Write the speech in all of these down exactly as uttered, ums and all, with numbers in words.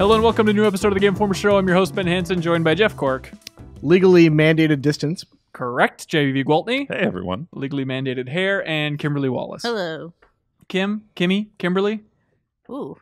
Hello and welcome to a new episode of the Game Informer Show. I'm your host, Ben Hansen, joined by Jeff Cork. Legally mandated distance. Correct. J V Gwaltney. Hey, everyone. Legally mandated hair. And Kimberly Wallace. Hello. Kim? Kimmy? Kimberly? Ooh.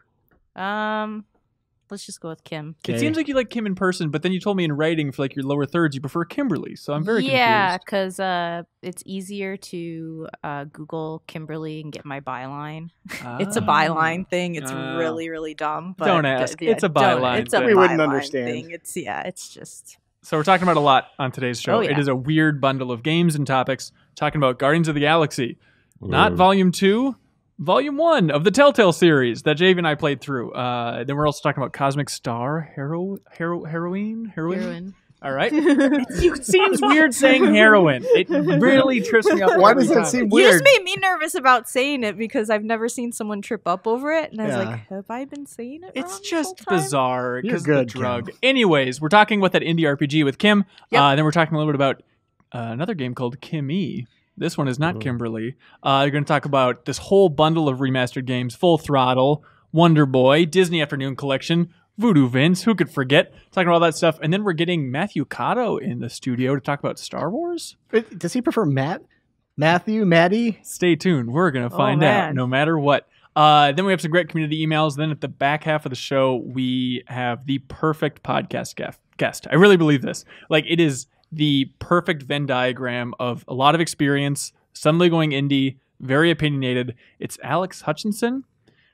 Um, let's just go with Kim. It seems like you like Kim in person, but then you told me in writing for like your lower thirds you prefer Kimberly, so I'm very yeah, confused. because uh, it's easier to uh, Google Kimberly and get my byline. Ah. It's a byline thing. It's Ah. really, really dumb. But Don't ask. Yeah, It's a don't- byline It's a thing. We wouldn't byline understand. Thing. It's yeah. It's just So we're talking about a lot on today's show. Oh, yeah. It is a weird bundle of games and topics. Talking about Guardians of the Galaxy. Not Ooh. Volume two, Volume one of the Telltale series that Jave and I played through. Uh, then we're also talking about Cosmic Star, Hero, Hero, Heroine? Heroine? heroin. All right. It seems weird saying heroin. It really trips me up. Why every does that time. seem You weird? just made me nervous about saying it because I've never seen someone trip up over it, and I was Yeah. like, "Have I been saying it?" It's wrong this just whole time? bizarre You're because of the good, drug. Kim. Anyways, we're talking about that indie R P G with Kim. Yep. Uh, then we're talking a little bit about uh, another game called Kimmy. This one is not Ooh. Kimberly. Uh, you're going to talk about this whole bundle of remastered games: Full Throttle, Wonder Boy, Disney Afternoon Collection, Voodoo Vince. Who could forget? Talking about all that stuff, and then we're getting Matthew Cotto in the studio to talk about Star Wars. Wait, does he prefer Matt? Matthew? Maddie? Stay tuned. We're going to Oh, find out man. no matter what. Uh, then we have some great community emails. Then at the back half of the show, we have the perfect podcast gaf- guest. I really believe this. Like, it is the perfect Venn diagram of a lot of experience, suddenly going indie, very opinionated. It's Alex Hutchinson,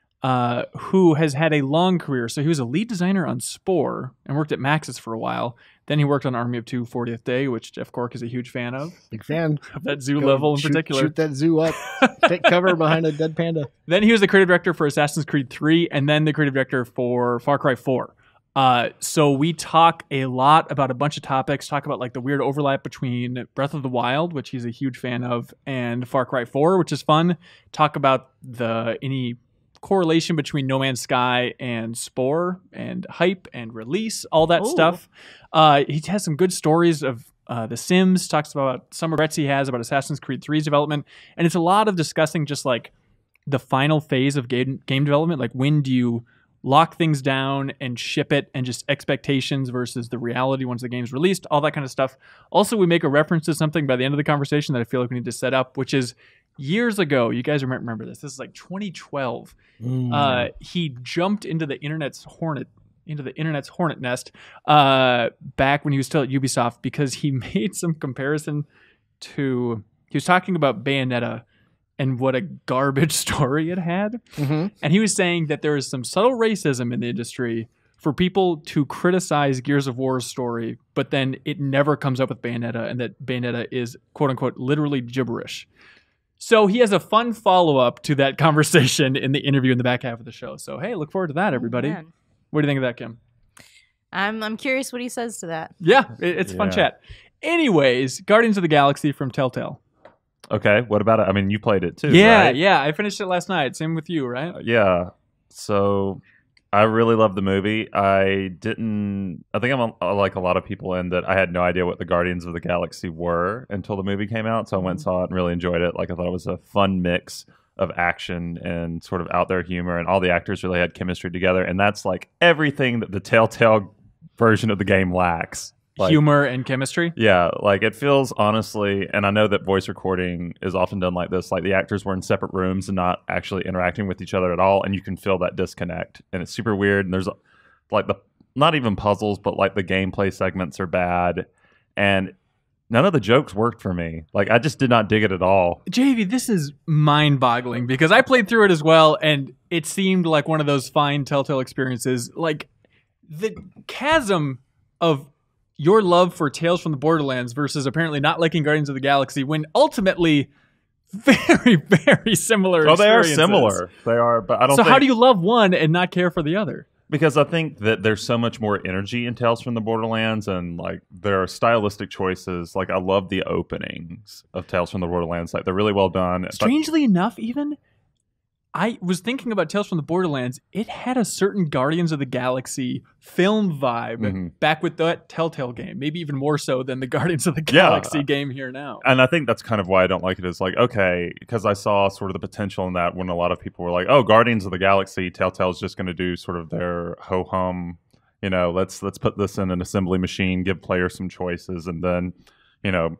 uh, who has had a long career. So he was a lead designer on Spore and worked at Maxis for a while. Then he worked on Army of Two fortieth Day, which Jeff Cork is a huge fan of, Big fan. of that zoo Go level in shoot- particular. Shoot that zoo up. Take cover behind a dead panda. Then he was the creative director for Assassin's Creed three, and then the creative director for Far Cry four. Uh, so we talk a lot about a bunch of topics, talk about like the weird overlap between Breath of the Wild, which he's a huge fan of, and Far Cry four, which is fun. Talk about the any correlation between No Man's Sky and Spore and hype and release, all that Ooh. stuff. Uh, he has some good stories of uh, The Sims, talks about some regrets he has about Assassin's Creed three's development, and it's a lot of discussing just like the final phase of game, game development. Like, when do you lock things down and ship it, and just expectations versus the reality once the game's released, all that kind of stuff. Also, we make a reference to something by the end of the conversation that I feel like we need to set up, which is years ago, you guys remember this, this is like twenty twelve, Mm. uh, he jumped into the internet's hornet, into the internet's hornet nest uh, back when he was still at Ubisoft, because he made some comparison to, he was talking about Bayonetta and what a garbage story it had. Mm-hmm. And he was saying that there is some subtle racism in the industry for people to criticize Gears of War's story, but then it never comes up with Bayonetta, and that Bayonetta is, quote unquote, literally gibberish. So he has a fun follow-up to that conversation in the interview in the back half of the show. So, hey, look forward to that, everybody. Oh, man. What do you think of that, Kim? I'm I'm curious what he says to that. Yeah, it, it's a fun Yeah. chat. Anyways, Guardians of the Galaxy from Telltale. Okay, what about it? I mean, you played it too, yeah, right? yeah. I finished it last night. Same with you, right? Uh, Yeah. So I really loved the movie. I didn't. I think I'm a, like a lot of people in that I had no idea what the Guardians of the Galaxy were until the movie came out. So I went and saw it and really enjoyed it. Like, I thought it was a fun mix of action and sort of out there humor, and all the actors really had chemistry together. And that's like everything that the Telltale version of the game lacks. Like, Humor and chemistry. Yeah, like it feels honestly, and I know that voice recording is often done like this, like the actors were in separate rooms and not actually interacting with each other at all, and you can feel that disconnect, and it's super weird. And there's like the not even puzzles, but like the gameplay segments are bad, and none of the jokes worked for me. Like, I just did not dig it at all. J V, this is mind-boggling because I played through it as well, and it seemed like one of those fine Telltale experiences. Like, the chasm of your love for Tales from the Borderlands versus apparently not liking Guardians of the Galaxy, when ultimately very, very similar Oh, they are experiences. similar. They are, but I don't So think... how do you love one and not care for the other? Because I think that there's so much more energy in Tales from the Borderlands, and like there are stylistic choices. Like, I love the openings of Tales from the Borderlands. Like, they're really well done. But Strangely enough, even, I was thinking about Tales from the Borderlands. It had a certain Guardians of the Galaxy film vibe Mm-hmm. back with that Telltale game, maybe even more so than the Guardians of the Yeah. Galaxy game here now. And I think that's kind of why I don't like it. Is like, okay, because I saw sort of the potential in that when a lot of people were like, "Oh, Guardians of the Galaxy, Telltale's just going to do sort of their ho hum, you know, let's let's put this in an assembly machine, give players some choices, and then, you know,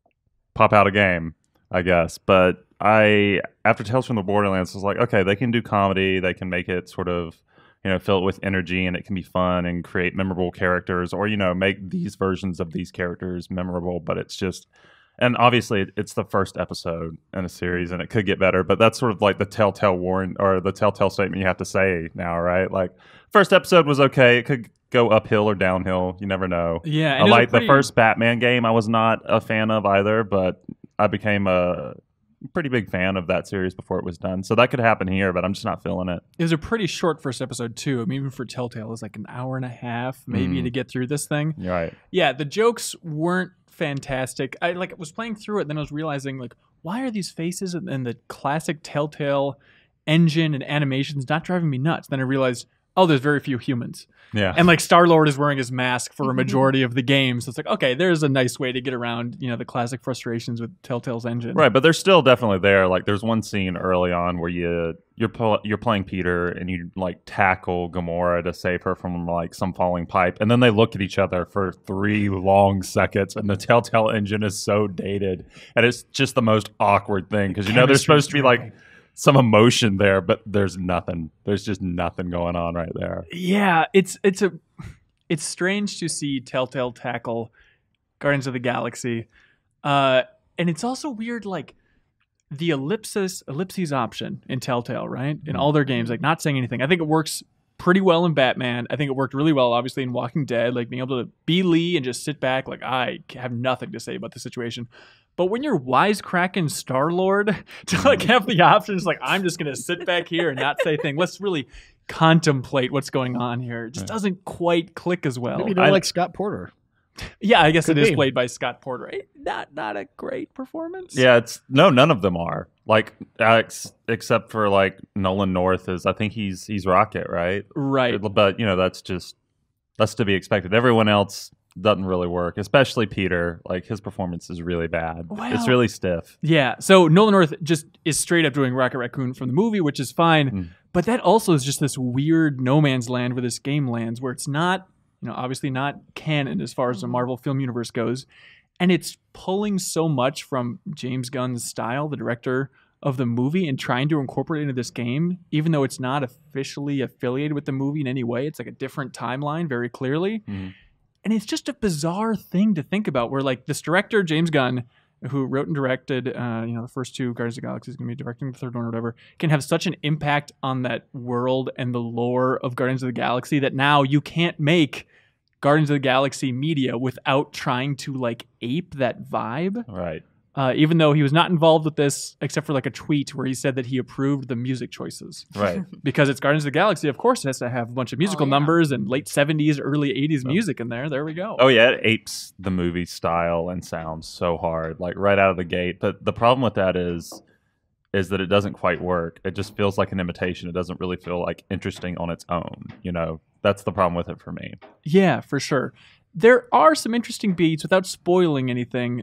pop out a game, I guess." But I, after Tales from the Borderlands, was like, okay, they can do comedy, they can make it sort of, you know, fill it with energy, and it can be fun and create memorable characters, or, you know, make these versions of these characters memorable. But it's just, and obviously it's the first episode in a series, and it could get better. But that's sort of like the Telltale warrant or the Telltale statement you have to say now, right? Like, first episode was okay. It could go uphill or downhill. You never know. Yeah, and I it was a like pretty- the first Batman game. I was not a fan of either, but I became a pretty big fan of that series before it was done. So that could happen here, but I'm just not feeling it. It was a pretty short first episode too. I mean, even for Telltale, it was like an hour and a half maybe Mm. to get through this thing. You're right. Yeah, the jokes weren't fantastic. I like was playing through it, then I was realizing like, why are these faces and, and the classic Telltale engine and animations not driving me nuts? Then I realized, oh, there's very few humans. Yeah. And like Star-Lord is wearing his mask for a majority of the game. So it's like, okay, there's a nice way to get around, you know, the classic frustrations with Telltale's engine. Right, but they're still definitely there. Like, there's one scene early on where you you're pl- you're playing Peter and you like tackle Gamora to save her from like some falling pipe, and then they look at each other for three long seconds, and the Telltale engine is so dated, and it's just the most awkward thing because you know there's supposed to be like some emotion there, but there's nothing. There's just nothing going on right there. Yeah, it's it's a it's strange to see Telltale tackle Guardians of the Galaxy, uh, and it's also weird, like the ellipsis ellipses option in Telltale, right? In all their games, like not saying anything. I think it works pretty well in Batman. I think it worked really well, obviously, in Walking Dead, like being able to be Lee and just sit back, like I have nothing to say about the situation. But when you're wisecracking Star-Lord to like have the options, like I'm just gonna sit back here and not say a thing. Let's really contemplate what's going on here. It just doesn't quite click as well. Maybe you don't I- like Scott Porter. Yeah, I guess Could it is be. played by Scott Porter. Eh, Not not a great performance. Yeah, it's no, none of them are like Alex, except for like Nolan North is. I think he's he's Rocket, right? Right. But you know that's just that's to be expected. Everyone else doesn't really work, especially Peter. Like his performance is really bad. Well- It's really stiff. Yeah. So Nolan North just is straight up doing Rocket Raccoon from the movie, which is fine. Mm. But that also is just this weird no man's land where this game lands, where it's not, you know, obviously not canon as far as the Marvel film universe goes. And it's pulling so much from James Gunn's style, the director of the movie, and trying to incorporate it into this game, even though it's not officially affiliated with the movie in any way. It's like a different timeline, very clearly. Mm. And it's just a bizarre thing to think about, where like this director, James Gunn, who wrote and directed, uh, you know, the first two Guardians of the Galaxy, is going to be directing the third one or whatever, can have such an impact on that world and the lore of Guardians of the Galaxy that now you can't make Guardians of the Galaxy media without trying to like ape that vibe. Right. Uh, even though he was not involved with this, except for like a tweet where he said that he approved the music choices. Right. Because it's Guardians of the Galaxy, of course it has to have a bunch of musical yeah. numbers and late seventies, early eighties music in there. There we go. Oh yeah, it apes the movie style and sounds so hard, like right out of the gate. But the problem with that is, is that it doesn't quite work. It just feels like an imitation. It doesn't really feel like interesting on its own. You know, that's the problem with it for me. Yeah, for sure. There are some interesting beats without spoiling anything.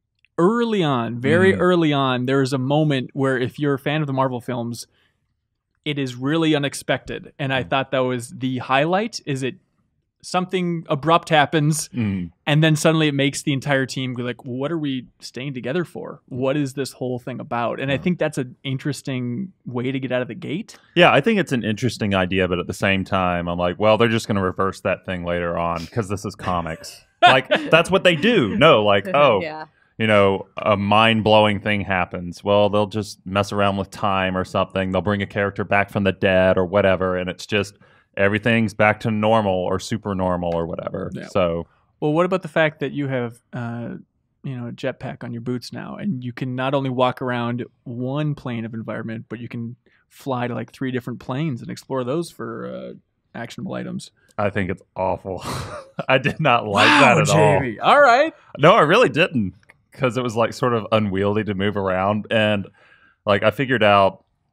Early on, very Mhm. early on, there is a moment where if you're a fan of the Marvel films, it is really unexpected. And I thought that was the highlight, is it something abrupt happens Mm. and then suddenly it makes the entire team go like, what are we staying together for? What is this whole thing about? And I think that's an interesting way to get out of the gate. Yeah, I think it's an interesting idea, but at the same time, I'm like, well, they're just going to reverse that thing later on because this is comics. Like, that's what they do. No, like, oh, Yeah. you know, a mind-blowing thing happens. Well, they'll just mess around with time or something. They'll bring a character back from the dead or whatever, and it's just everything's back to normal or super normal or whatever. Yeah. So, Well, what about the fact that you have, uh, you know, a jetpack on your boots now, and you can not only walk around one plane of environment, but you can fly to like three different planes and explore those for uh, actionable items. I think it's awful. I did not like that at Jamie. All right. all. No, I really didn't, because it was like sort of unwieldy to move around. And like I figured out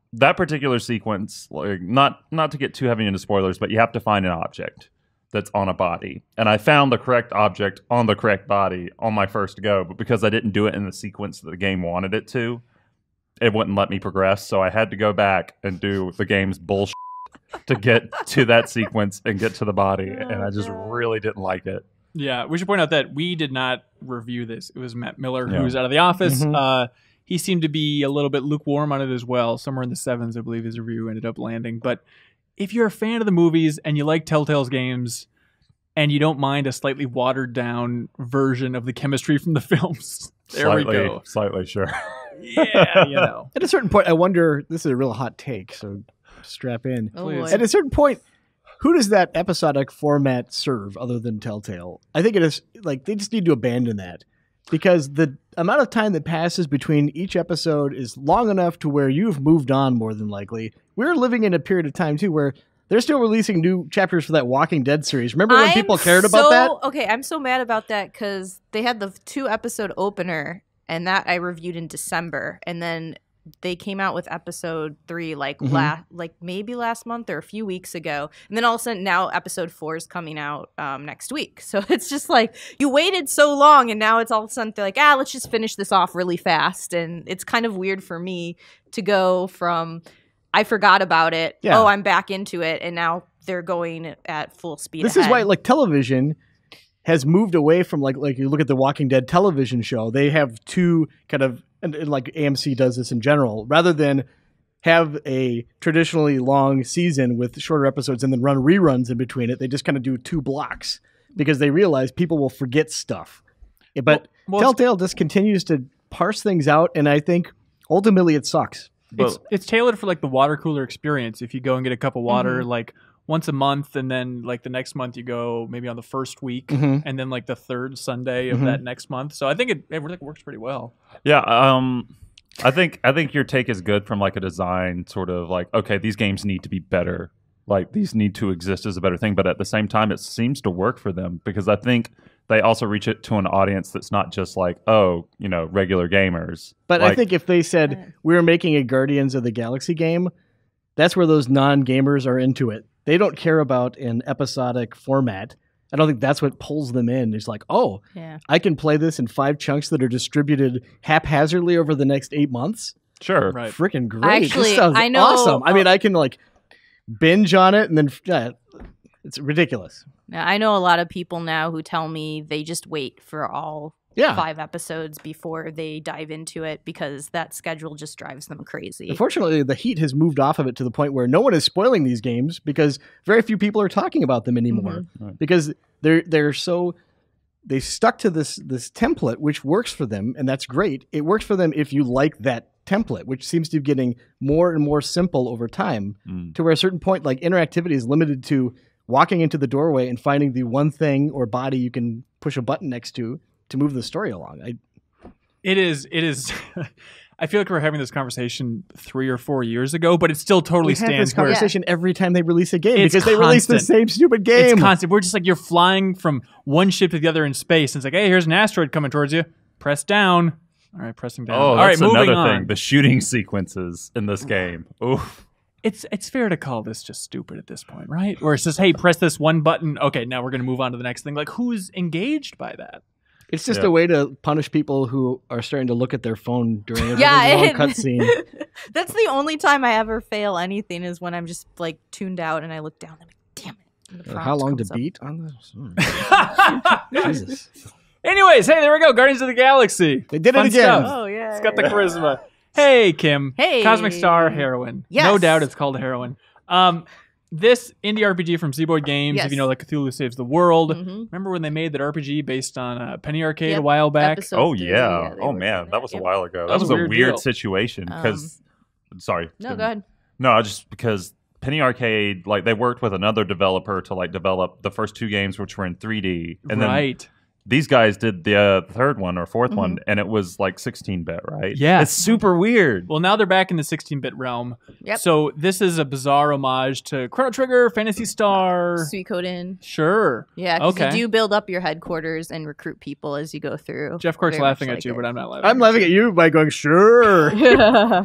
that particular sequence, like, not not to get too heavy into spoilers, but you have to find an object that's on a body. And I found the correct object on the correct body on my first go, but because I didn't do it in the sequence that the game wanted it to, it wouldn't let me progress. So I had to go back and do the game's bullshit to get to that sequence and get to the body. Oh, and I just God. really didn't like it. Yeah, we should point out that we did not review this. It was Matt Miller, Yeah. who was out of the office. Mhm. Uh, he seemed to be a little bit lukewarm on it as well. Somewhere in the sevens, I believe his review ended up landing. But if you're a fan of the movies and you like Telltale's games and you don't mind a slightly watered down version of the chemistry from the films, there slightly, we go. Slightly, sure. Yeah, you know. At a certain point, I wonder, this is a real hot take, so strap in. Oh, Please. boy. At a certain point, who does that episodic format serve other than Telltale? I think it is like they just need to abandon that because the amount of time that passes between each episode is long enough to where you've moved on more than likely. We're living in a period of time too where they're still releasing new chapters for that Walking Dead series. Remember when I'm people cared so, about that? Okay, I'm so mad about that because they had the two episode opener and that I reviewed in December, and then they came out with episode three like Mhm. la- like maybe last month or a few weeks ago, and then all of a sudden now episode four is coming out um, next week. So it's just like you waited so long, and now it's all of a sudden they're like, ah, let's just finish this off really fast, and it's kind of weird for me to go from I forgot about it, Yeah. oh, I'm back into it, and now they're going at full speed. This ahead. is why like television has moved away from like like you look at the Walking Dead television show. They have two kind of and, and like A M C does this in general, rather than have a traditionally long season with shorter episodes and then run reruns in between it. They just kind of do two blocks because they realize people will forget stuff. Yeah, But Well, well, Telltale just continues to parse things out, and I think ultimately it sucks. It's it's tailored for like the water cooler experience. If you go and get a cup of water Mm-hmm. like once a month, and then like the next month you go maybe on the first week, Mhm. and then like the third Sunday of Mhm. that next month. So I think it, it really works pretty well. Yeah, um, I think I think your take is good from like a design sort of like, okay, these games need to be better. Like these need to exist as a better thing, but at the same time, it seems to work for them because I think they also reach it to an audience that's not just like, oh, you know, regular gamers. But I Like, think if they said we're making a Guardians of the Galaxy game, that's where those non-gamers are into it. They don't care about an episodic format. I don't think that's what pulls them in. It's like, oh, yeah. I can play this in five chunks that are distributed haphazardly over the next eight months. sure, Right. Freaking great! Actually, this sounds I know- awesome. I mean, I can like binge on it, and then yeah, it's ridiculous. Now, I know a lot of people now who tell me they just wait for all Yeah. five episodes before they dive into it because that schedule just drives them crazy. Unfortunately, the heat has moved off of it to the point where no one is spoiling these games because very few people are talking about them anymore. Right. Because they're they're so they stuck to this this template which works for them, and that's great. It works for them if you like that template, which seems to be getting more and more simple over time. Mm. To where a certain point, like interactivity is limited to walking into the doorway and finding the one thing or body you can push a button next to to move the story along. I, It is. It is. I feel like we we're having this conversation three or four years ago, but it still totally we have stands. this where conversation every time they release a game It's because they release the constant. same stupid game. It's constant. We're just like you're flying from one ship to the other in space. And it's like, hey, here's an asteroid coming towards you. Press down. All right, pressing down. Oh, All right, that's moving another on. thing. The shooting sequences in this game. Oof. It's it's fair to call this just stupid at this point, right? Or it's just, hey, press this one button. Okay, now we're going to move on to the next thing. Like, who's engaged by that? It's just Yeah. a way to punish people who are starting to look at their phone during a Yeah, really long and- cutscene. That's the only time I ever fail anything is when I'm just like tuned out and I look down and I'm like, damn it. And the Uh, prompt How long to comes up. beat on this? Hmm. Jesus. Anyways, hey, there we go. Guardians of the Galaxy. They did it Fun again. stuff. Oh, yeah. It's got the charisma. Hey, Kim. Hey. Cosmic Star Heroine. Yes. No doubt it's called Heroine. Um, this indie R P G from Seaboard Games, Yes. if you know, like Cthulhu Saves the World. Mhm. Remember when they made that R P G based on uh, Penny Arcade Yep. a while back? Episode Oh three, yeah. they Oh worked man, on that was a Yep. while ago. That That, was was, a a weird weird, deal. situation because. sorry. No, go ahead. No, just because Penny Arcade, like they worked with another developer to like develop the first two games, which were in three D, and then Right. these guys did the uh, third one or fourth Mhm. one, and it was like sixteen bit, right? Yeah. it's super weird. Well, now they're back in the sixteen-bit realm. Yep. So this is a bizarre homage to Chrono Trigger, Phantasy Star. Sweet code in. Sure. Yeah, because Okay. you do build up your headquarters and recruit people as you go through. Jeff Quirk's Very laughing much at like you, it. but I'm not laughing. I'm laughing at you by going, sure. Yeah,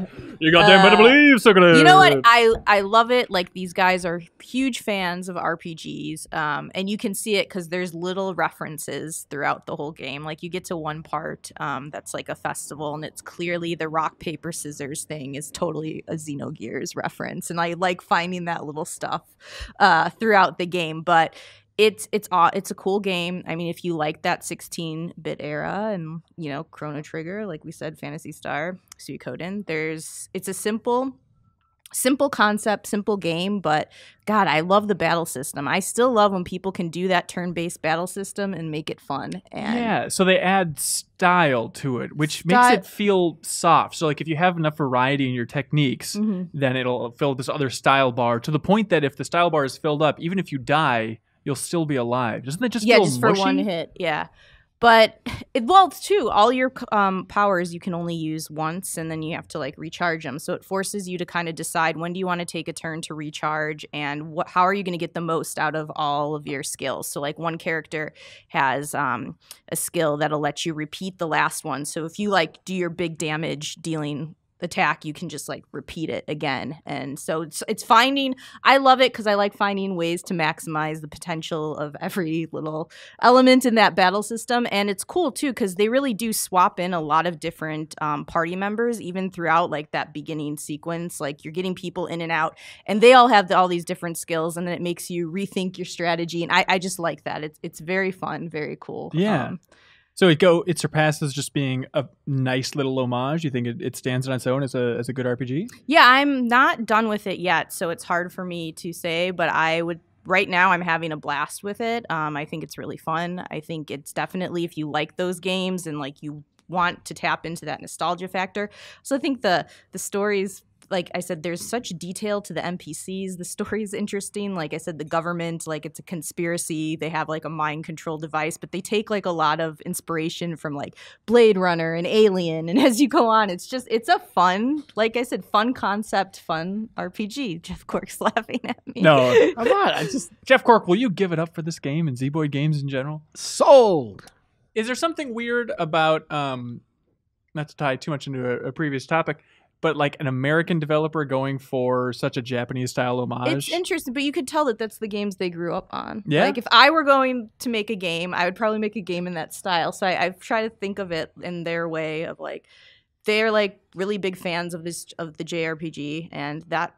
You goddamn Uh, better believe so good. You know what? I I love it. Like these guys are huge fans of R P Gs, um, and you can see it because there's little references throughout the whole game. Like you get to one part um, that's like a festival, and it's clearly the rock paper scissors thing is totally a Xenogears reference, and I like finding that little stuff uh, throughout the game. But it's it's aw- it's a cool game. I mean, if you like that sixteen-bit era and you know Chrono Trigger, like we said, Phantasy Star, Suikoden, there's it's a simple. Simple concept, simple game, but God, I love the battle system. I still love when people can do that turn-based battle system and make it fun. And Yeah, so they add style to it, which Sty- makes it feel soft. So, like, if you have enough variety in your techniques, Mhm. then it'll fill this other style bar to the point that if the style bar is filled up, even if you die, you'll still be alive. Doesn't that just yeah, feel just mushy? for one hit, yeah. But it, well, it's true. All your um, powers you can only use once, and then you have to like recharge them. So it forces you to kind of decide when do you want to take a turn to recharge, and what, how are you going to get the most out of all of your skills. So like one character has um, a skill that'll let you repeat the last one. So if you like do your big damage dealing attack, you can just like repeat it again. And so it's, it's finding I love it because I like finding ways to maximize the potential of every little element in that battle system. And it's cool too because they really do swap in a lot of different um, party members even throughout like that beginning sequence. Like you're getting people in and out and they all have the, all these different skills, and then it makes you rethink your strategy. And I, I just like that. It's it's very fun, very cool. Yeah. Um, So it go it surpasses just being a nice little homage. You think it, it stands on its own as a as a good R P G? Yeah, I'm not done with it yet, so it's hard for me to say, but I would right now I'm having a blast with it. Um, I think it's really fun. I think it's definitely if you like those games and like you want to tap into that nostalgia factor. So I think the the stories, like I said, there's such detail to the N P Cs. The story's interesting. Like I said, the government, like it's a conspiracy. They have like a mind control device, but they take like a lot of inspiration from like Blade Runner and Alien. And as you go on, it's just, it's a fun, like I said, fun concept, fun R P G. Jeff Cork's laughing at me. No. I'm not. I just Jeff Cork, will you give it up for this game and Z-Boy games in general? sold. Is there something weird about, um, not to tie too much into a, a previous topic, but like an American developer going for such a Japanese style homage? It's interesting, but you could tell that that's the games they grew up on. Yeah? Like if I were going to make a game, I would probably make a game in that style. So I, I try to think of it in their way of like, they're like really big fans of this of the J R P G, and that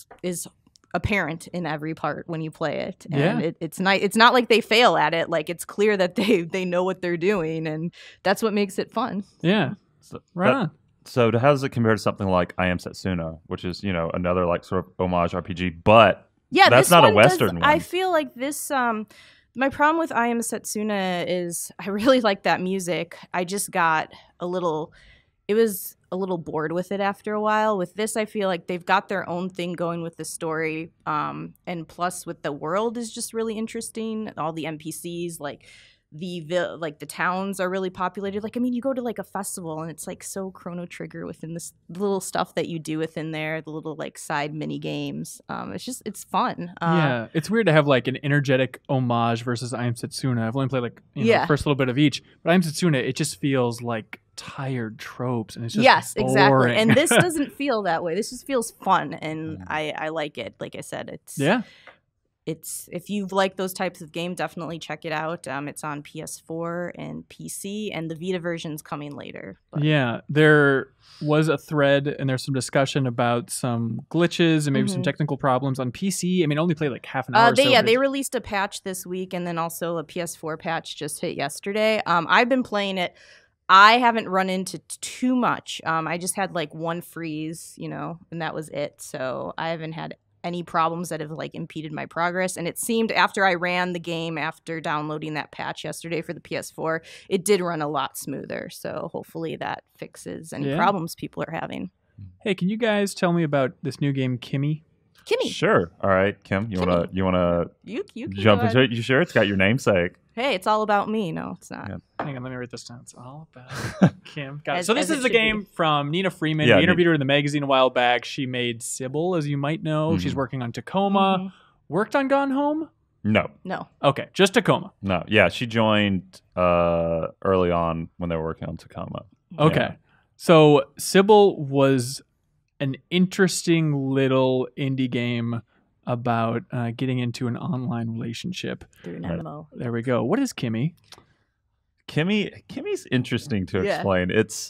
is apparent in every part when you play it. And Yeah. it, it's not it's not like they fail at it. Like it's clear that they they know what they're doing, and that's what makes it fun. Yeah. So Right that- on. So how does it compare to something like I Am Setsuna, which is, you know, another like sort of homage R P G, but Yeah, that's this not a one does- Western I one. feel like this. Um, my problem with I Am Setsuna is I really like that music. I just got a little. It was a little bored with it after a while. With this, I feel like they've got their own thing going with the story, um, and plus with the world is just really interesting. All the N P Cs, like the vil- like the towns are really populated. Like I mean, you go to like a festival and it's like so Chrono Trigger within this little stuff that you do within there, the little like side mini games. Um, it's just it's fun. Uh, Yeah, it's weird to have like an energetic homage versus I Am Setsuna. I've only played like you know, Yeah. the first little bit of each, but I Am Setsuna, it just feels like tired tropes, and it's just yes, exactly. boring. And this doesn't feel that way. This just feels fun, and I I like it. Like I said, it's yeah, It's if you've liked those types of games, definitely check it out. Um, it's on P S four and P C, and the Vita version's coming later. But. yeah. There was a thread, and there's some discussion about some glitches and maybe some Mhm. technical problems on P C. I mean, I only played like half an hour. Uh, they, or so, yeah, but they it's- released a patch this week, and then also a P S four patch just hit yesterday. Um, I've been playing it. I haven't run into t- too much. Um, I just had like one freeze, you know, and that was it. So I haven't had any problems that have like impeded my progress. And it seemed after I ran the game after downloading that patch yesterday for the P S four, it did run a lot smoother. So hopefully that fixes any Yeah. problems people are having. Hey, can you guys tell me about this new game, Kimmy? Kimmy, Sure. All right, Kim, you wanna you wanna you you can jump go into ahead. it? You sure? It's got your namesake. Hey, it's all about me. No, it's not. Yeah. Hang on, let me write this down. It's all about Kim. Got it. As- So this as it is a should game be. from Nina Freeman. Yeah, we Ni- interviewed her in the magazine a while back. She made Sybil, as you might know. She's Mhm. working on Tacoma. Mhm. Worked on Gone Home? No, No. Okay, just Tacoma. no. Yeah, she joined uh, early on when they were working on Tacoma. Okay. Yeah. So Sybil was an interesting little indie game about uh, getting into an online relationship. Through an M M O. There we go. What is Kimmy? Kimmy, Kimmy's interesting to Yeah. explain. It's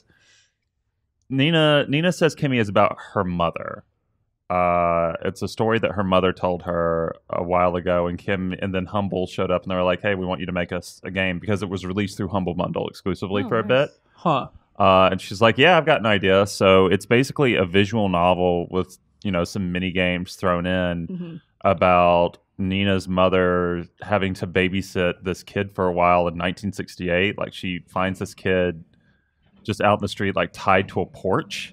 Nina. Nina says Kimmy is about her mother. Uh, it's a story that her mother told her a while ago, and Kim and then Humble showed up, and they were like, "Hey, we want you to make us a game," because it was released through Humble Bundle exclusively Oh, for a nice. bit. Huh. Uh, and she's like, "Yeah, I've got an idea." So it's basically a visual novel with you know some mini games thrown in Mm-hmm. about Nina's mother having to babysit this kid for a while in nineteen sixty-eight. Like she finds this kid just out in the street, like tied to a porch.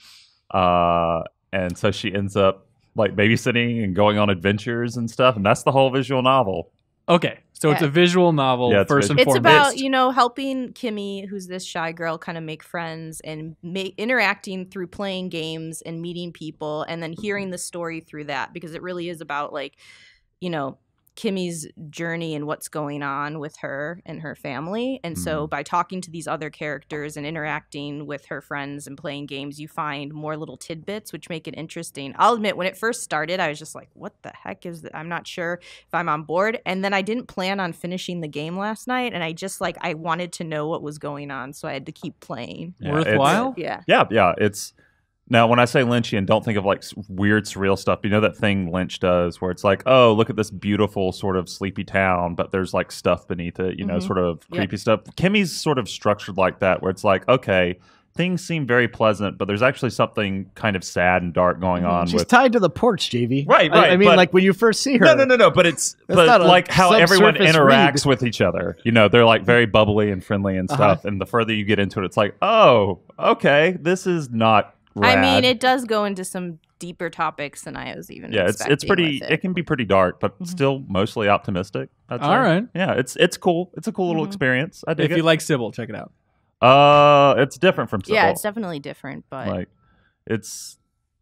Uh, and so she ends up like babysitting and going on adventures and stuff. And that's the whole visual novel. Okay, so it's Yeah. a visual novel Yeah, it's first and vis- It's foremost. about, you know, helping Kimmy, who's this shy girl, kind of make friends and ma- interacting through playing games and meeting people and then hearing the story through that, because it really is about, like, you know, Kimmy's journey and what's going on with her and her family. And so by talking to these other characters and interacting with her friends and playing games, you find more little tidbits, which make it interesting. I'll admit, when it first started, I was just like, what the heck is that? I'm not sure if I'm on board. And then I didn't plan on finishing the game last night. And I just, like, I wanted to know what was going on. So I had to keep playing. Yeah, Worthwhile? Yeah. Yeah, yeah. It's now when I say Lynchian, don't think of like s- weird, surreal stuff. You know that thing Lynch does where it's like, oh, look at this beautiful sort of sleepy town, but there's like stuff beneath it, you know, Mhm. sort of Yeah. creepy stuff. Kimmy's sort of structured like that, where it's like, okay, things seem very pleasant, but there's actually something kind of sad and dark going Mhm. on She's with. tied to the porch, J V. Right, I- right, I, mean, but- like when you first see her. No, no, no, no. But it's That's but not a like how everyone subsurface interacts read. with each other. You know, they're like very bubbly and friendly and stuff. Uh-huh. And the further you get into it, it's like, oh, okay, this is not. Rad. I mean, it does go into some deeper topics than I was even yeah, it's expecting it's pretty. with It. it. can be pretty dark, but Mhm. still mostly optimistic. I'd say. All right. Yeah, it's it's cool. It's a cool little Mhm. experience. I dig If it. you like Sybil, check it out. uh, it's different from Sybil. Yeah, it's definitely different, but like it's.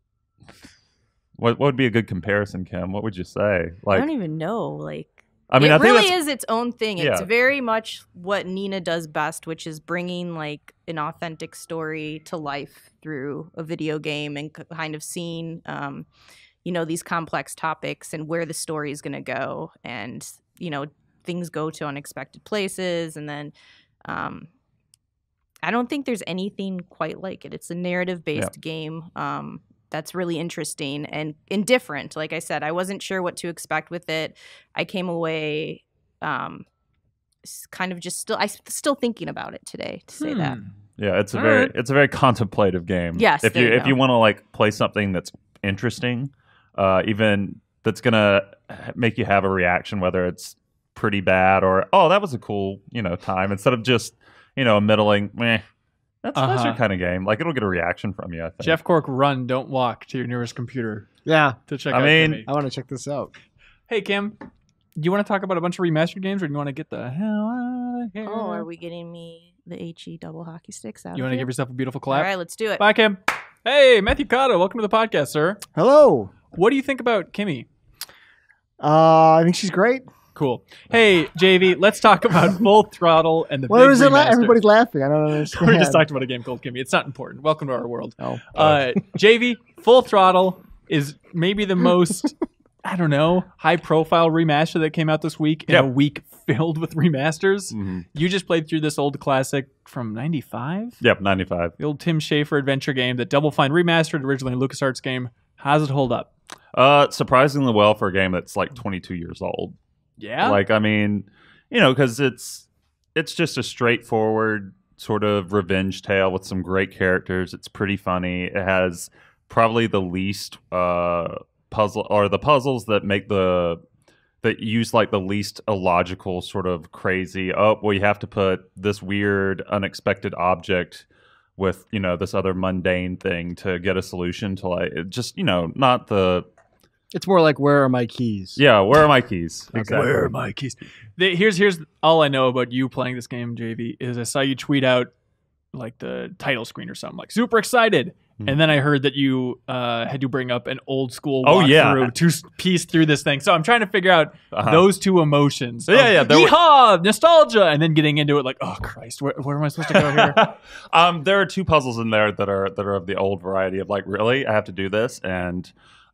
What what would be a good comparison, Kim? What would you say? Like, I don't even know. Like, I mean, it I think really that's, is its own thing. It's Yeah. very much what Nina does best, which is bringing like an authentic story to life through a video game and k- kind of seeing, um, you know, these complex topics and where the story is going to go. And, you know, things go to unexpected places. And then um, I don't think there's anything quite like it. It's a narrative based game. Um, that's really interesting and, and different. Like I said, I wasn't sure what to expect with it. I came away um, s- kind of just still, I s- still thinking about it today, to say that. Hmm. Yeah, it's a All very right. it's a very contemplative game. Yes, if there you you if go. you want to like play something that's interesting, uh, even that's gonna make you have a reaction, whether it's pretty bad or oh that was a cool you know time, instead of just you know a middling meh. That's that's your Uh-huh. kind of game. Like it'll get a reaction from you. I think. Jeff Cork, run, don't walk to your nearest computer Yeah, to check I out mean- Kimmy. I want to check this out. Hey, Kim, do you want to talk about a bunch of remastered games, or do you want to get the hell out of here? Oh, are we getting me the H E double hockey sticks out You of want to here? give yourself a beautiful All clap? right, let's do it. Bye, Kim. Hey, Matthew Cotto, welcome to the podcast, sir. Hello. What do you think about Kimmy? Uh, I think she's great. Cool. Hey, J V, let's talk about Full Throttle and the Where big is it? La- remaster. everybody's laughing. I don't understand. We just talked about a game called Kimmy. It's not important. Welcome to our world. Oh. Uh, J V, Full Throttle is maybe the most, I don't know, high-profile remaster that came out this week in Yep. a week filled with remasters. Mhm. You just played through this old classic from ninety-five? Yep, ninety-five. The old Tim Schafer adventure game that Double Fine remastered, originally a LucasArts game. How does it hold up? Uh, surprisingly well for a game that's like twenty-two years old. Yeah? Like, I mean, you know, because it's it's just a straightforward sort of revenge tale with some great characters. It's pretty funny. It has probably the least uh, puzzle or the puzzles that make the that use like the least illogical sort of crazy. Oh, well, you have to put this weird, unexpected object with you know this other mundane thing to get a solution to like it just you know not the It's more like, where are my keys? yeah where are my keys Where are my keys? The, here's here's all I know about you playing this game, J V, is I saw you tweet out like the title screen or something, like super excited, And then I heard that you uh, had to bring up an old school Oh, yeah. walkthrough to s- piece through this thing. So I'm trying to figure out Uh-huh. those two emotions. Yeah, yeah, there were- Yeehaw, nostalgia, and then getting into it like, oh Christ, where, where am I supposed to go here? um, there are two puzzles in there that are that are of the old variety of like, really, I have to do this, and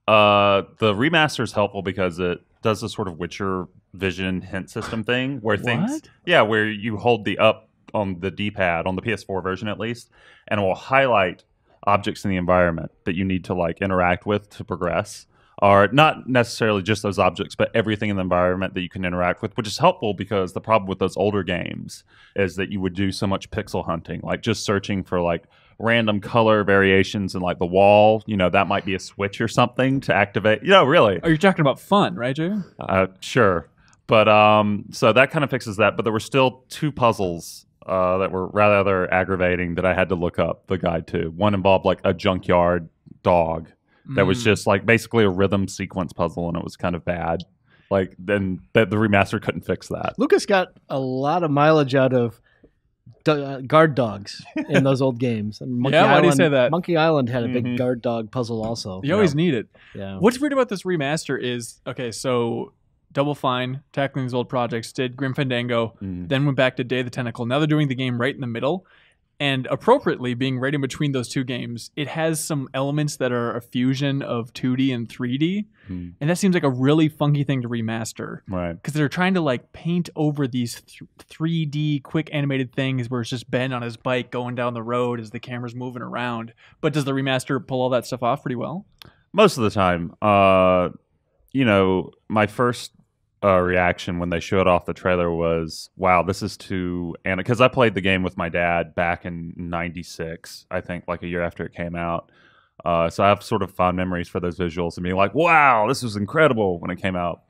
uh, the remaster is helpful because it does this sort of Witcher vision hint system thing where things, What? yeah, where you hold the up on the D-pad on the P S four version at least, and it will highlight objects in the environment that you need to like interact with to progress. Or not necessarily just those objects, but everything in the environment that you can interact with, which is helpful because the problem with those older games is that you would do so much pixel hunting, like just searching for like random color variations in like the wall. You know, that might be a switch or something to activate. You know, really. Are you talking about fun, right, Jay? Uh, sure. But um, so that kind of fixes that. But there were still two puzzles uh, that were rather aggravating that I had to look up the guide to. One involved like a junkyard dog that was Mm. just like basically a rhythm sequence puzzle, and it was kind of bad. Like then the, the remaster couldn't fix that. Lucas got a lot of mileage out of do- uh, guard dogs in those old games. And Monkey Yeah, why do you Island, say that? Monkey Island had a big Mhm. guard dog puzzle also. You always need it. Yeah. What's weird about this remaster is, okay, so Double Fine, tackling these old projects, did Grim Fandango, Mm. then went back to Day of the Tentacle. Now they're doing the game right in the middle. And appropriately, being right in between those two games, it has some elements that are a fusion of two D and three D. Mm. And that seems like a really funky thing to remaster. Right. Because they're trying to like paint over these th- three D quick animated things where it's just Ben on his bike going down the road as the camera's moving around. But does the remaster pull all that stuff off pretty well? Most of the time, uh, you know, my first uh, reaction when they showed off the trailer was, wow, this is too... And because I played the game with my dad back in ninety-six, I think, like a year after it came out. Uh, so I have sort of fond memories for those visuals and being like, wow, this was incredible when it came out.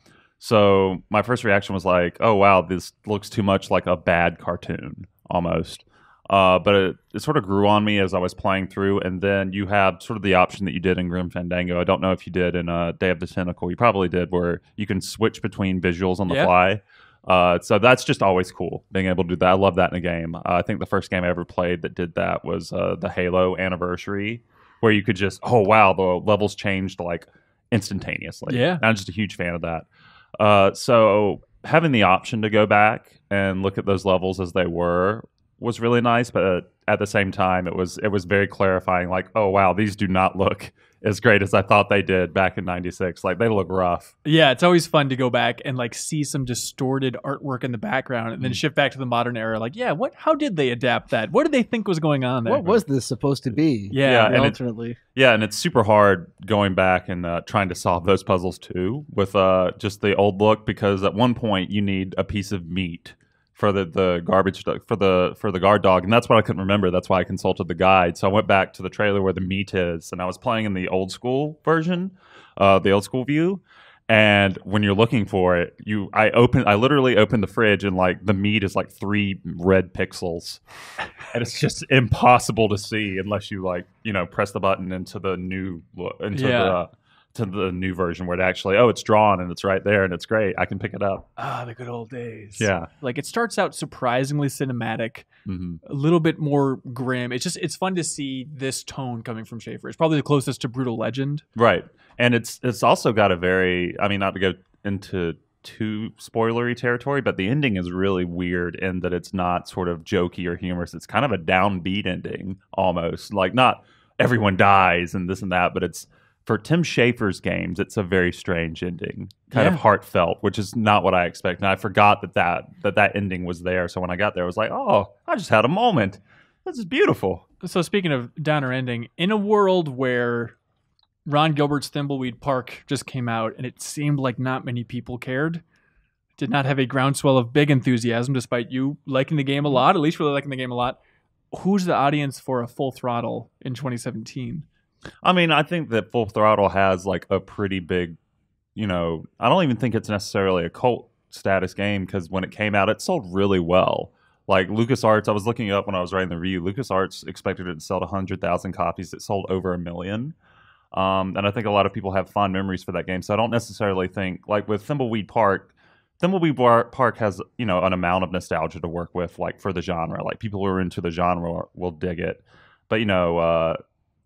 So my first reaction was like, oh, wow, this looks too much like a bad cartoon, almost. Uh, but it, it sort of grew on me as I was playing through, and then you have sort of the option that you did in Grim Fandango. I don't know if you did in uh, Day of the Tentacle. You probably did, where you can switch between visuals on the Yeah. fly. Uh, so that's just always cool, being able to do that. I love that in a game. Uh, I think the first game I ever played that did that was uh, the Halo Anniversary, where you could just, oh, wow, the levels changed like instantaneously. Yeah. I'm just a huge fan of that. Uh, so having the option to go back and look at those levels as they were was really nice, but at the same time, it was it was very clarifying. Like, oh wow, these do not look as great as I thought they did back in ninety-six. Like, they look rough. Yeah, it's always fun to go back and like see some distorted artwork in the background and then Mm. shift back to the modern era. Like, yeah, what? How did they adapt that? What did they think was going on there? What was this supposed to be? Yeah, Yeah, I mean, and it- alternately. Yeah, and it's super hard going back and uh, trying to solve those puzzles too with uh, just the old look, because at one point you need a piece of meat for the, the garbage do- for the for the guard dog, and that's what I couldn't remember. That's why I consulted the guide. So I went back to the trailer where the meat is, and I was playing in the old school version, uh, the old school view. And when you're looking for it, you I open I literally opened the fridge, and like the meat is like three red pixels, and it's just impossible to see unless you like you know press the button into the new look into Yeah. the to the new version where it actually oh it's drawn and it's right there and it's great. I can pick it up. Ah, the good old days. Yeah. Like, it starts out surprisingly cinematic, hmm a little bit more grim. It's just it's fun to see this tone coming from Schaefer. It's probably the closest to Brutal Legend. Right, and it's it's also got a very I mean not to go into too spoilery territory, but the ending is really weird in that it's not sort of jokey or humorous. It's kind of a downbeat ending almost. Like, not everyone dies and this and that, but it's for Tim Schafer's games, it's a very strange ending, kind Yeah. of heartfelt, which is not what I expect. And I forgot that that, that that ending was there. So when I got there, I was like, oh, I just had a moment. This is beautiful. So speaking of downer ending, in a world where Ron Gilbert's Thimbleweed Park just came out and it seemed like not many people cared, did not have a groundswell of big enthusiasm despite you liking the game a lot, at least really liking the game a lot. Who's the audience for a Full Throttle in twenty seventeen? I mean, I think that Full Throttle has like a pretty big, you know, I don't even think it's necessarily a cult status game, because when it came out, it sold really well. Like LucasArts, I was looking it up when I was writing the review. LucasArts expected it to sell one hundred thousand copies. It sold over a million. Um, and I think a lot of people have fond memories for that game. So I don't necessarily think, like with Thimbleweed Park, Thimbleweed Bar- Park has, you know, an amount of nostalgia to work with, like for the genre. Like people who are into the genre will dig it. But, you know, uh,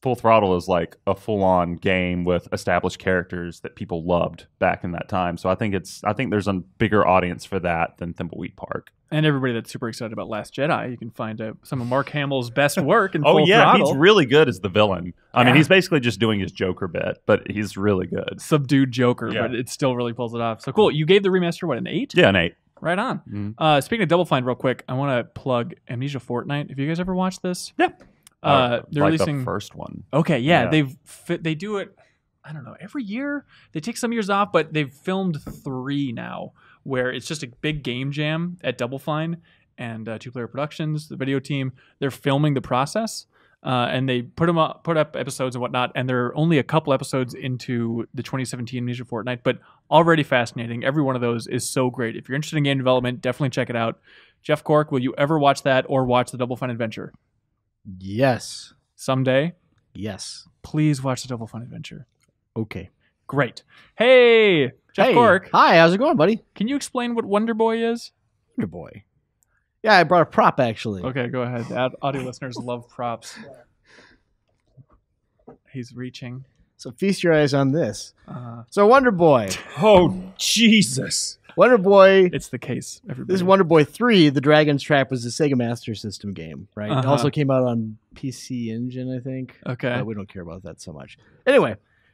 Full Throttle is like a full-on game with established characters that people loved back in that time. So I think it's I think there's a bigger audience for that than Thimbleweed Park. And everybody that's super excited about Last Jedi, you can find uh, some of Mark Hamill's best work in Oh Full yeah, Throttle. he's really good as the villain. I Yeah. mean, he's basically just doing his Joker bit, but he's really good. Subdued Joker, Yeah. but it still really pulls it off. So cool. You gave the remaster, what, an eight? Yeah, Nate. Right on. Mhm. Uh, speaking of Double Fine, real quick, I want to plug Amnesia Fortnite. Have you guys ever watched this? Yeah. Uh, they're like releasing the first one. Okay, yeah, Yeah. they've fi- they do it. I don't know, every year. They take some years off, but they've filmed three now, where it's just a big game jam at Double Fine and uh, Two Player Productions, the video team. They're filming the process, uh, and they put them up, put up episodes and whatnot. And they're only a couple episodes into the twenty seventeen Amnesia Fortnite, but already fascinating. Every one of those is so great. If you're interested in game development, definitely check it out. Jeff Cork, will you ever watch that or watch the Double Fine Adventure Yes. someday? Yes. Please watch the Double Fine Adventure. Okay. Great. Hey, Jeff Hey. Cork, Hi, how's it going, buddy? can you explain what Wonder Boy is? Wonder Boy. Yeah, I brought a prop actually. Okay, go ahead. Ad- audio listeners love props. He's reaching. So feast your eyes on this. Uh, So Wonder Boy. Oh, Jesus. Wonder Boy. it's the case, everybody. This is Wonder Boy three, The Dragon's Trap, was a Sega Master System game, right? It Uh-huh. also came out on P C Engine, I think. Okay. But we don't care about that so much. Anyway,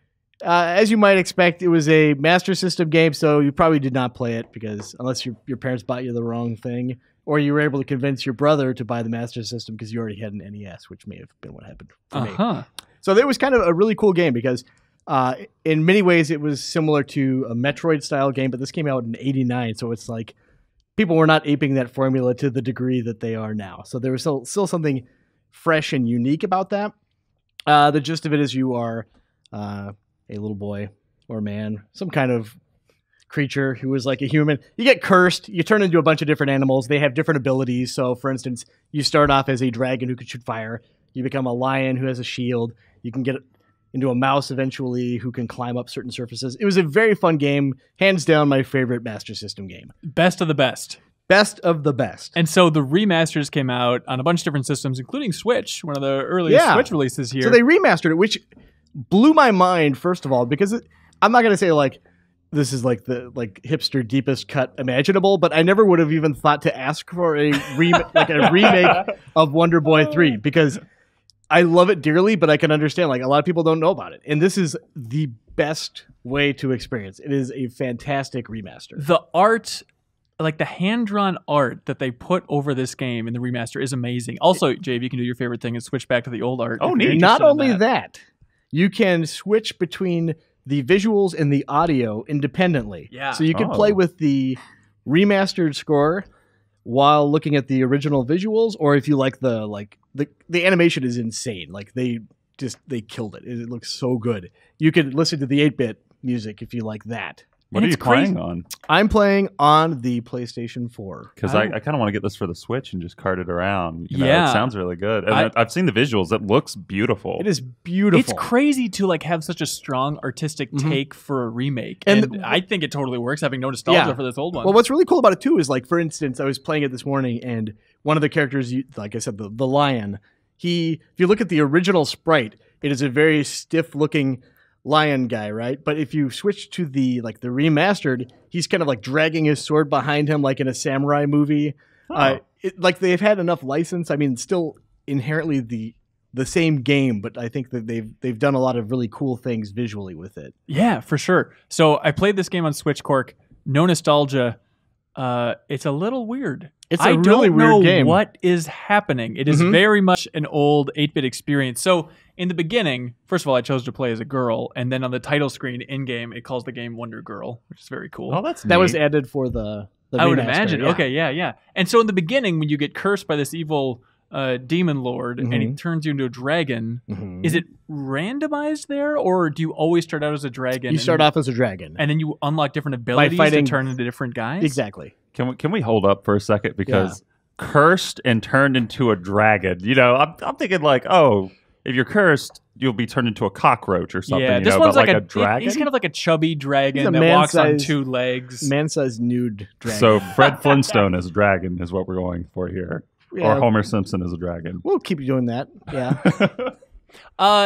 uh, as you might expect, it was a Master System game, so you probably did not play it because unless your your parents bought you the wrong thing, or you were able to convince your brother to buy the Master System because you already had an N E S, which may have been what happened for me. Uh-huh. So it was kind of a really cool game because uh, in many ways it was similar to a Metroid-style game, but this came out in eighty-nine, so it's like people were not aping that formula to the degree that they are now. So there was still, still something fresh and unique about that. Uh, the gist of it is you are uh, a little boy or man, some kind of creature who is like a human. You get cursed. You turn into a bunch of different animals. They have different abilities. So, for instance, you start off as a dragon who can shoot fire. You become a lion who has a shield. You can get into a mouse eventually who can climb up certain surfaces. It was a very fun game. Hands down, my favorite Master System game. Best of the best. Best of the best. And so the remasters came out on a bunch of different systems, including Switch, one of the earliest Yeah. Switch releases here. So they remastered it, which blew my mind, first of all, because it, I'm not going to say like this is like the like hipster deepest cut imaginable, but I never would have even thought to ask for a re- like a remake of Wonder Boy three because I love it dearly, but I can understand like a lot of people don't know about it. And this is the best way to experience. It is a fantastic remaster. the art, like the hand-drawn art that they put over this game in the remaster is amazing. Also, Jave, you can do your favorite thing and switch back to the old art. Oh, if you're neat. Not interested in only that. that, you can switch between the visuals and the audio independently. Yeah. So you can Oh. play with the remastered score while looking at the original visuals, or if you like the like the the animation is insane. Like they just they killed it. It looks so good. You could listen to the eight-bit music if you like that. What And are you it's crazy. playing on? I'm playing on the PlayStation four. Because I, I- I, kind of want to get this for the Switch and just cart it around. You know, Yeah. it sounds really good. And I- I, I've seen the visuals. It looks beautiful. It is beautiful. It's crazy to like have such a strong artistic Mhm. take for a remake, And and, the- I think it totally works. Having no nostalgia Yeah. for this old one. Well, what's really cool about it too is like, for instance, I was playing it this morning, and one of the characters, you, like I said, the the lion. He, if you look at the original sprite, it is a very stiff-looking lion guy, right? But if you switch to the like the remastered, he's kind of like dragging his sword behind him, like in a samurai movie. Oh. Uh, it, like they've had enough license. I mean, still inherently the the same game, but I think that they've they've done a lot of really cool things visually with it. Yeah, for sure. So I played this game on Switch, Cork. No nostalgia. Uh, it's a little weird. It's a I really don't weird know game. what is happening. It is Mhm. very much an old eight-bit experience. So in the beginning, first of all, I chose to play as a girl, and then on the title screen in-game, it calls the game Wonder Girl, which is very cool. Oh, that's That was neat. added for the. the I would remaster, imagine. yeah. Okay, yeah, yeah. And so in the beginning, when you get cursed by this evil uh, demon lord and he Mhm. turns you into a dragon, Mhm. is it randomized there, or do you always start out as a dragon? You and start then, off as a dragon. and then you unlock different abilities fighting- to turn into different guys? Exactly. Can we, can we hold up for a second? Because cursed and turned into a dragon, you know, I'm, I'm thinking like, oh, if you're cursed, you'll be turned into a cockroach or something. Yeah, you this know, one's but like, like, a, dragon. He's kind of like a chubby dragon He's a that walks on man-sized- two legs. Man-sized nude dragon. So Fred Flintstone as a dragon is what we're going for here. Yeah. Or Homer Simpson as a dragon. We'll keep doing that. Yeah. Uh,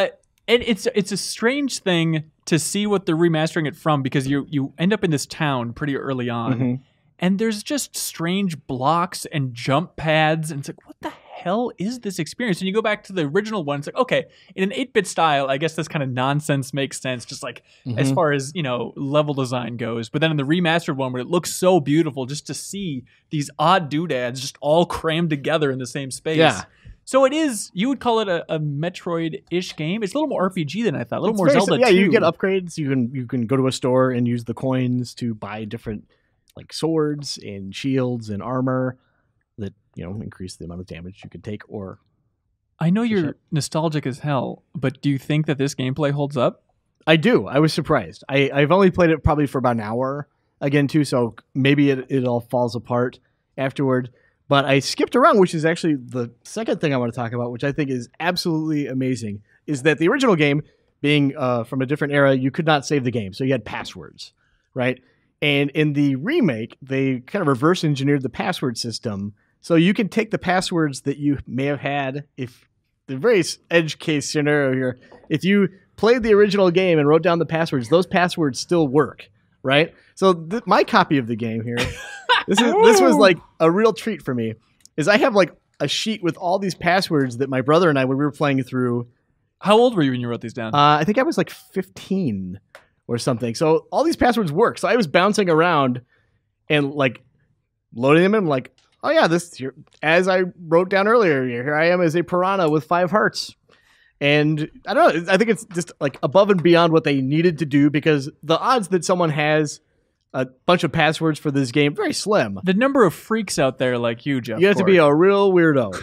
And it's it's a strange thing to see what they're remastering it from, because you you end up in this town pretty early on, Mm-hmm. and there's just strange blocks and jump pads, and it's like, what the hell is this experience? And you go back to the original one, it's like, okay, in an eight-bit style, I guess this kind of nonsense makes sense, just like Mm-hmm. as far as, you know, level design goes. But then in the remastered one, where it looks so beautiful, just to see these odd doodads just all crammed together in the same space. Yeah. So it is, you would call it a, a Metroid-ish game. It's a little more R P G than I thought, a little It's more very Zelda sim- Yeah, too. you get upgrades. You can you can go to a store and use the coins to buy different like swords and shields and armor that, you know, increase the amount of damage you can take. Or I know you're sure. nostalgic as hell, but do you think that this gameplay holds up? I do. I was surprised. I, I've only played it probably for about an hour again too, so maybe it, it all falls apart afterward. But I skipped around, which is actually the second thing I want to talk about, which I think is absolutely amazing, is that the original game, being uh, from a different era, you could not save the game. So you had passwords, right? And in the remake, they kind of reverse engineered the password system. So you can take the passwords that you may have had, if the very edge case scenario here, if you played the original game and wrote down the passwords, those passwords still work, right? So th- my copy of the game here, this is this was like a real treat for me, is I have like a sheet with all these passwords that my brother and I, when we were playing through. How old were you when you wrote these down? Uh, I think I was like fifteen or something. So all these passwords work. So I was bouncing around and like loading them in, like, oh yeah, this here, as I wrote down earlier, here I am as a piranha with five hearts. And I don't know, I think it's just like above and beyond what they needed to do, because the odds that someone has a bunch of passwords for this game, very slim. The number of freaks out there like you, Jeff. You have to be a real weirdo.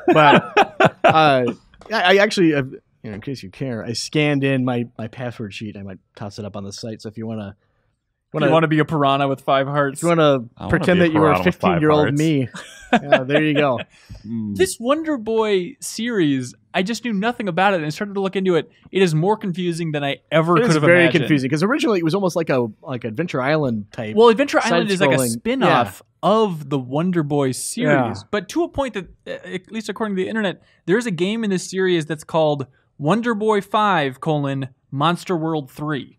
But uh, I, I actually, uh, you know, in case you care, I scanned in my, my password sheet. I might toss it up on the site. So if you want to, you want to be a piranha with five hearts. if you want I to wanna pretend be a that you were a piranha with five fifteen-year-old hearts. me, yeah, there you go. This Wonder Boy series, I just knew nothing about it, and I started to look into it. It is more confusing than I ever It could is have very imagined. confusing, because originally it was almost like a like Adventure Island type. Well, Adventure Island is like a Side-scrolling, spin-off of the Wonder Boy series, Yeah. but to a point that, uh, at least according to the internet, there is a game in this series that's called Wonder Boy five, colon, Monster World three.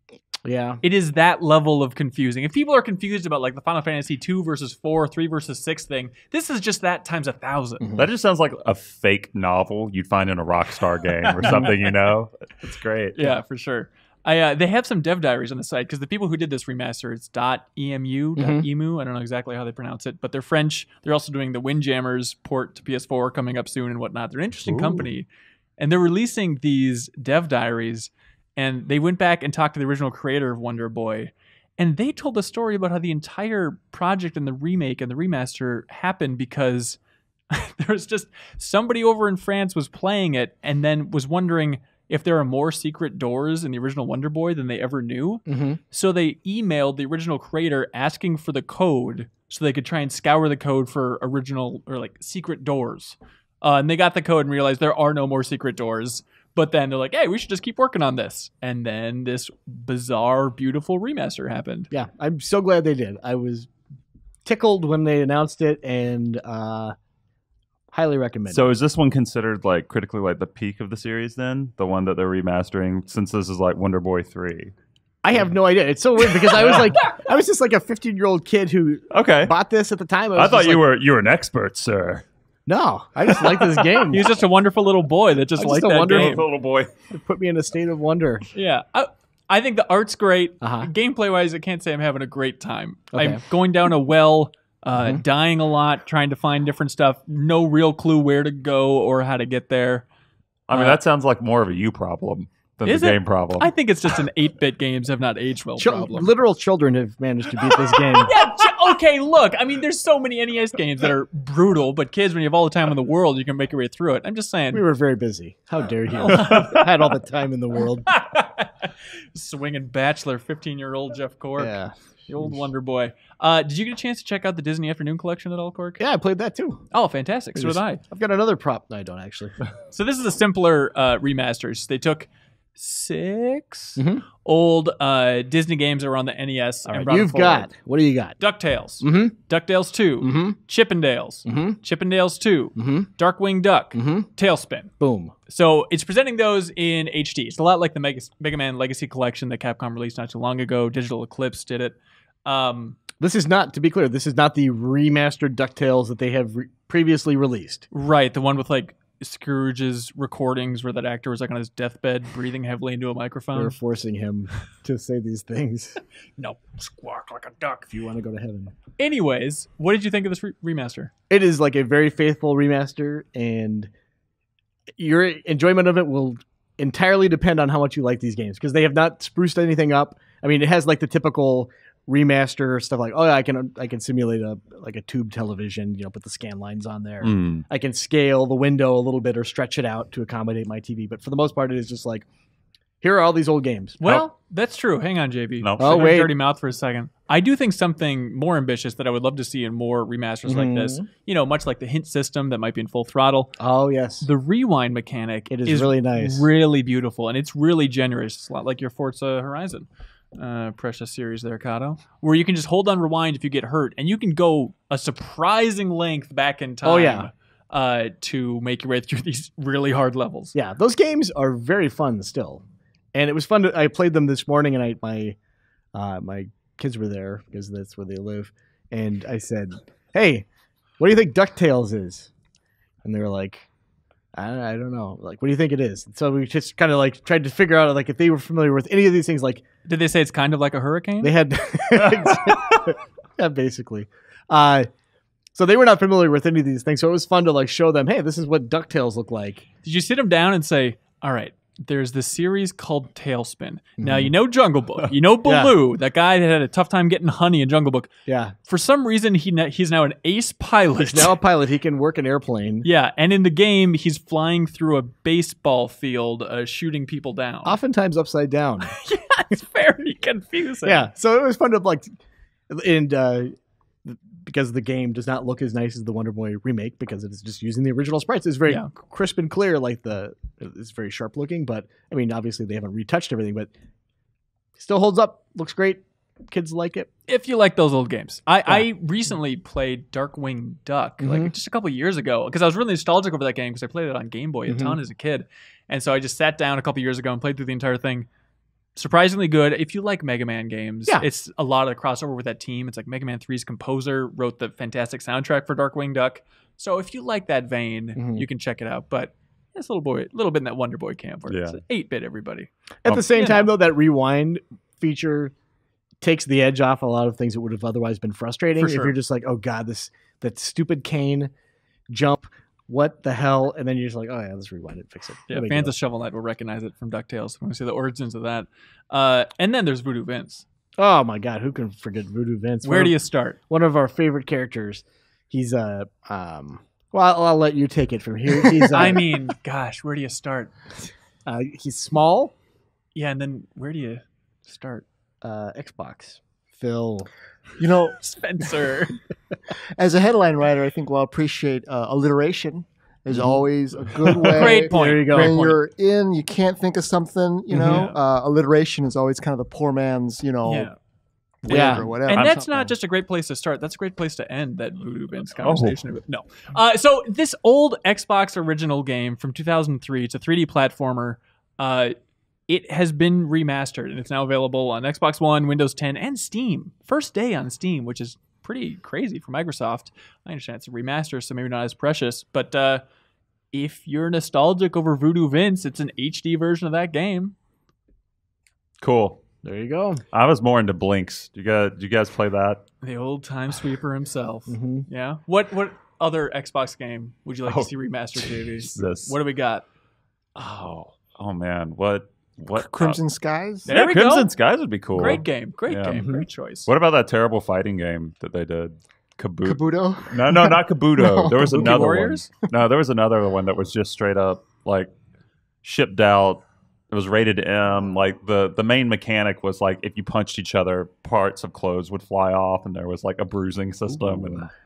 yeah. It is that level of confusing. If people are confused about like the Final Fantasy two versus four, three versus six thing, this is just that times a thousand. That just sounds like a fake novel you'd find in a Rockstar game or something, you know? It's great. Yeah, for sure. I uh, they have some dev diaries on the site, because the people who did this remaster, it's .emu, Mhm. .emu, I don't know exactly how they pronounce it, but they're French. They're also doing the Windjammers port to P S four coming up soon and whatnot. They're an interesting Ooh. company, and they're releasing these dev diaries, and they went back and talked to the original creator of Wonder Boy, and they told the story about how the entire project and the remake and the remaster happened because there was just somebody over in France was playing it and then was wondering if there are more secret doors in the original Wonder Boy than they ever knew. Mm-hmm. So they emailed the original creator asking for the code so they could try and scour the code for original or like secret doors. Uh, and they got the code and realized there are no more secret doors. But then they're like, hey, we should just keep working on this. And then this bizarre, beautiful remaster happened. Yeah, I'm so glad they did. I was tickled when they announced it, and uh, highly recommend So is this one considered like critically like the peak of the series then? The one that they're remastering, since this is like Wonder Boy three. I have no idea. It's so weird, because I was like, I was just like a fifteen-year-old kid who Okay. bought this at the time. I, I was thought just you like, were you were an expert, sir. No, I just like this game. He was just a wonderful little boy that just I'm liked just a that wonderful game. Little boy. It put me in a state of wonder. Yeah. I, I think the art's great. Uh-huh. Gameplay-wise, I can't say I'm having a great time. Okay. I'm going down a well, uh, Mhm. dying a lot, trying to find different stuff. No real clue where to go or how to get there. I mean, Uh, that sounds like more of a you problem than Is the it? game problem. I think it's just an eight-bit games have not aged well Chil- problem. literal children have managed to beat this game. Yeah, ch- okay, look. I mean, there's so many N E S games that are brutal, but kids, when you have all the time in the world, you can make your way through it. I'm just saying. We were very busy. How dare you? I had all the time in the world. Swinging bachelor, fifteen-year-old Jeff Cork. Yeah. The old Wonder Boy. Uh, did you get a chance to check out the Disney Afternoon Collection at all, Cork? Yeah, I played that too. Oh, fantastic. So did I. I've got another prop. No, I don't actually. So this is a simpler uh, remasters. They took six Mhm. old uh, Disney games that were on the N E S. All and right, brought it you've forward. got. What do you got? DuckTales, Mm-hmm. DuckTales two, Mm-hmm. Chippendales, Mm-hmm. Chippendales two, Mm-hmm. Darkwing Duck, Mm-hmm. Tailspin. Boom. So it's presenting those in H D. It's a lot like the Mega, Mega Man Legacy Collection that Capcom released not too long ago. Digital Eclipse did it. Um, This is not, to be clear, this is not the remastered DuckTales that they have re- previously released. right, the one with like Scrooge's recordings where that actor was like on his deathbed breathing heavily into a microphone. They're forcing him to say these things No, squawk like a duck. if you want to go to heaven. Anyways, what did you think of this re- remaster? It is like a very faithful remaster, and your enjoyment of it will entirely depend on how much you like these games, because they have not spruced anything up. I mean, it has like the typical remaster stuff, like, oh, yeah, I can I can simulate a like a tube television, you know, put the scan lines on there. Mm. I can scale the window a little bit or stretch it out to accommodate my T V. But for the most part, it is just like, here are all these old games. Well, that's true. Hang on, J B. No. Oh, Shut your wait. dirty mouth for a second. I do think something more ambitious that I would love to see in more remasters Mhm. like this, you know, much like the hint system that might be in Full Throttle. Oh, yes. The rewind mechanic It is really nice. really beautiful, and it's really generous. It's a lot like your Forza Horizon uh, precious series there, Kato, where you can just hold on rewind if you get hurt, and you can go a surprising length back in time Oh, yeah. uh, to make your way through these really hard levels. Yeah, those games are very fun still. And it was fun to, I played them this morning, and I my uh, my kids were there because that's where they live. And I said, "Hey, what do you think DuckTales is?" And they were like, I, I don't know. Like, what do you think it is? And so we just kind of like tried to figure out like if they were familiar with any of these things. Like, Did they say it's kind of like a hurricane? they had, yeah, basically. Uh, so they were not familiar with any of these things. So it was fun to like show them, hey, this is what DuckTales look like. Did you sit them down and say, all right, there's this series called Tailspin. Now, Mhm. you know Jungle Book. You know Yeah. Baloo, that guy that had a tough time getting honey in Jungle Book. Yeah, For some reason, he ne- he's now an ace pilot. he's now a pilot. He can work an airplane. Yeah, and in the game, he's flying through a baseball field, uh, shooting people down. Oftentimes upside down. Yeah, it's very confusing. Yeah, so it was fun to like, and uh, because the game does not look as nice as the Wonder Boy remake because it is just using the original sprites. It's very Yeah. crisp and clear, like the it's very sharp looking. But I mean, obviously they haven't retouched everything, but still holds up. Looks great. Kids like it. If you like those old games. I, I recently played Darkwing Duck, Mhm. like just a couple years ago, because I was really nostalgic over that game because I played it on Game Boy a Mhm. ton as a kid. And so I just sat down a couple years ago and played through the entire thing. Surprisingly good. If you like Mega Man games, Yeah. it's a lot of the crossover with that team. It's like Mega Man three's composer wrote the fantastic soundtrack for Darkwing Duck. So if you like that vein, Mhm. you can check it out. But it's a little boy, a little bit in that Wonder Boy camp where it's Yeah. eight bit everybody. At Um, the same you time, know. though, that rewind feature takes the edge off a lot of things that would have otherwise been frustrating. For If sure. you're just like, oh god, this that stupid cane jump, what the hell? And then you're just like, oh yeah, let's rewind it, fix it. Yeah, No big fans deal. of Shovel Knight will recognize it from DuckTales when we see the origins of that. Uh, and then there's Voodoo Vince. Oh my god, who can forget Voodoo Vince? Where One do of- you start? One of our favorite characters. He's a uh, um. Well, I'll, I'll let you take it from here. He's uh, I mean, gosh, where do you start? uh, he's small. Yeah, and then where do you start? Uh, Xbox. Phil. You know, Spencer. as a headline writer, I think we'll appreciate uh, alliteration is Mhm. always a good way. Great point. There you go. Great When point. you're in, you can't think of something, you know. Mhm. Uh, alliteration is always kind of the poor man's, you know, Yeah. wig Yeah. or whatever. And I'm that's something. not just a great place to start. That's a great place to end that Voodoo Vince conversation. No. Uh, so this old Xbox original game from two thousand three, it's a three D platformer. Uh, it has been remastered, and it's now available on Xbox One, Windows ten, and Steam. First day on Steam, which is pretty crazy for Microsoft. I understand it's a remaster, so maybe not as precious. But uh, if you're nostalgic over Voodoo Vince, it's an H D version of that game. Cool. There you go. I was more into Blinks. Do you guys, do you guys play that? The old time sweeper himself. hmm Yeah. What what other Xbox game would you like Oh, to see remastered, J V? Jesus. What do we got? Oh, oh man, what what Crimson Skies. There yeah, we Crimson go. Skies would be cool. Great game. Great Yeah. game. Mhm. Great choice. What about that terrible fighting game that they did? Kaboot. Kabuto. No, no, not Kabuto. No. There was Kabuki another Warriors? one. No, there was another one that was just straight up like shipped out. It was rated M. Like the the main mechanic was like if you punched each other, parts of clothes would fly off, and there was like a bruising system. And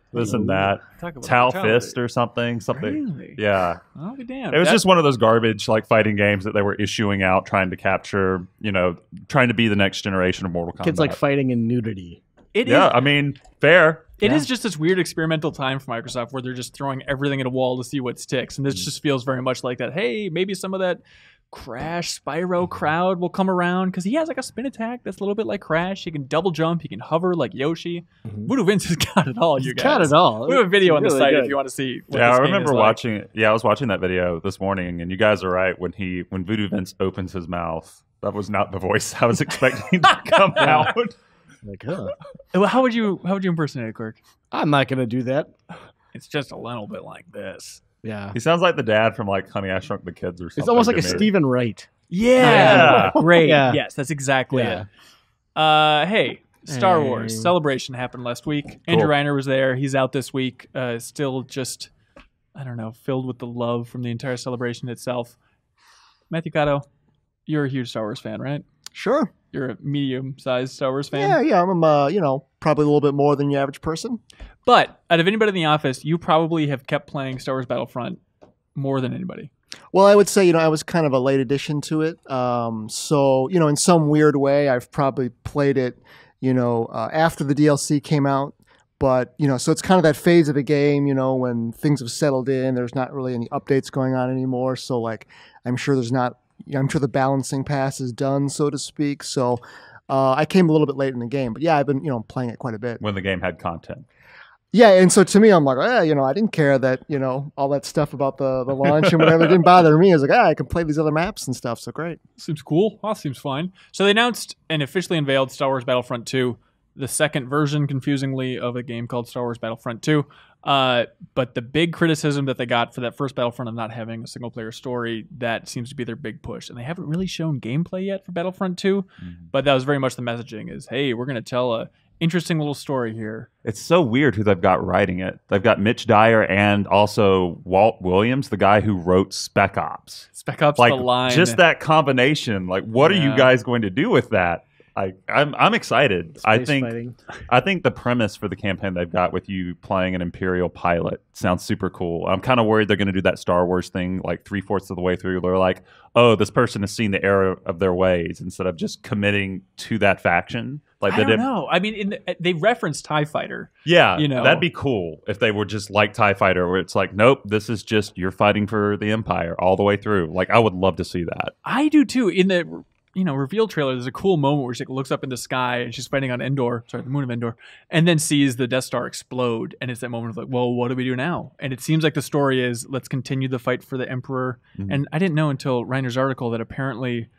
this and that. Talk about Tal brutality. Fist or something. Something. Really? Yeah. I'll be damned. It was That- just one of those garbage like fighting games that they were issuing out, trying to capture, you know, trying to be the next generation of Mortal Kombat. Kids like fighting in nudity. It is. yeah, I mean, fair. It Yeah. is just this weird experimental time for Microsoft where they're just throwing everything at a wall to see what sticks. And this just feels very much like that. Hey, maybe some of that Crash Spyro crowd will come around because he has like a spin attack that's a little bit like Crash. He can double jump. He can hover like Yoshi. Mhm. Voodoo Vince has got it all, you He's guys. got it all. We have a video on the Really site good. if you want to see what Yeah, this I game remember is like. watching it. Yeah, I was watching that video this morning, and you guys are right. When he, when Voodoo Vince opens his mouth, that was not the voice I was expecting to come out. Like, huh. Well, How would you how would you impersonate it, Quirk? I'm not gonna do that. It's just a little bit like this. Yeah. He sounds like the dad from like Honey I Shrunk the Kids or something. It's almost like a to me. Stephen Wright. Yeah. Yeah. Great. Yeah. Yes, that's exactly Yeah. it. Uh, hey, Star Hey. Wars Celebration happened last week. Andrew Reiner was there. He's out this week. Uh, still just, I don't know, filled with the love from the entire celebration itself. Matthew Cotto, you're a huge Star Wars fan, right? Sure. You're a medium-sized Star Wars fan. Yeah, yeah. I'm, uh, you know, probably a little bit more than your average person. But out of anybody in the office, you probably have kept playing Star Wars Battlefront more than anybody. Well, I would say, you know, I was kind of a late addition to it. Um, so, you know, in some weird way, I've probably played it, you know, uh, after the D L C came out. But, you know, so it's kind of that phase of the game, you know, when things have settled in, there's not really any updates going on anymore. So, like, I'm sure there's not, I'm sure the balancing pass is done, so to speak. So uh, I came a little bit late in the game. But, yeah, I've been, you know, playing it quite a bit. When the game had content. Yeah, and so to me, I'm like, eh, you know, I didn't care that, you know, all that stuff about the, the launch and whatever didn't bother me. I was like, ah, I can play these other maps and stuff, so great. Seems cool. Well, seems fine. So they announced and officially unveiled Star Wars Battlefront two, the second version, confusingly, of a game called Star Wars Battlefront two. Uh, but the big criticism that they got for that first Battlefront of not having a single-player story, that seems to be their big push. And they haven't really shown gameplay yet for Battlefront two, Mm-hmm. but that was very much the messaging is, hey, we're going to tell a interesting little story here. It's so weird who they've got writing it. They've got Mitch Dyer and also Walt Williams, the guy who wrote Spec Ops. Spec Ops Like the line. just that combination. Like, what are Yeah. you guys going to do with that? I, I'm I'm excited. I Space think fighting. I think the premise for the campaign they've got with you playing an Imperial pilot sounds super cool. I'm kind of worried they're going to do that Star Wars thing like three fourths of the way through. They're like, oh, this person has seen the error of their ways instead of just committing to that faction. Like I they don't did. know. I mean, in the, they referenced TIE Fighter. Yeah, You know. that'd be cool if they were just like TIE Fighter, where it's like, nope, this is just you're fighting for the Empire all the way through. Like, I would love to see that. I do too. In the you know reveal trailer, there's a cool moment where she like, looks up in the sky and she's fighting on Endor, sorry, the moon of Endor, and then sees the Death Star explode. And it's that moment of like, well, what do we do now? And it seems like the story is let's continue the fight for the Emperor. Mhm. And I didn't know until Reiner's article that apparently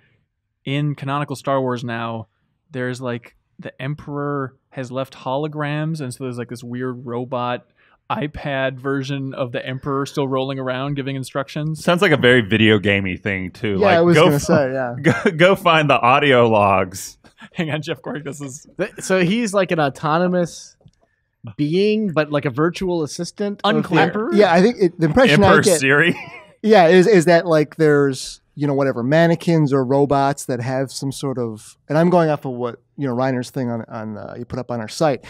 in canonical Star Wars now, there's like the Emperor has left holograms, and so there's like this weird robot iPad version of the Emperor still rolling around giving instructions. Sounds like a very video gamey thing too. Yeah, like, I was go going to f- say, yeah. go, go find the audio logs. Hang on, Jeff Cork, this is Th- So he's like an autonomous being, but like a virtual assistant. of the Unclear. Emperor? Yeah, I think it, the impression Emperor I get, Siri. yeah, is is that like there's, you know, whatever, mannequins or robots that have some sort of, and I'm going off of what, you know, Reiner's thing on, on uh, you put up on our site.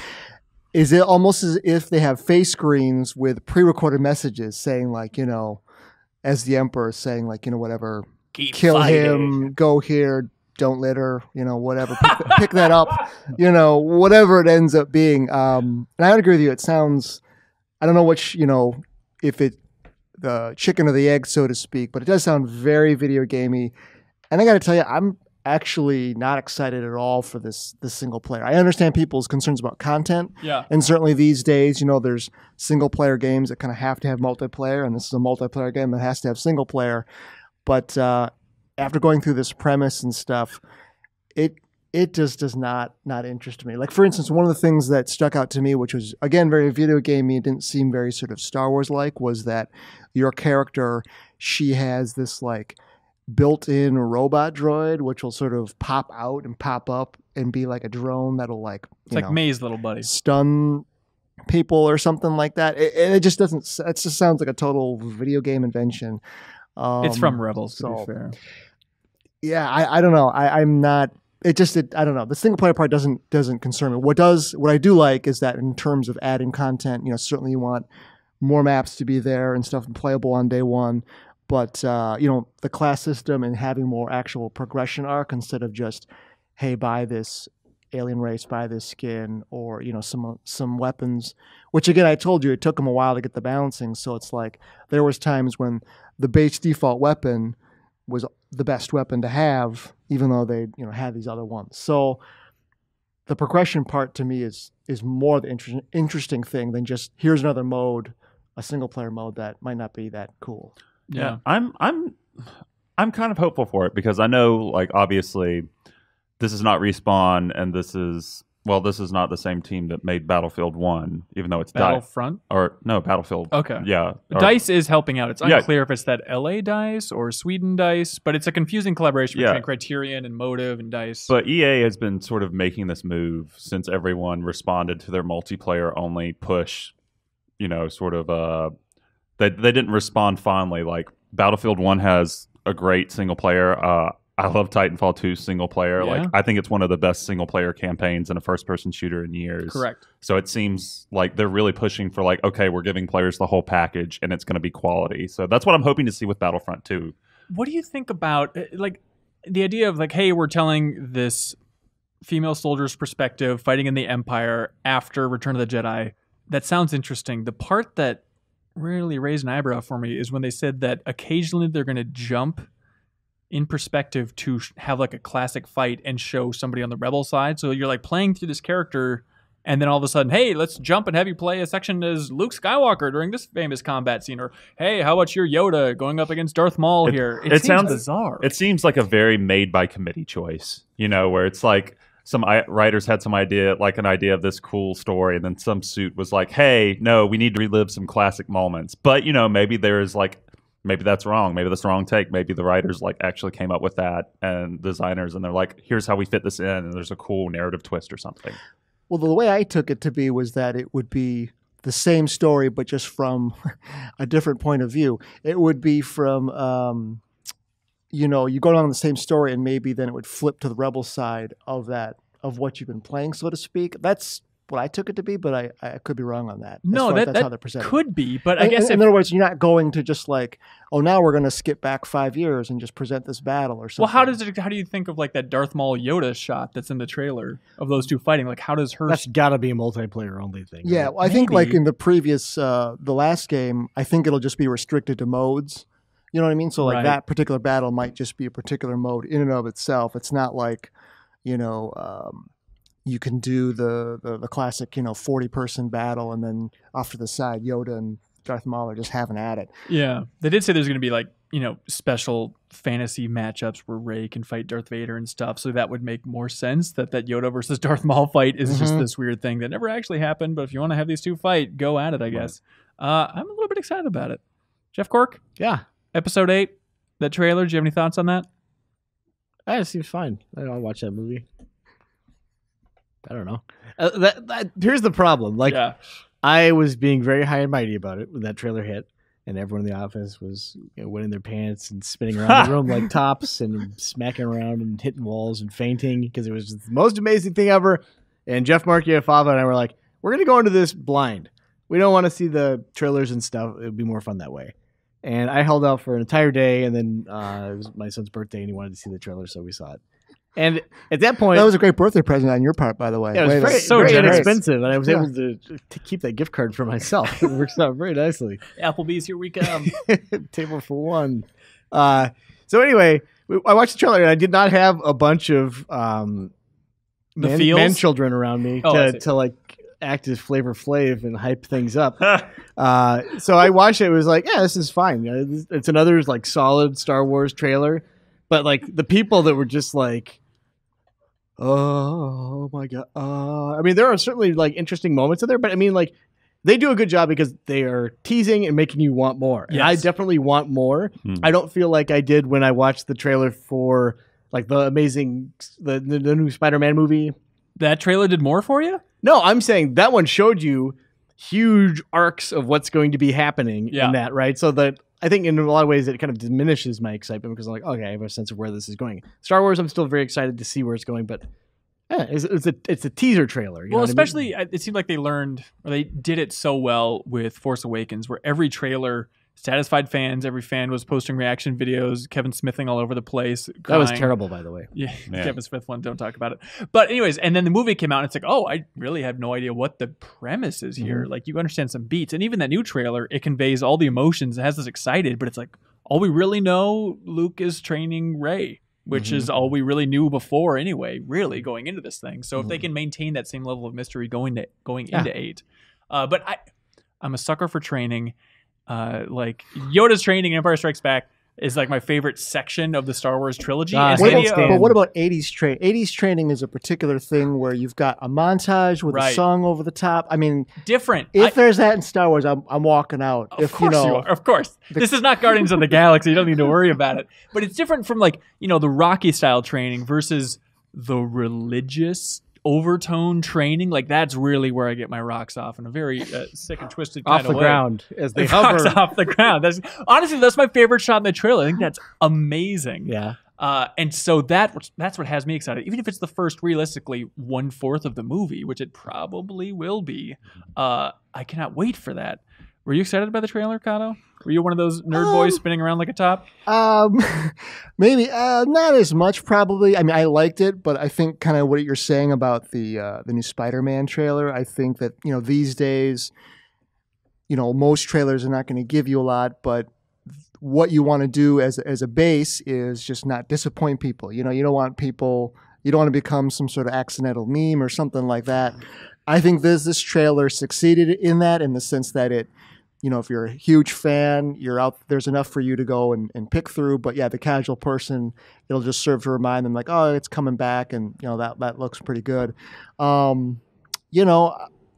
Is it almost as if they have face screens with pre-recorded messages saying like, you know, as the Emperor saying like, you know, whatever, keep kill fighting. him, go here, don't litter, you know, whatever, pick, th- pick that up, you know, whatever it ends up being. Um, and I would agree with you. It sounds, I don't know which, you know, if it, the chicken or the egg, so to speak, but it does sound very video gamey. And I got to tell you, I'm actually not excited at all for this, this single player. I understand people's concerns about content. Yeah. And certainly these days, you know, there's single player games that kind of have to have multiplayer, and this is a multiplayer game that has to have single player. But uh, after going through this premise and stuff, it it just does not not interest me. Like, for instance, one of the things that stuck out to me, which was, again, very video gamey, it didn't seem very sort of Star Wars-like, was that your character, she has this, like, built-in robot droid, which will sort of pop out and pop up and be like a drone that'll, like, It's you like know, May's little buddy. stun people or something like that. It, it just doesn't, it just sounds like a total video game invention. Um, It's from Rebels, to so- be fair. yeah, I, I don't know. I, I'm not it just it, I don't know. The single player part doesn't doesn't concern me. What does what I do like is that in terms of adding content, you know, certainly you want more maps to be there and stuff and playable on day one. But uh, you know, the class system and having more actual progression arc instead of just, hey, buy this alien race, buy this skin, or you know, some some weapons. Which again, I told you, it took them a while to get the balancing. So it's like there was times when the base default weapon was the best weapon to have, even though they you know had these other ones. So the progression part to me is is more the inter- interesting thing than just here's another mode, a single player mode that might not be that cool. Yeah. Yeah, I'm I'm I'm kind of hopeful for it because I know, like, obviously this is not Respawn and this is well, this is not the same team that made Battlefield One, even though it's Dice. Battlefront? Or no, Battlefield. Okay. Yeah. Or, DICE is helping out. It's Yeah. unclear if it's that L A DICE or Sweden DICE, but it's a confusing collaboration Yeah. between Criterion and Motive and DICE. But E A has been sort of making this move since everyone responded to their multiplayer only push, you know, sort of uh they they didn't respond fondly. Like Battlefield One has a great single player. Uh I love Titanfall two single player. Yeah. Like I think it's one of the best single player campaigns in a first person shooter in years. Correct. So it seems like they're really pushing for like, okay, we're giving players the whole package and it's going to be quality. So that's what I'm hoping to see with Battlefront two. What do you think about uh, like the idea of like, hey, we're telling this female soldier's perspective fighting in the Empire after Return of the Jedi? That sounds interesting. The part that really raised an eyebrow for me is when they said that occasionally they're going to jump in perspective to sh- have like a classic fight and show somebody on the rebel side. So you're like playing through this character and then all of a sudden, hey, let's jump and have you play a section as Luke Skywalker during this famous combat scene. Or, hey, how about your Yoda going up against Darth Maul It- here? It, it seems sounds- bizarre. It seems like a very made by committee choice, you know, where it's like some I- writers had some idea, like an idea of this cool story, and then some suit was like, hey, no, we need to relive some classic moments. But, you know, maybe there's like, maybe that's wrong. Maybe that's the wrong take. Maybe the writers like actually came up with that and designers, and they're like, here's how we fit this in, and there's a cool narrative twist or something. Well, the way I took it to be was that it would be the same story, but just from a different point of view. It would be from, um, you know, you go down the same story, and maybe then it would flip to the rebel side of that, of what you've been playing, so to speak. That's what I took it to be, but I, I could be wrong on that. as no, far as that, that's that how they're presented. could be, but I In- guess in, if, in other words, you're not going to just like, oh, now we're going to skip back five years and just present this battle or something. well, how does it? How do you think of like that Darth Maul Yoda shot that's in the trailer of those two fighting? Like, how does her? That's got to be a multiplayer only thing. Yeah, right? well, I think like Maybe. in the previous, uh, the last game, I think it'll just be restricted to modes. You know what I mean? So like Right. that particular battle might just be a particular mode in and of itself. It's not like, you know, um, you can do the, the the classic, you know, forty person battle, and then off to the side, Yoda and Darth Maul are just having at it. Yeah, they did say there's going to be like, you know, special fantasy matchups where Rey can fight Darth Vader and stuff. So that would make more sense that that Yoda versus Darth Maul fight is just Mhm. this weird thing that never actually happened. But if you want to have these two fight, go at it, I guess. Uh, I'm a little bit excited about it. Jeff Cork, Yeah. episode eight, that trailer. Do you have any thoughts on that? That seems fine. I don't watch that movie. I don't know. Uh, that, that here's the problem. Like yeah. I was being very high and mighty about it when that trailer hit, and everyone in the office was you know, wetting their pants and spinning around the room like tops and smacking around and hitting walls and fainting because it was just the most amazing thing ever. And Jeff Markia, Fava, and I were like, we're gonna go into this blind. We don't want to see the trailers and stuff. It would be more fun that way. And I held out for an entire day, and then uh, it was my son's birthday, and he wanted to see the trailer, so we saw it. And at that point, That was a great birthday present on your part, by the way. yeah, it was Way to- very, so very generous. inexpensive, and I was Yeah. able to, to keep that gift card for myself. It works out very nicely. Applebee's, here we come. Table for one. Uh, so anyway, we, I watched the trailer, and I did not have a bunch of um, The man, feels? man children around me Oh, I to, see. to like act as Flavor Flav and hype things up. Uh, so I watched it. It was like, yeah, this is fine. You know, this- It's another like solid Star Wars trailer, but like the people that were just like, oh my god. Uh, I mean, there are certainly like interesting moments in there, but I mean, like they do a good job because they are teasing and making you want more. And I Yes. definitely want more. Hmm. I don't feel like I did when I watched the trailer for like the amazing the the, the new Spider-Man movie. That trailer did more for you? No, I'm saying that one showed you huge arcs of what's going to be happening Yeah. in that, right? So that I think in a lot of ways it kind of diminishes my excitement because I'm like, okay, I have a sense of where this is going. Star Wars, I'm still very excited to see where it's going, but yeah, it's, it's a it's a teaser trailer. You well, know what especially I mean? it seemed like they learned or they did it so well with Force Awakens, where every trailer satisfied fans. Every fan was posting reaction videos, Kevin Smithing all over the place. That crying. was terrible, by the way. Yeah, Man. Kevin Smith one, don't talk about it. But anyways, and then the movie came out and it's like, oh, I really have no idea what the premise is here. Mm-hmm. Like you understand some beats. And even that new trailer, it conveys all the emotions. It has us excited, but it's like, all we really know, Luke is training Rey, which Mm-hmm. is all we really knew before anyway, really going into this thing. So if Mm-hmm. they can maintain that same level of mystery going to going Yeah. into eight. Uh, but I I'm a sucker for training. Uh, like Yoda's training in Empire Strikes Back is like my favorite section of the Star Wars trilogy. Ah, It's What the Hands about, idea of- down. but what about eighties train? eighties training is a particular thing where you've got a montage with Right. a song over the top. I mean, different. if I- there's that in Star Wars, I'm I'm walking out. Of if course you you, know, are. Of course. This is not Guardians of the Galaxy. You don't need to worry about it. But it's different from like, you know, the Rocky style training versus the religious overtone training. Like that's really where I get my rocks off in a very uh, sick and twisted kind Off of the way. ground as they It rocks hover. off the ground. That's honestly that's my favorite shot in the trailer. I think that's amazing. Yeah. Uh, and so that that's what has me excited. Even if it's the first, realistically, one fourth of the movie, which it probably will be. Uh, I cannot wait for that. Were you excited by the trailer, Kato? Were you one of those nerd Um, boys spinning around like a top? Um, maybe uh, not as much. Probably. I mean, I liked it, but I think kind of what you're saying about the uh, the new Spider-Man trailer. I think that you know these days, you know, most trailers are not going to give you a lot, but what you want to do as as a base is just not disappoint people. You know, you don't want people. You don't want to become some sort of accidental meme or something like that. I think this this trailer succeeded in that in the sense that it. You know, if you're a huge fan, you're out. There's enough for you to go and, and pick through. But yeah, the casual person, it'll just serve to remind them, like, oh, it's coming back, and you know that that looks pretty good. Um, you know,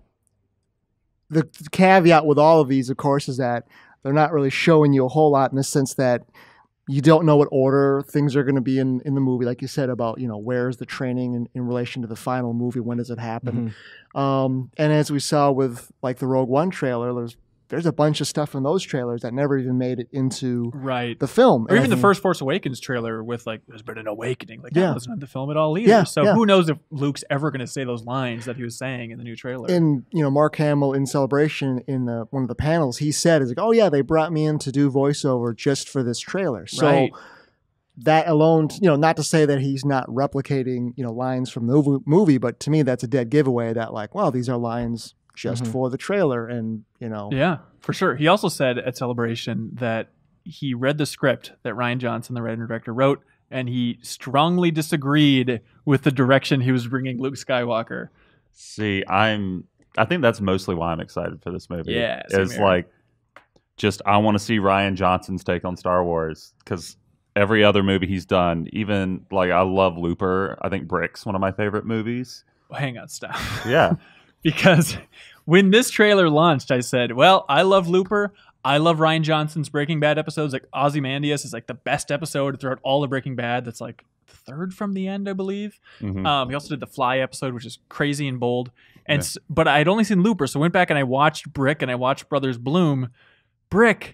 the, the caveat with all of these, of course, is that they're not really showing you a whole lot in the sense that you don't know what order things are going to be in, in the movie. Like you said about, you know, where's the training in, in relation to the final movie? When does it happen? Mhm. Um, and as we saw with like the Rogue One trailer, there's there's a bunch of stuff in those trailers that never even made it into Right. the film. Or And I even the think- first Force Awakens trailer with like, there's been an awakening. Like, Yeah. that wasn't in the film at all either. Yeah, so yeah. who knows if Luke's ever going to say those lines that he was saying in the new trailer. And you know, Mark Hamill in Celebration in the, one of the panels, he said, "Is like, oh yeah, they brought me in to do voiceover just for this trailer." So Right. that alone, you know, not to say that he's not replicating, you know, lines from the movie- movie, but to me, that's a dead giveaway. That like, well, these are lines just Mhm. for the trailer, and you know, Yeah, for sure. He also said at Celebration that he read the script that Ryan Johnson, the writer and director, wrote, and he strongly disagreed with the direction he was bringing Luke Skywalker. See, I'm. I think that's mostly why I'm excited for this movie. Yeah, same it's here. like just I want to see Ryan Johnson's take on Star Wars because every other movie he's done, even like I love Looper. I think Brick's one of my favorite movies. Well, hang on, stop. Yeah, Because when this trailer launched, I said, well, I love Looper. I love Ryan Johnson's Breaking Bad episodes. Like Ozymandias is like the best episode throughout all of Breaking Bad. That's like third from the end, I believe. Mhm. Um, he also did the Fly episode, which is crazy and bold. And s but I had only seen Looper, so I went back and I watched Brick and I watched Brothers Bloom. Brick,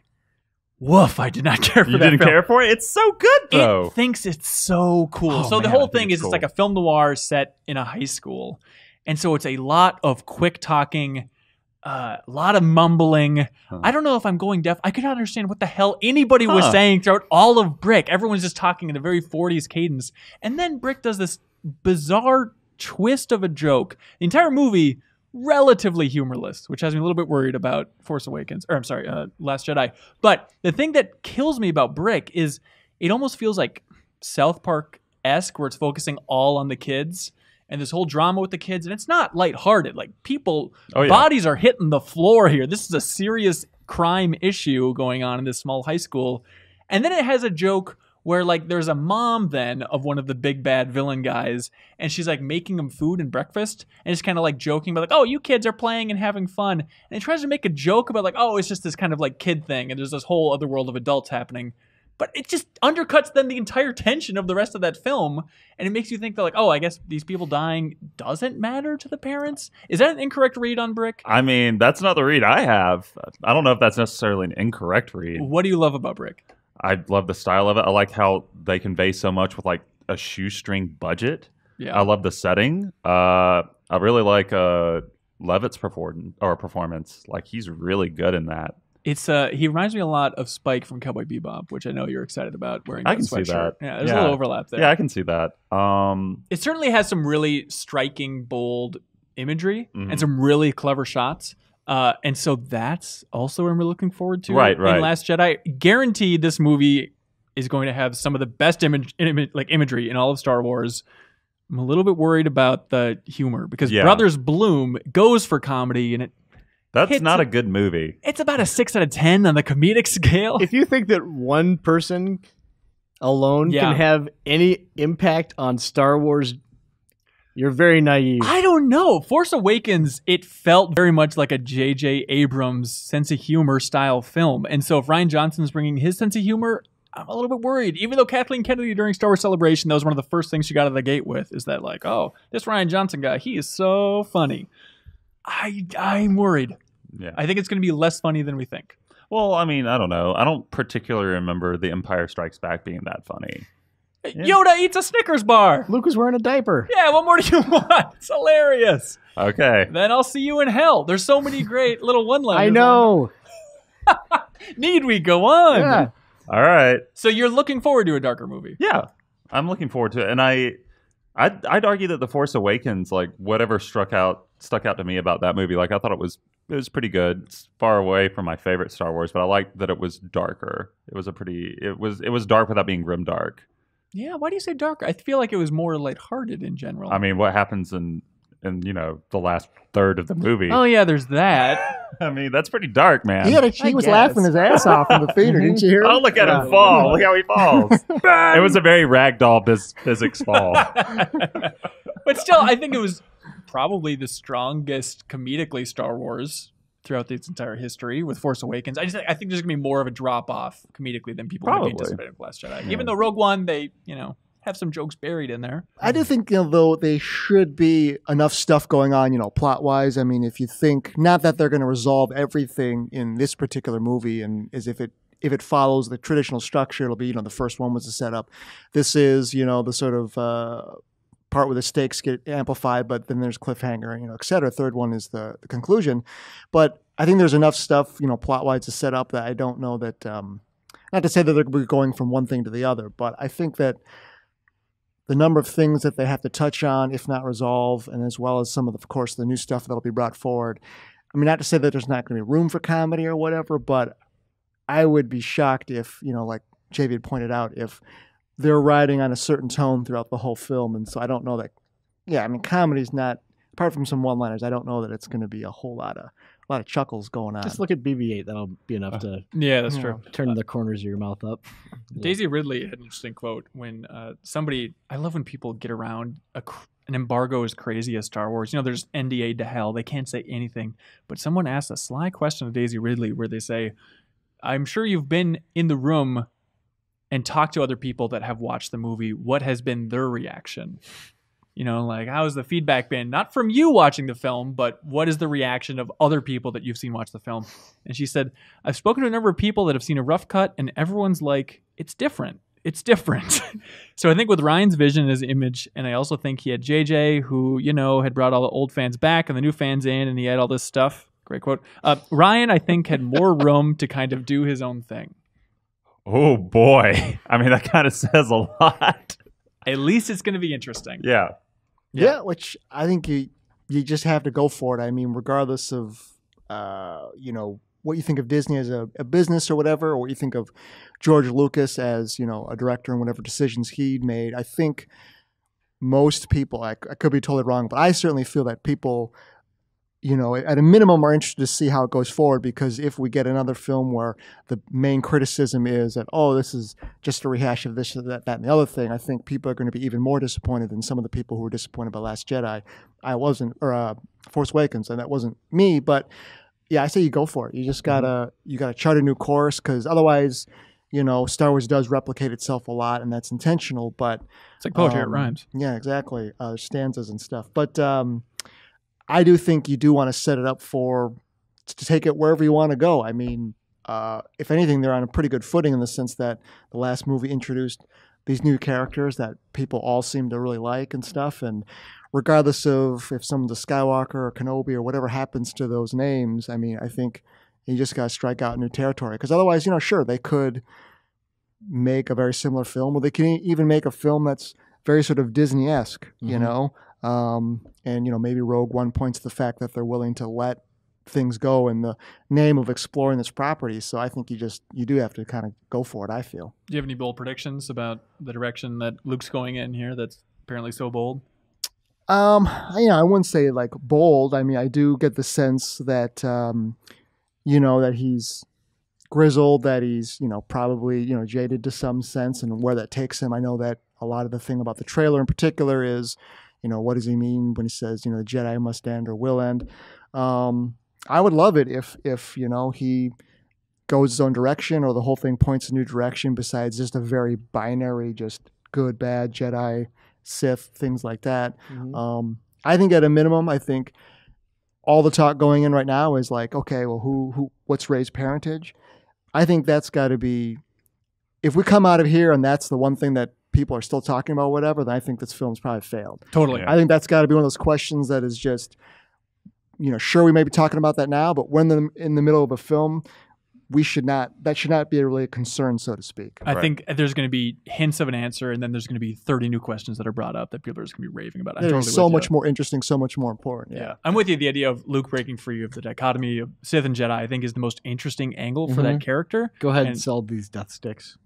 woof! I did not care for you that didn't film. care for it. It's so good though. It thinks it's so cool. Oh, so the man, I whole think thing it's is it's like cool. a film noir set in a high school. And so it's a lot of quick talking, uh, a lot of mumbling. Huh. I don't know if I'm going deaf. I could not understand what the hell anybody was Huh. saying throughout all of Brick. Everyone's just talking in a very forties cadence. And then Brick does this bizarre twist of a joke. The entire movie, relatively humorless, which has me a little bit worried about Force Awakens. Or I'm sorry, uh, Last Jedi. But the thing that kills me about Brick is it almost feels like South Park-esque, where it's focusing all on the kids and this whole drama with the kids. And it's not lighthearted. Like, people, Oh, yeah. bodies are hitting the floor here. This is a serious crime issue going on in this small high school. And then it has a joke where, like, there's a mom then of one of the big bad villain guys, and she's like making them food and breakfast, and it's kind of like joking about like, oh, you kids are playing and having fun. And it tries to make a joke about like, oh, it's just this kind of like kid thing, and there's this whole other world of adults happening. but it just undercuts then the entire tension of the rest of that film, and it makes you think that like, oh, I guess these people dying doesn't matter to the parents. Is that an incorrect read on Brick? I mean, that's not the read I have. I don't know if that's necessarily an incorrect read. What do you love about Brick? I love the style of it. I like how they convey so much with like a shoestring budget. Yeah, I love the setting. Uh, I really like uh, Levitt's perform- or performance. Like he's really good in that. It's uh, he reminds me a lot of Spike from Cowboy Bebop, which I know you're excited about wearing. I that can see sweatshirt. that. Yeah, there's Yeah. a little overlap there. Yeah, I can see that. Um, It certainly has some really striking, bold imagery Mhm. and some really clever shots. Uh, and so that's also what we're looking forward to Right, in right. Last Jedi. Guaranteed, this movie is going to have some of the best image, im- like imagery in all of Star Wars. I'm a little bit worried about the humor because Yeah. Brothers Bloom goes for comedy, and it that's Hits not it. a good movie. it's about a six out of ten on the comedic scale. If you think that one person alone Yeah. can have any impact on Star Wars, you're very naive. I don't know. Force Awakens, it felt very much like a J J Abrams sense of humor style film. And so if Rian Johnson's bringing his sense of humor, I'm a little bit worried. Even though Kathleen Kennedy during Star Wars Celebration, that was one of the first things she got out of the gate with, is that like, oh, this Rian Johnson guy, he is so funny. I, I'm worried. Yeah. I think it's going to be less funny than we think. Well, I mean, I don't know. I don't particularly remember The Empire Strikes Back being that funny. Yoda eats a Snickers bar. Luke was wearing a diaper. Yeah, what more do you want? It's hilarious. Okay. Then I'll see you in hell. There's so many great little one-liners. I know. Need we go on? Yeah. All right. So you're looking forward to a darker movie? Yeah, I'm looking forward to it, and I, I'd, I'd argue that The Force Awakens, like whatever struck out, stuck out to me about that movie, like I thought it was, it was pretty good. It's far away from my favorite Star Wars, but I liked that it was darker. It was a pretty, it was, it was dark without being grim dark. Yeah, why do you say darker? I feel like it was more lighthearted in general. I mean, what happens in, in you know, the last third of the movie? oh yeah, there's that. I mean, that's pretty dark, man. He, had a, he I was guess. laughing his ass off in the theater, didn't you hear him? Oh, look at him fall! Look how he falls. It was a very ragdoll biz- physics fall. But still, I think it was probably the strongest comedically Star Wars throughout its entire history with Force Awakens. I just I think there's gonna be more of a drop off comedically than people Probably. maybe anticipated with Last Jedi. Yeah. Even though Rogue One, they you know have some jokes buried in there. I do think, you know, though, they should be enough stuff going on, you know, plot wise. I mean, if you think, not that they're going to resolve everything in this particular movie, and as if it if it follows the traditional structure, it'll be, you know, the first one was the setup. This is, you know, the sort of uh, part where the stakes get amplified, but then there's cliffhanger, you know, et cetera. Third one is the, the conclusion. But I think there's enough stuff, you know, plot wise to set up that I don't know that, um, not to say that they're going from one thing to the other, but I think that the number of things that they have to touch on, if not resolve, and as well as some of, the, of course, the new stuff that'll be brought forward. I mean, not to say that there's not going to be room for comedy or whatever, but I would be shocked if, you know, like J V had pointed out, if they're riding on a certain tone throughout the whole film. And so I don't know that, yeah, I mean, comedy's not, apart from some one-liners, I don't know that it's going to be a whole lot of, a lot of chuckles going on. Just look at B B eight. That'll be enough to Yeah, that's Yeah. true. turn the corners of your mouth up. Daisy Ridley had an interesting quote when uh, somebody. I love when people get around a, cr- an embargo as crazy as Star Wars. You know, there's N D A to hell. They can't say anything. But someone asked a sly question of Daisy Ridley where they say, "I'm sure you've been in the room and talked to other people that have watched the movie. What has been their reaction?" You know, like, how's the feedback been? Not from you watching the film, but what is the reaction of other people that you've seen watch the film? And she said, I've spoken to a number of people that have seen a rough cut, and everyone's like, it's different. It's different. So I think with Ryan's vision and his image, and I also think he had J J, who, you know, had brought all the old fans back and the new fans in, and he had all this stuff. Great quote. Uh, Ryan, I think, had more room to kind of do his own thing. Oh, boy. I mean, that kind of says a lot. At least it's going to be interesting. Yeah. Yeah. Yeah. which I think you you just have to go for it. I mean, regardless of uh, you know, what you think of Disney as a, a business or whatever, or what you think of George Lucas as, you know, a director and whatever decisions he made, I think most people, I, I could be totally wrong, but I certainly feel that people, you know, at a minimum are interested to see how it goes forward, because if we get another film where the main criticism is that, oh, this is just a rehash of this, or that, that, and the other thing, I think people are going to be even more disappointed than some of the people who were disappointed by Last Jedi. I wasn't, or uh, Force Awakens, and that wasn't me, but yeah, I say you go for it. You just gotta, you gotta chart a new course, because otherwise, you know, Star Wars does replicate itself a lot, and that's intentional. But It's like poetry, um, it rhymes. Yeah, exactly. Uh, stanzas and stuff. But um, I do think you do want to set it up for to take it wherever you want to go. I mean, uh, if anything, they're on a pretty good footing in the sense that the last movie introduced these new characters that people all seem to really like and stuff. And regardless of if someone's a Skywalker or Kenobi or whatever happens to those names, I mean, I think you just got to strike out new territory. Because otherwise, you know, sure, they could make a very similar film, or they can even make a film that's very sort of Disney-esque, mm-hmm. you know? Um, and, you know, maybe Rogue One points to the fact that they're willing to let things go in the name of exploring this property. So I think you just, you do have to kind of go for it, I feel. Do you have any bold predictions about the direction that Luke's going in here that's apparently so bold? Um, you know, I wouldn't say like bold. I mean, I do get the sense that, um, you know, that he's grizzled, that he's, you know, probably, you know, jaded to some sense, and where that takes him. I know that a lot of the thing about the trailer in particular is, you know, what does he mean when he says, you know, the Jedi must end or will end? Um, I would love it if, if, you know, he goes his own direction, or the whole thing points a new direction besides just a very binary, just good, bad, Jedi, Sith, things like that. Mm-hmm. Um, I think at a minimum, I think all the talk going in right now is like, okay, well, who, who, what's Rey's parentage? I think that's got to be, if we come out of here and that's the one thing that people are still talking about, whatever, then I think this film's probably failed. Totally. I think that's got to be one of those questions that is just, you know, sure, we may be talking about that now, but when they're in the middle of a film, we should not, that should not be a really a concern, so to speak. I Right. think there's going to be hints of an answer, and then there's going to be thirty new questions that are brought up that people are just going to be raving about. I'm They're totally so with much you. more interesting, so much more important. Yeah. Yeah. I'm with you. The idea of Luke breaking free of the dichotomy of Sith and Jedi, I think, is the most interesting angle for Mhm. that character. Go ahead and, And- sell these death sticks.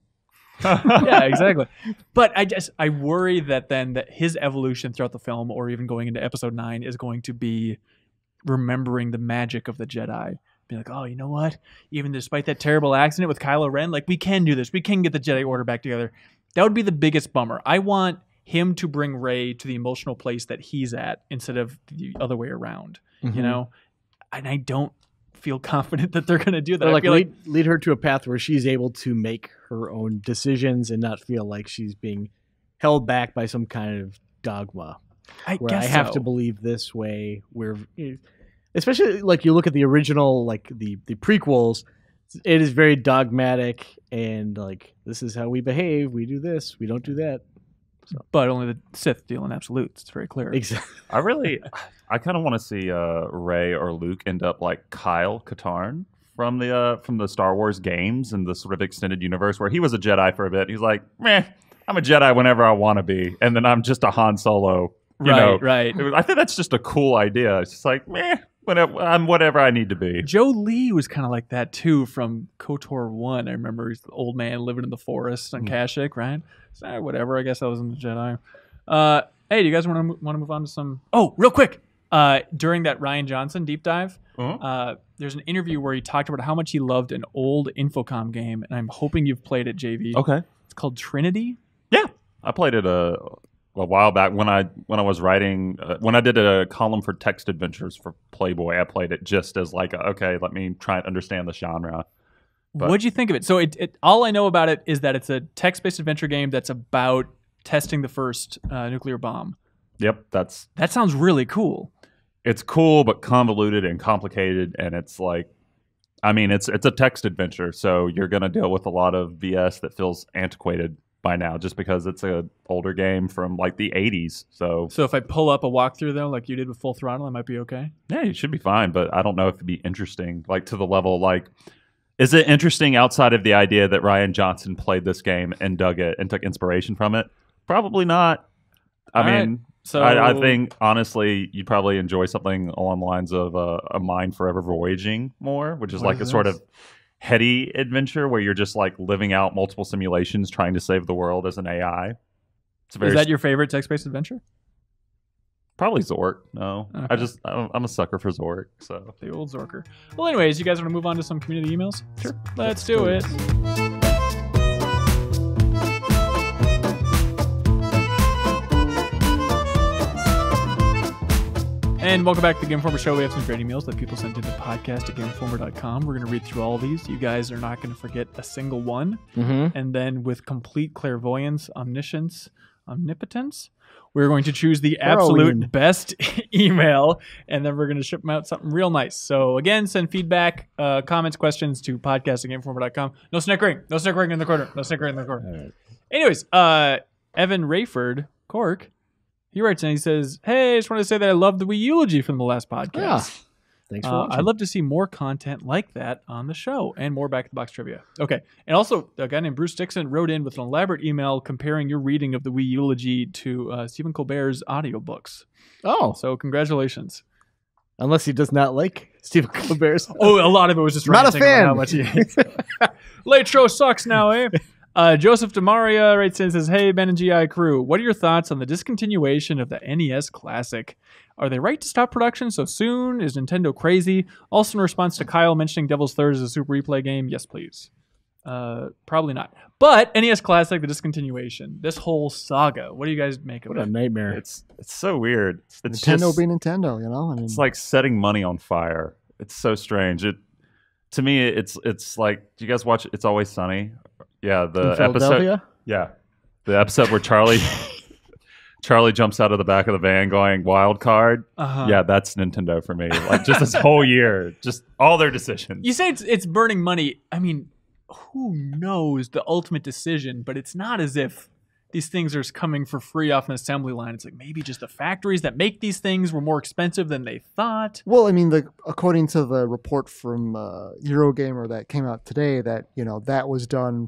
Yeah, exactly. But I just I worry that then that his evolution throughout the film, or even going into Episode Nine, is going to be remembering the magic of the Jedi. Be like, oh, you know what? Even despite that terrible accident with Kylo Ren, like, we can do this. We can get the Jedi Order back together. That would be the biggest bummer. I want him to bring Rey to the emotional place that he's at instead of the other way around. Mhm. You know, and I don't feel confident that they're going to do that. Or I like feel lead, lead her to a path where she's able to make her own decisions and not feel like she's being held back by some kind of dogma. I Where guess I have so. to believe this way. Where, especially like you look at the original, like the the prequels, it is very dogmatic and like, this is how we behave. We do this. We don't do that. But only the Sith deal in absolutes. It's very clear. Exactly. I really, I kind of want to see uh, Rey or Luke end up like Kyle Katarn from the uh, from the Star Wars games and the sort of extended universe, where he was a Jedi for a bit. He's like, meh, I'm a Jedi whenever I want to be, and then I'm just a Han Solo. You Right, know, right. It was- I think that's just a cool idea. It's just like, meh, whenever, I'm whatever I need to be. Joe Lee was kind of like that too from KOTOR one. I remember he's the old man living in the forest on Kashyyyk, right? So, eh, whatever. I guess I was in the Jedi. Uh, hey, do you guys want to want to move on to some? Oh, real quick. Uh, during that Rian Johnson deep dive, Uh-huh. uh, there's an interview where he talked about how much he loved an old Infocom game, and I'm hoping you've played it, J V. Okay. It's called Trinity. Yeah, I played it a, a while back when I when I was writing uh, when I did a column for text adventures for Playboy. I played it just as like, a, okay, let me try and understand the genre. But- What'd you think of it? So it, it all I know about it is that it's a text-based adventure game that's about testing the first uh, nuclear bomb. Yep, that's That sounds really cool. it's cool but convoluted and complicated, and it's like, I mean, it's it's a text adventure, so you're gonna deal with a lot of B S that feels antiquated by now, just because it's a older game from like the eighties. So So if I pull up a walkthrough though, like you did with Full Throttle, I might be okay. yeah, it should be fine, but I don't know if it'd be interesting, like to the level like. Is it interesting outside of the idea that Rian Johnson played this game and dug it and took inspiration from it? Probably not. I All right. mean, So I, I think honestly, you'd probably enjoy something along the lines of uh, a Mind Forever Voyaging more, which is What like is a sort this? of heady adventure where you're just like living out multiple simulations trying to save the world as an A I. It's very is that your favorite text-based adventure? probably Zork. No, I Okay. just I'm, I'm a sucker for Zork. So The old Zorker. Well, anyways, you guys want to move on to some community emails? Sure. Let's do it. And welcome back to the Game Informer Show. We have some great emails that people sent into podcast at game informer dot com. We're going to read through all of these. You guys are not going to forget a single one. Mm-hmm. And then with complete clairvoyance, omniscience, omnipotence, we're going to choose the absolute Heroine. best email, and then we're going to ship them out something real nice. So again, send feedback, uh, comments, questions to podcast at game informer dot com. No snickering. No snickering in the corner. No snickering in the corner. All right. Anyways, uh, Evan Rayford, Cork, he writes and he says, hey, I just wanted to say that I love the Wii eulogy from the last podcast. Yeah. Thanks for Uh, watching. I'd love to see more content like that on the show and more back to the box trivia. Okay. And also, a guy named Bruce Dixon wrote in with an elaborate email comparing your reading of the Wii eulogy to uh, Stephen Colbert's audiobooks. Oh, So, congratulations. unless he does not like Stephen Colbert's. Oh, a lot of it was just Not a ranting about fan. how much he Late show sucks now, eh? Uh, Joseph DeMaria writes in and says, hey, Ben and G I crew, what are your thoughts on the discontinuation of the N E S Classic? Are they right to stop production so soon? Is Nintendo crazy? Also in response to Kyle mentioning Devil's Third as a Super Replay game, yes, please. Uh, probably not. But N E S Classic, the discontinuation, this whole saga, what do you guys make of What a it? nightmare. It's it's so weird. It's Nintendo just, being Nintendo, you know. I mean, it's like setting money on fire. It's so strange. It to me, it's it's like. Do you guys watch It's Always Sunny? Yeah, the In episode. Philadelphia? Yeah, the episode where Charlie Charlie jumps out of the back of the van going wild card. Uh-huh. Yeah, that's Nintendo for me. Like just this whole year, just all their decisions. You say it's it's burning money. I mean, who knows the ultimate decision, but it's not as if these things are coming for free off an assembly line. It's like maybe just the factories that make these things were more expensive than they thought. well, I mean, the according to the report from uh, Eurogamer that came out today, that you know that was done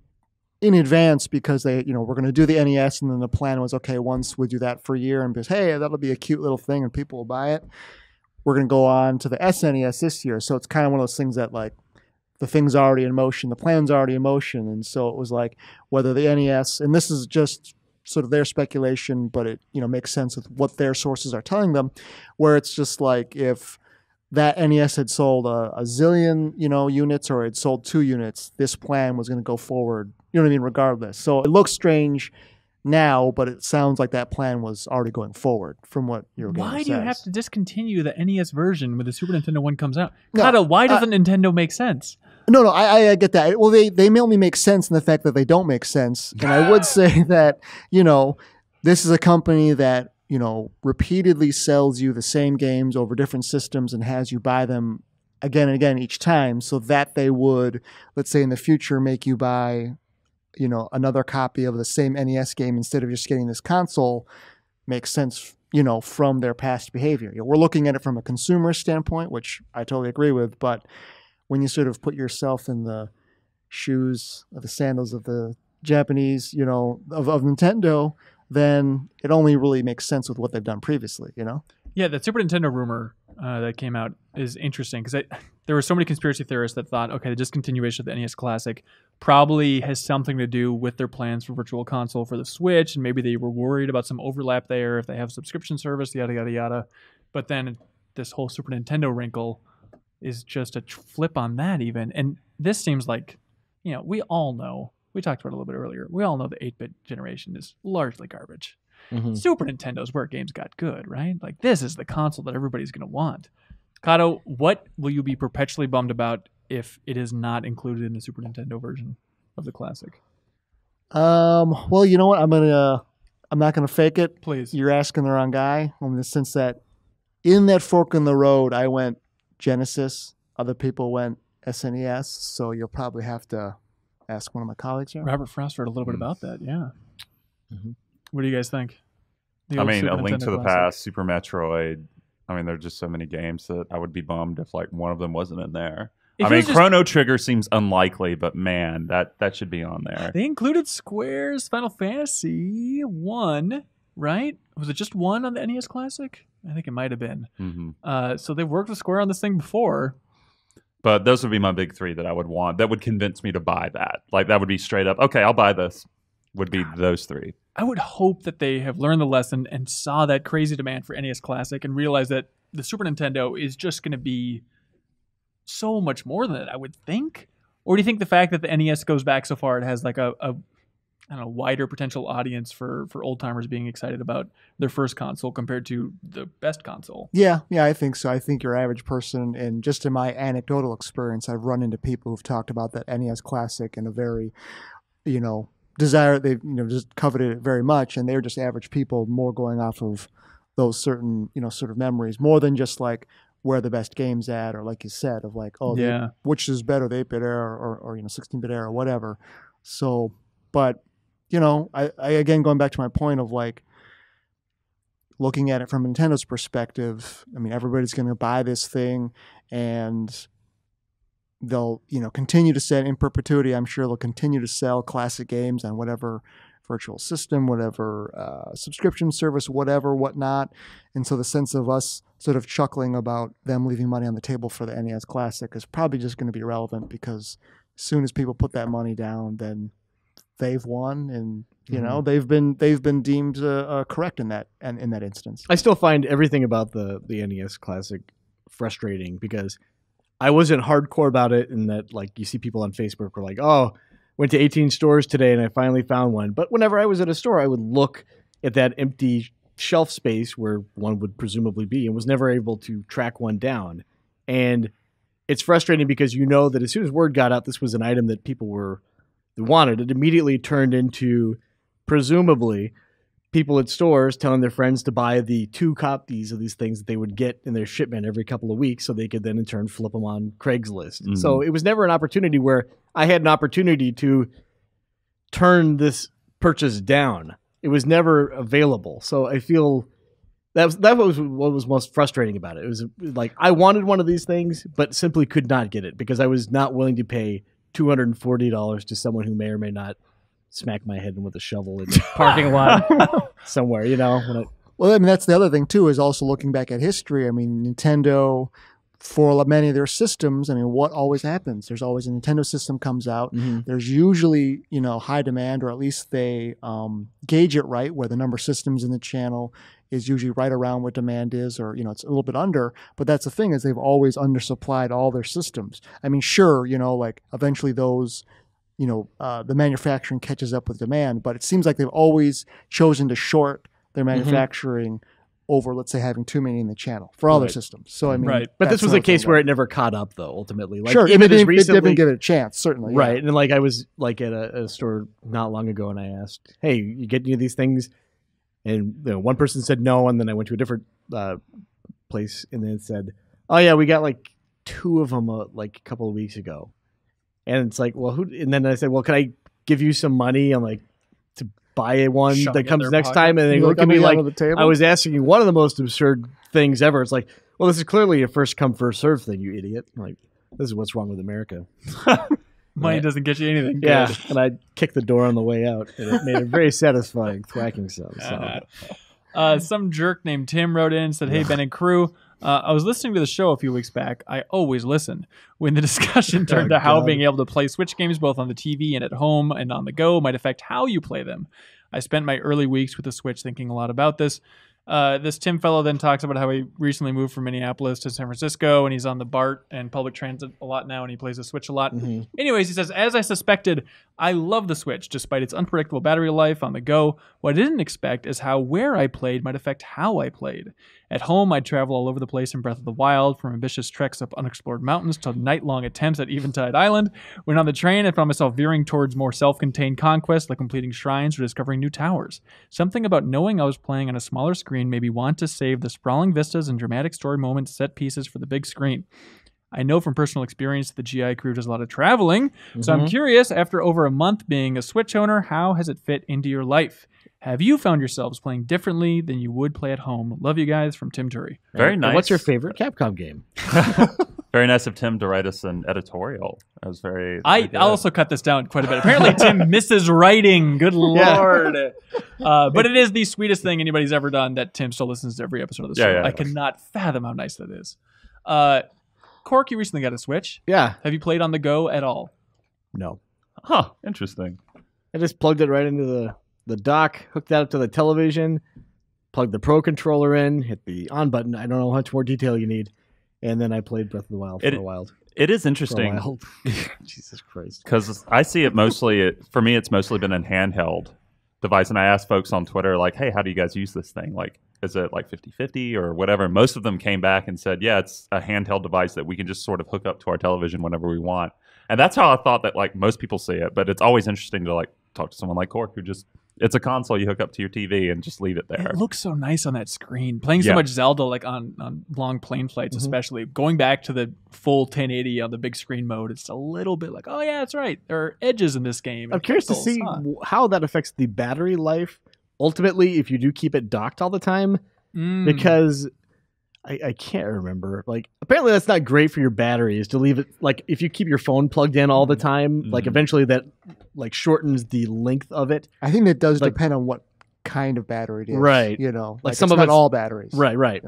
in advance because they, you know, we're going to do the N E S, and then the plan was, okay, once we do that for a year, and because hey, that'll be a cute little thing, and people will buy it. We're going to go on to the S N E S this year, so it's kind of one of those things that like the thing's already in motion, the plan's already in motion, and so it was like whether the N E S, and this is just sort of their speculation, but it you know makes sense with what their sources are telling them, where it's just like if that N E S had sold a, a zillion, you know, units, or it sold two units, this plan was going to go forward. You know what I mean? Regardless. So it looks strange now, but it sounds like that plan was already going forward from what your game Why says. do you have to discontinue the N E S version when the Super Nintendo one comes out? No, Kata, why uh, doesn't Nintendo make sense? No, no, I, I, I get that. Well, they, they mainly make sense in the fact that they don't make sense. And I would say that, you know, this is a company that, you know, repeatedly sells you the same games over different systems and has you buy them again and again each time, so that they would, let's say in the future, make you buy, you know, another copy of the same N E S game instead of just getting this console makes sense, you know, from their past behavior. You know, we're looking at it from a consumer standpoint, which I totally agree with, but when you sort of put yourself in the shoes of the sandals of the Japanese, you know, of, of Nintendo, then it only really makes sense with what they've done previously, you know? Yeah, the Super Nintendo rumor uh, that came out is interesting because there were so many conspiracy theorists that thought, okay, the discontinuation of the N E S Classic probably has something to do with their plans for Virtual Console for the Switch, and maybe they were worried about some overlap there if they have a subscription service, yada, yada, yada. But then this whole Super Nintendo wrinkle is just a tr- flip on that even. And this seems like, you know, we all know, we talked about it a little bit earlier, we all know the eight-bit generation is largely garbage. Mm-hmm. Super Nintendo's where games got good, right? Like, this is the console that everybody's going to want. Kato, what will you be perpetually bummed about if it is not included in the Super Nintendo version of the Classic? Um, well, you know what? I'm gonna, I'm not gonna fake it. Please. You're asking the wrong guy. In the sense that, in that fork in the road, I went Genesis. Other people went S N E S. So you'll probably have to ask one of my colleagues here. Robert Frost wrote a little bit Mm. about that, yeah. Mhm. What do you guys think? The I old mean, Super A Link Nintendo to the Classic. Past, Super Metroid. I mean, there are just so many games that I would be bummed if like one of them wasn't in there. If I it mean, was just- Chrono Trigger seems unlikely, but man, that that should be on there. They included Square's Final Fantasy one, right? Was it just one on the N E S Classic? I think it might have been. hmm Uh, so they've worked with Square on this thing before. But those would be my big three that I would want. That would convince me to buy that. Like that would be straight up. Okay, I'll buy this. Would be those three. I would hope that they have learned the lesson and saw that crazy demand for N E S Classic and realized that the Super Nintendo is just going to be so much more than it, I would think. Or do you think the fact that the N E S goes back so far, it has like a, a I don't know, wider potential audience for for old timers being excited about their first console compared to the best console. Yeah, yeah, I think so. I think your average person, and just in my anecdotal experience, I've run into people who've talked about that N E S Classic in a very, you know, desire, they you know just coveted it very much, and they're just average people, more going off of those certain, you know, sort of memories, more than just like where the best game's at, or like you said, of like, oh, Yeah. they, which is better, the eight-bit era or, or you know, sixteen-bit era or whatever. So, but you know, I, I again going back to my point of like looking at it from Nintendo's perspective. I mean, everybody's going to buy this thing, and they'll, you know, continue to sell in perpetuity. I'm sure they'll continue to sell classic games on whatever virtual system, whatever uh, subscription service, whatever, whatnot. And so the sense of us sort of chuckling about them leaving money on the table for the N E S Classic is probably just going to be irrelevant, because as soon as people put that money down, then they've won, and you know, they've been they've been deemed uh, uh, correct in that and in that instance. I still find everything about the the N E S Classic frustrating, because I wasn't hardcore about it, in that like you see people on Facebook were like, oh, went to eighteen stores today and I finally found one. But whenever I was at a store, I would look at that empty shelf space where one would presumably be, and was never able to track one down. And it's frustrating because you know that as soon as word got out this was an item that people were wanted, it immediately turned into presumably people at stores telling their friends to buy the two copies of these things that they would get in their shipment every couple of weeks, so they could then in turn flip them on Craigslist. Mm-hmm. So it was never an opportunity where I had an opportunity to turn this purchase down. It was never available. So I feel that was, that was what was most frustrating about it. It was like I wanted one of these things, but simply could not get it because I was not willing to pay two hundred forty dollars to someone who may or may not smack my head in with a shovel in the parking lot somewhere, you know. When I, well, I mean, that's the other thing too, is also looking back at history. I mean, Nintendo, for many of their systems, I mean, what always happens? There's always a Nintendo system comes out. Mm-hmm. There's usually, you know, high demand, or at least they um, gauge it right, where the number of systems in the channel is usually right around what demand is, or, you know, it's a little bit under. But that's the thing, is they've always undersupplied all their systems. I mean, sure, you know, like eventually those, you know, uh, the manufacturing catches up with demand, but it seems like they've always chosen to short their manufacturing mm-hmm. over, let's say, having too many in the channel for all right. their systems. So, I mean, right. But this was a case where it never caught up, though, ultimately. Like, sure, even it, as didn't, recently, it didn't give it a chance, certainly. Right. Yeah. And like I was like at a, a store not long ago, and I asked, hey, you get any of these things? And you know, one person said no, and then I went to a different uh, place, and then it said, oh, yeah, we got like two of them uh, like a couple of weeks ago. And it's like, well, who? And then I said, well, can I give you some money? I'm like, to buy one Shoving that comes next pocket. time. And they You look look at me at me like under the table? I was asking you one of the most absurd things ever. It's like, well, this is clearly a first come, first serve thing, you idiot. I'm like, this is what's wrong with America. Money Right. doesn't get you anything. Yeah. Good. And I kicked the door on the way out, and it made a very satisfying thwacking sound. So. Uh, some jerk named Tim wrote in and said, hey, Ben and crew, uh, I was listening to the show a few weeks back. I always listen. When the discussion turned Oh, to how God. being able to play Switch games both on the T V and at home and on the go might affect how you play them. I spent my early weeks with the Switch thinking a lot about this. Uh, this Tim fellow then talks about how he recently moved from Minneapolis to San Francisco, and he's on the BART and public transit a lot now, and he plays the Switch a lot. Mm-hmm. Anyways, he says, as I suspected, I love the Switch, despite its unpredictable battery life on the go. What I didn't expect is how where I played might affect how I played. At home, I'd travel all over the place in Breath of the Wild, from ambitious treks up unexplored mountains to night-long attempts at Eventide Island. When on the train, I found myself veering towards more self-contained conquests, like completing shrines or discovering new towers. Something about knowing I was playing on a smaller screen made me want to save the sprawling vistas and dramatic story moments, set pieces for the big screen. I know from personal experience the G I crew does a lot of traveling, mm-hmm. so I'm curious, after over a month being a Switch owner, how has it fit into your life? Have you found yourselves playing differently than you would play at home? Love you guys, from Tim Turi. Very And nice. what's your favorite Capcom game? Very nice of Tim to write us an editorial. That was very. I very I'll also cut this down quite a bit. Apparently, Tim misses writing. Good lord. Uh, but it is the sweetest thing anybody's ever done that Tim still listens to every episode of the Yeah, show. yeah, I yeah. cannot fathom how nice that is. Uh, Cork, you recently got a Switch. Yeah. Have you played on the go at all? No. Huh. Interesting. I just plugged it right into the, the dock, hooked that up to the television, plugged the Pro controller in, hit the on button. I don't know how much more detail you need. And then I played Breath of the Wild for It- a while. It is for a interesting while. Jesus Christ. because I see it mostly. It, for me, it's mostly been a handheld device, and I asked folks on Twitter, like, "Hey, how do you guys use this thing? Like, is it like fifty-fifty or whatever?" And most of them came back and said, "Yeah, it's a handheld device that we can just sort of hook up to our television whenever we want." And that's how I thought that like most people see it. But it's always interesting to like talk to someone like Cork who just it's a console you hook up to your T V and just leave it there. It looks so nice on that screen. Playing so Yeah. much Zelda, like on, on long plane flights, Mhm. especially going back to the full ten eighty on the big screen mode, it's a little bit like, oh yeah, that's right. There are edges in this game. I'm and curious to pixels, see huh? w how that affects the battery life. Ultimately, if you do keep it docked all the time, Mm. because I, I can't remember. Like, apparently, that's not great for your batteries to leave it. Like, if you keep your phone plugged in all the time, like Mhm. eventually that like shortens the length of it. I think that does Like- depend on what kind of battery it is. Right. You know, like, Like, it's some of not it's- all batteries. Right, right.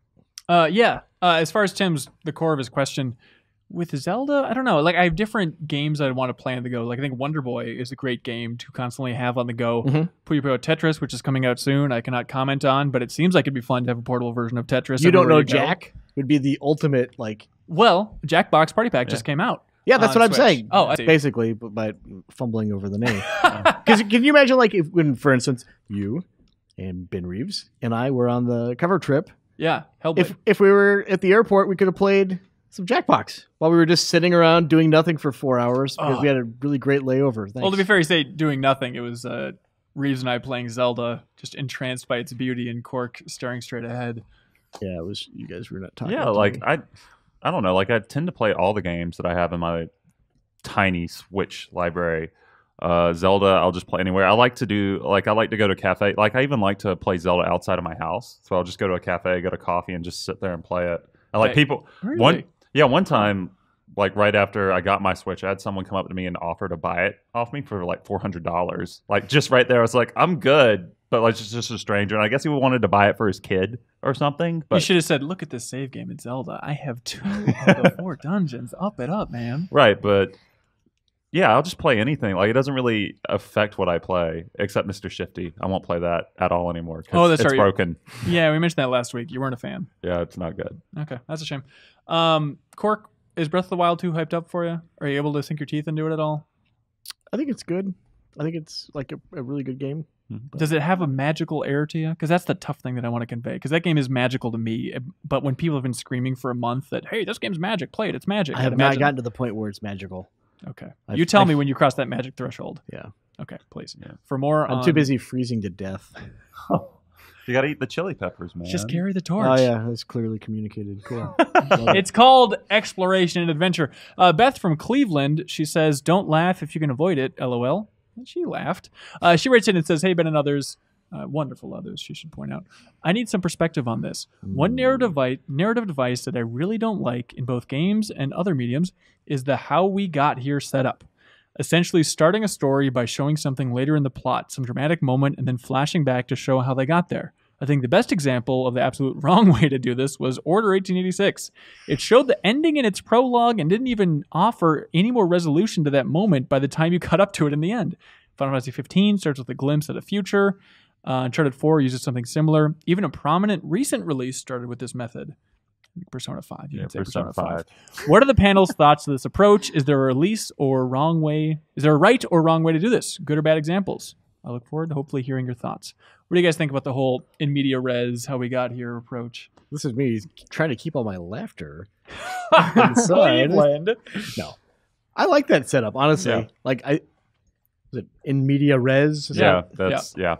Uh, yeah. Uh, as far as Tim's, the core of his question, with Zelda, I don't know. Like, I have different games I'd want to play on the go. Like, I think Wonder Boy is a great game to constantly have on the go. Mhm. Puyo Puyo Tetris, which is coming out soon, I cannot comment on, but it seems like it'd be fun to have a portable version of Tetris. You don't everywhere know you go. Jack would be the ultimate like. Well, Jackbox Party Pack just came out. Yeah, that's On what I'm Switch. saying. Oh, I see. basically, but by fumbling over the name. Because can you imagine, like, if when, for instance, you and Ben Reeves and I were on the cover trip, Yeah, Hellblade. if if we were at the airport, we could have played some Jackbox while we were just sitting around doing nothing for four hours because Oh. we had a really great layover. Thanks. Well, to be fair, you say doing nothing. It was uh, Reeves and I playing Zelda, just entranced by its beauty, and Cork staring straight ahead. yeah, it was. You guys were not talking. Yeah, to like me. I, I don't know. Like I tend to play all the games that I have in my tiny Switch library. Uh, Zelda, I'll just play anywhere. I like to do like I like to go to a cafe. Like I even like to play Zelda outside of my house. So I'll just go to a cafe, get a coffee, and just sit there and play it. I like Okay. people. Really? One, yeah, one time, like right after I got my Switch, I had someone come up to me and offer to buy it off me for like four hundred dollars. Like just right there, I was like, I'm good. But like just, just a stranger, and I guess he wanted to buy it for his kid or something. You But should have said, "Look at this save game in Zelda. I have two of the four dungeons. Up it up, man." right, but yeah, I'll just play anything. Like it doesn't really affect what I play, except Mister Shifty. I won't play that at all anymore. 'Cause Oh, that's it's right. broken. Yeah, we mentioned that last week. You weren't a fan. Yeah, it's not good. Okay, that's a shame. Um, Cork, is Breath of the Wild two hyped up for you? Are you able to sink your teeth into it at all? I think it's good. I think it's like a, a really good game. Does it have a magical air to you? Because that's the tough thing that I want to convey. Because that game is magical to me. But when people have been screaming for a month that, hey, this game's magic, play it, it's magic. I I'd have imagine- not gotten to the point where it's magical. Okay. I've- you tell I've- me when you cross that magic threshold. Yeah. Okay, please. Yeah. For more I'm on, too busy freezing to death. You got to eat the chili peppers, man. Just carry the torch. Oh yeah, that's clearly communicated. Cool. It's called Exploration and Adventure. Uh, Beth from Cleveland, she says, "Don't laugh if you can avoid it." L O L. And she laughed. Uh, she writes in and says, "Hey, Ben and others, uh, wonderful others, she should point out. I need some perspective on this. One narrative device, narrative device that I really don't like in both games and other mediums is the how we got here setup. Essentially starting a story by showing something later in the plot, some dramatic moment, and then flashing back to show how they got there. I think the best example of the absolute wrong way to do this was Order eighteen eighty-six. It showed the ending in its prologue and didn't even offer any more resolution to that moment by the time you cut up to it in the end. Final Fantasy fifteen starts with a glimpse at the future. Uh, Uncharted four uses something similar. Even a prominent recent release started with this method. Persona five. You Yeah, can say Persona five. What are the panel's thoughts to this approach? Is there a release or wrong way? Is there a right or wrong way to do this? Good or bad examples? I look forward to hopefully hearing your thoughts. What do you guys think about the whole in media res, how we got here approach? This is me trying to keep all my laughter inside. Cleveland. No, I like that setup. Honestly, Yeah. like I was it in media res. Yeah, that's yeah.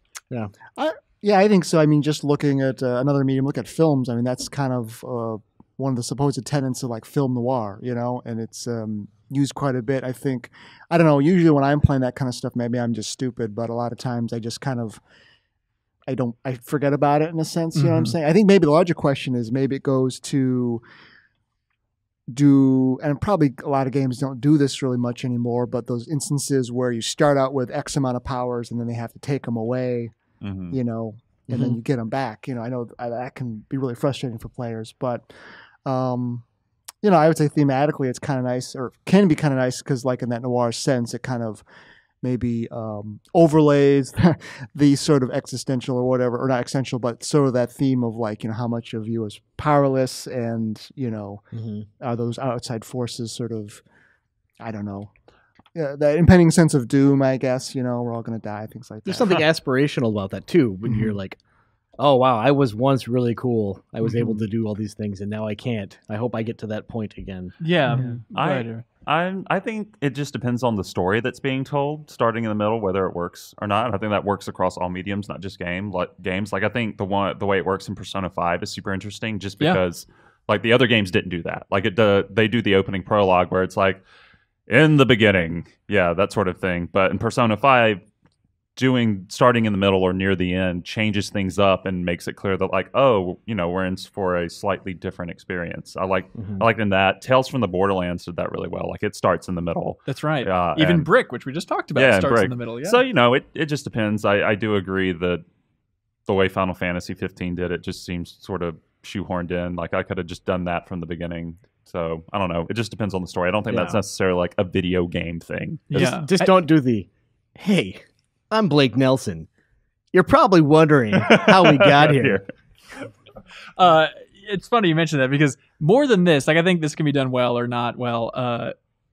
Yeah, I think so. I mean, just looking at uh, another medium, look at films. I mean, that's kind of uh, one of the supposed tenets of like film noir, you know, and it's um, used quite a bit. I think, I don't know, usually when I'm playing that kind of stuff, maybe I'm just stupid, but a lot of times I just kind of, I don't, I forget about it in a sense, you know what I'm Mhm. saying? I think maybe the larger question is maybe it goes to do, and probably a lot of games don't do this really much anymore, but those instances where you start out with X amount of powers and then they have to take them away, Mhm. you know, and then you get them back. You know, I know th- that can be really frustrating for players, but, um, you know, I would say thematically it's kind of nice, or can be kind of nice, because like in that noir sense, it kind of maybe um, overlays the sort of existential or whatever, or not existential, but sort of that theme of like, you know, how much of you is powerless and, you know, Mm-hmm. are those outside forces sort of, I don't know, yeah, that impending sense of doom, I guess, you know, we're all going to die, things like that. There's something aspirational about that too, when Mhm. you're like, oh wow, I was once really cool. I was Mhm. able to do all these things, and now I can't. I hope I get to that point again. Yeah. Yeah. I- Right. I I think it just depends on the story that's being told, starting in the middle, whether it works or not. I think that works across all mediums, not just game like games. Like I think the one the way it works in Persona five is super interesting, just Yeah. because like the other games didn't do that. Like it do, they do the opening prologue where it's like in the beginning, yeah, that sort of thing. But in Persona five, doing starting in the middle or near the end changes things up and makes it clear that like, oh, you know, we're in for a slightly different experience. I like Mhm. I liked in that Tales from the Borderlands did that really well. Like it starts in the middle. That's right. Yeah, Even and- Brick, which we just talked about, Yeah, and starts in Brick. the middle. Yeah. So you know, it, it just depends. I, I do agree that the way Final Fantasy fifteen did it just seems sort of shoehorned in. Like I could have just done that from the beginning. So I don't know. It just depends on the story. I don't think Yeah. that's necessarily like a video game thing. Yeah. Just, just I- don't do the, hey, I'm Blake Nelson. You're probably wondering how we got here. Uh, it's funny you mentioned that because more than this, like I think this can be done well or not well. Uh,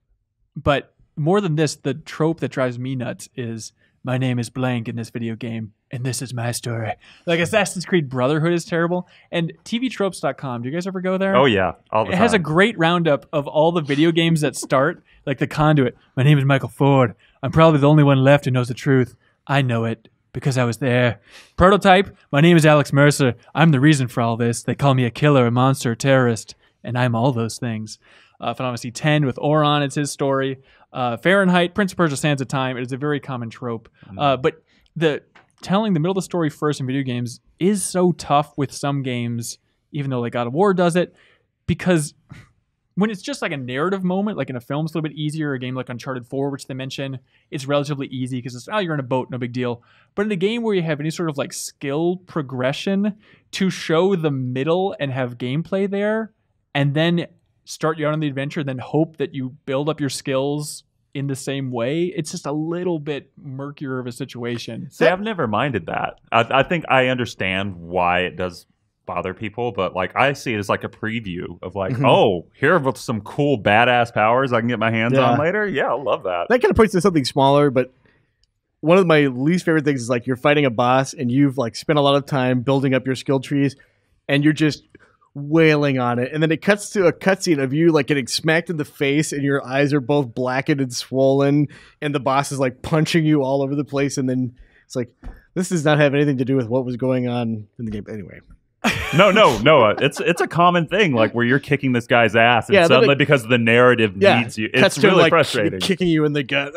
but more than this, the trope that drives me nuts is my name is blank in this video game, and this is my story. Like Assassin's Creed Brotherhood is terrible, and T V tropes dot com. Do you guys ever go there? Oh yeah, all the It time. has a great roundup of all the video games that start, like The Conduit. My name is Michael Ford. I'm probably the only one left who knows the truth. I know it because I was there. Prototype. My name is Alex Mercer. I'm the reason for all this. They call me a killer, a monster, a terrorist, and I'm all those things. Uh, Final Fantasy ten with Oron, it's his story. Uh, Fahrenheit, Prince of Persia: Sands of Time. It is a very common trope. Uh, but the telling the middle of the story first in video games is so tough with some games, even though like God of War does it, because when it's just like a narrative moment, like in a film, it's a little bit easier. A game like Uncharted four, which they mention, it's relatively easy because it's, oh, you're in a boat, no big deal. But in a game where you have any sort of like skill progression to show the middle and have gameplay there, and then start you out on the adventure, then hope that you build up your skills in the same way, it's just a little bit murkier of a situation. See, I've never minded that. I, I think I understand why it does bother people, but like I see it as like a preview of like, Mhm. oh, here are some cool badass powers I can get my hands Yeah. on later. Yeah, I love that. That kind of points to something smaller, but one of my least favorite things is like you're fighting a boss and you've like spent a lot of time building up your skill trees and you're just wailing on it. And then it cuts to a cutscene of you like getting smacked in the face and your eyes are both blackened and swollen and the boss is like punching you all over the place. And then it's like, this does not have anything to do with what was going on in the game. Anyway. No, no, no. uh, It's it's a common thing, like where you're kicking this guy's ass, and Yeah, then suddenly it- because the narrative Yeah. needs you, Cuts it's to him, really like, frustrating. kicking you in the gut.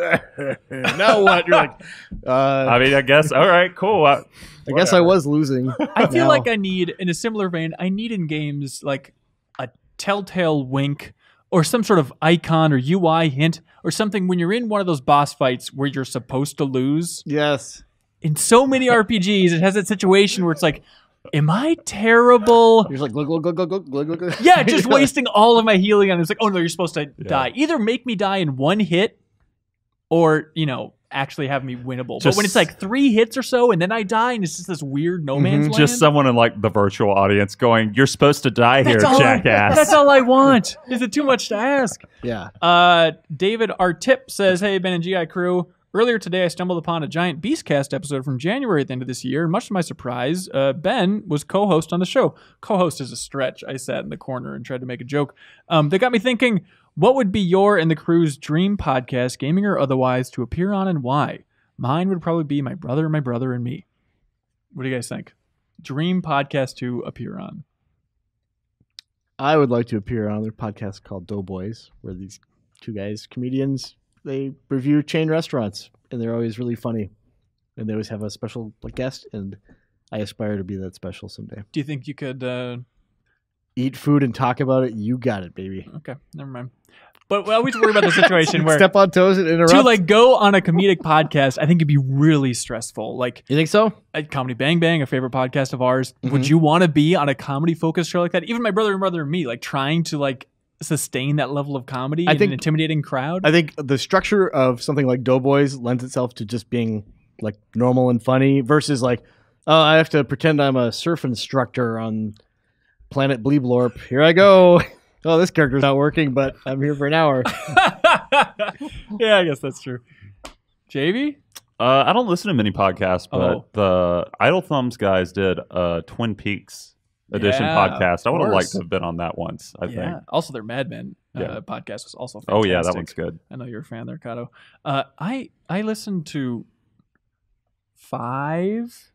Now what? You're like, uh, I mean, I guess. All right, cool. I, I guess I was losing. I feel Now- like I need, in a similar vein, I need in games like a telltale wink or some sort of icon or U I hint or something when you're in one of those boss fights where you're supposed to lose. Yes. In so many R P Gs, it has that situation where it's like, am I terrible? You're just like, glug, glug, glug, glug, glug, glug, glug, glug. Yeah, just wasting all of my healing on it. It's like, oh no, you're supposed to Yeah. die. Either make me die in one hit or, you know, actually have me winnable. but Just- when it's like three hits or so and then I die and it's just this weird no man's Mhm. land. just someone in like the virtual audience going, "You're supposed to die here, That's all I- jackass." That's all I want. Is it too much to ask? Yeah. Uh, David R. Tip says, hey, Ben and G I crew. Earlier today, I stumbled upon a giant Beastcast episode from January at the end of this year. And much to my surprise, uh, Ben was co-host on the show. Co-host is a stretch. I sat in the corner and tried to make a joke. Um, that got me thinking, what would be your and the crew's dream podcast, gaming or otherwise, to appear on and why? Mine would probably be My Brother, My Brother, and Me. What do you guys think? Dream podcast to appear on. I would like to appear on their podcast called Doughboys, where these two guys, comedians, they review chain restaurants, and they're always really funny. And they always have a special like, guest, and I aspire to be that special someday. Do you think you could... Uh, Eat food and talk about it. You got it, baby. okay, never mind. But we always worry about the situation where... Step on toes and interrupt. to like go on a comedic podcast, I think it'd be really stressful. Like You think so? a Comedy Bang Bang, a favorite podcast of ours. Mhm. Would you want to be on a comedy focused show like that? Even My Brother and Brother and Me, like trying to like sustain that level of comedy I in think- an intimidating crowd. I think the structure of something like Doughboys lends itself to just being like normal and funny versus like, oh, I have to pretend I'm a surf instructor on Planet Bleeblorp. Here I go. Oh, this character's not working, but I'm here for an hour. Yeah, I guess that's true. J V? Uh, I don't listen to many podcasts, but Oh. the Idle Thumbs guys did a Twin Peaks edition Yeah, podcast. I would have liked course. to have been on that once, I Yeah. think. Also, their Mad Men uh, Yeah. podcast was also fantastic. Oh, yeah, that one's good. I know you're a fan there, Kato. Uh, I I listened to five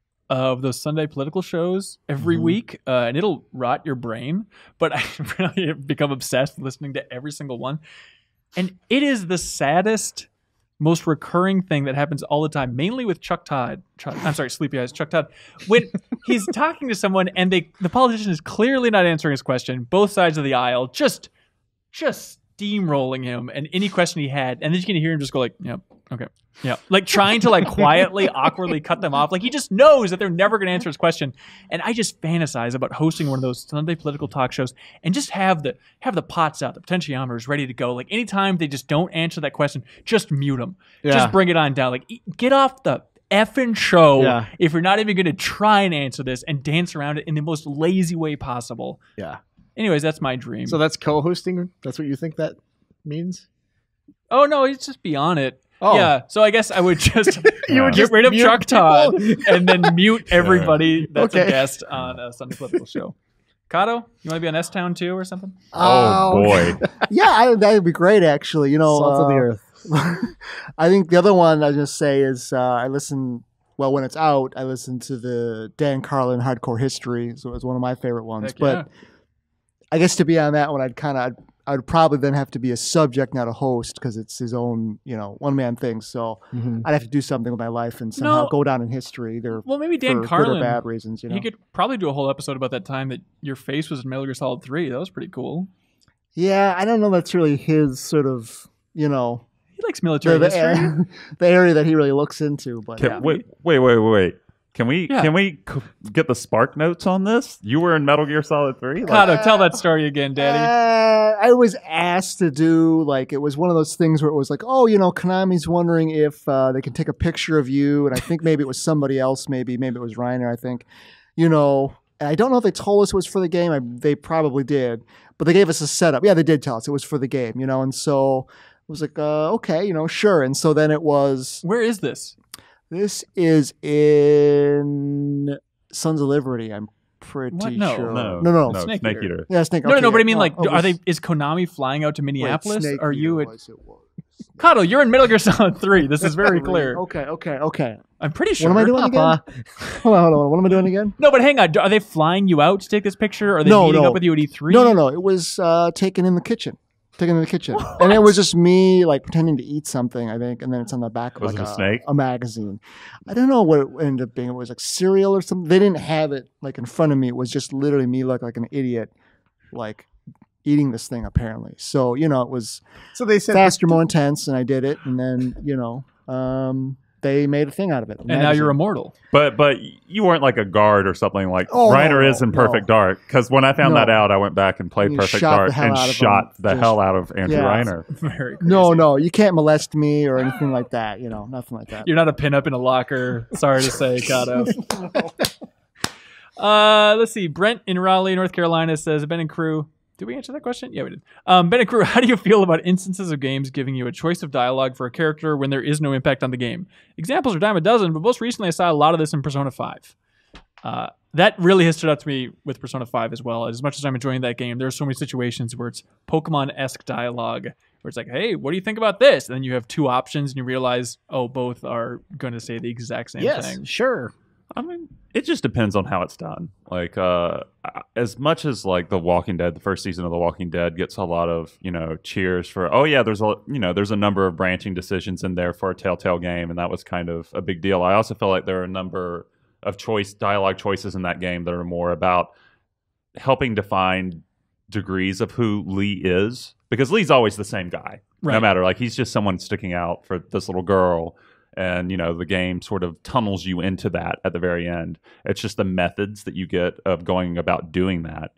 of those Sunday political shows every Mm-hmm. Mhm. week, uh, and it'll rot your brain. But I really have become obsessed with listening to every single one, and it is the saddest, most recurring thing that happens all the time, mainly with Chuck Todd. Chuck, I'm sorry, Sleepy Eyes, Chuck Todd. When he's talking to someone and they the politician is clearly not answering his question, both sides of the aisle, just just steamrolling him and any question he had, and then you can hear him just go like, yep, okay, yeah, like trying to like quietly, awkwardly cut them off. Like he just knows that they're never going to answer his question. And I just fantasize about hosting one of those Sunday political talk shows and just have the have the pots out, the potentiometers ready to go. Like anytime they just don't answer that question, just mute them. Yeah. Just bring it on down. Like e- get off the effing show Yeah. if you're not even going to try and answer this and dance around it in the most lazy way possible. Yeah. Anyways, that's my dream. So that's co-hosting? That's what you think that means? oh no, he's just be on it. Oh. Yeah, so I guess I would just You would get just rid of mute Chuck Todd people? and then mute everybody that's a Okay. guest on a Sunday political show. Kato, you want to be on S-Town too or something? Oh, Um, boy. Yeah, I, that would be great, actually. You know, Salt of the uh, earth. I think the other one I was going to say is uh, I listen, well, when it's out, I listen to the Dan Carlin Hardcore History. So it was one of my favorite ones. Heck but yeah. I guess to be on that one, I'd kind of, I would probably then have to be a subject, not a host, because it's his own, you know, one man thing. So Mhm. I'd have to do something with my life and somehow No. go down in history, either Well, maybe Dan for Carlin, good or bad reasons. You know, he could probably do a whole episode about that time that your face was in Metal Gear Solid three. That was pretty cool. yeah, I don't know. That's really his sort of, you know, He likes military the, history. the, the area that he really looks into. But Can, yeah. wait, wait, wait, wait. Can we Yeah. can we c- get the spark notes on this? You were in Metal Gear Solid three? Like, Kato, tell that story again, Daddy. Uh, I was asked to do, like, it was one of those things where it was like, oh, you know, Konami's wondering if uh, they can take a picture of you. And I think maybe it was somebody else, maybe. Maybe it was Reiner, I think. You know, and I don't know if they told us it was for the game. I, they probably did. But they gave us a setup. Yeah, they did tell us it was for the game, you know. And so it was like, uh, okay, you know, sure. And so then it was, Where is this? this is in Sons of Liberty, I'm pretty What? No. sure. no, no, no. no, Snake Snake, Eater. Eater. Yeah, Snake. No, no, okay, no, but I yeah. mean, Oh, like, oh, do- it are they? was- Is Konami flying out to Wait, Minneapolis? Snake are you? Eater At, was- it was. Kato, you're in Metal Gear Solid three. This is very clear. Okay, okay, okay. I'm pretty sure. What am I doing Papa. again? Hold on, hold on. What am I doing again? No, but hang on. Do- Are they flying you out to take this picture? Or are they No, meeting no. up with you at E three? No, no, no. It was uh, taken in the kitchen. Taken in the kitchen, and it was just me like pretending to eat something. I think, and then it's on the back of Was like it a snake? a magazine. I don't know what it ended up being. It was like cereal or something. They didn't have it like in front of me. It was just literally me look like an idiot, like eating this thing apparently. So you know, it was So they said faster, more intense, and I did it. And then you know, um, they made a thing out of it. a And now magazine. you're immortal. But but you weren't like a guard or something like Oh, Reiner no, is in no. Perfect Dark. Because when I found No. that out, I went back and played You Perfect shot the Dark hell and out of shot him. the Just- hell out of Andrew Yeah. Reiner. Very crazy. No, no, you can't molest me or anything like that. You know, nothing like that. You're not a pinup in a locker. Sorry to say, Kato. uh, let's see. Brent in Raleigh, North Carolina says, Ben and crew. Did we answer that question? Yeah, we did. Um, Ben and crew, how do you feel about instances of games giving you a choice of dialogue for a character when there is no impact on the game? Examples are dime a dozen, but most recently I saw a lot of this in Persona five. Uh, that really has stood out to me with Persona five as well. As much as I'm enjoying that game, there are so many situations where it's Pokemon-esque dialogue, where it's like, hey, what do you think about this? And then you have two options and you realize, oh, both are going to say the exact same yes, thing. sure. I mean, it just depends on how it's done. Like, uh, as much as like The Walking Dead, the first season of The Walking Dead gets a lot of, you know, cheers for, oh yeah, there's a, you know, there's a number of branching decisions in there for a Telltale game, and that was kind of a big deal. I also feel like there are a number of choice dialogue choices in that game that are more about helping define degrees of who Lee is, because Lee's always the same guy, no Right. matter, like, he's just someone sticking out for this little girl. And, you know, the game sort of tunnels you into that at the very end. It's just the methods that you get of going about doing that.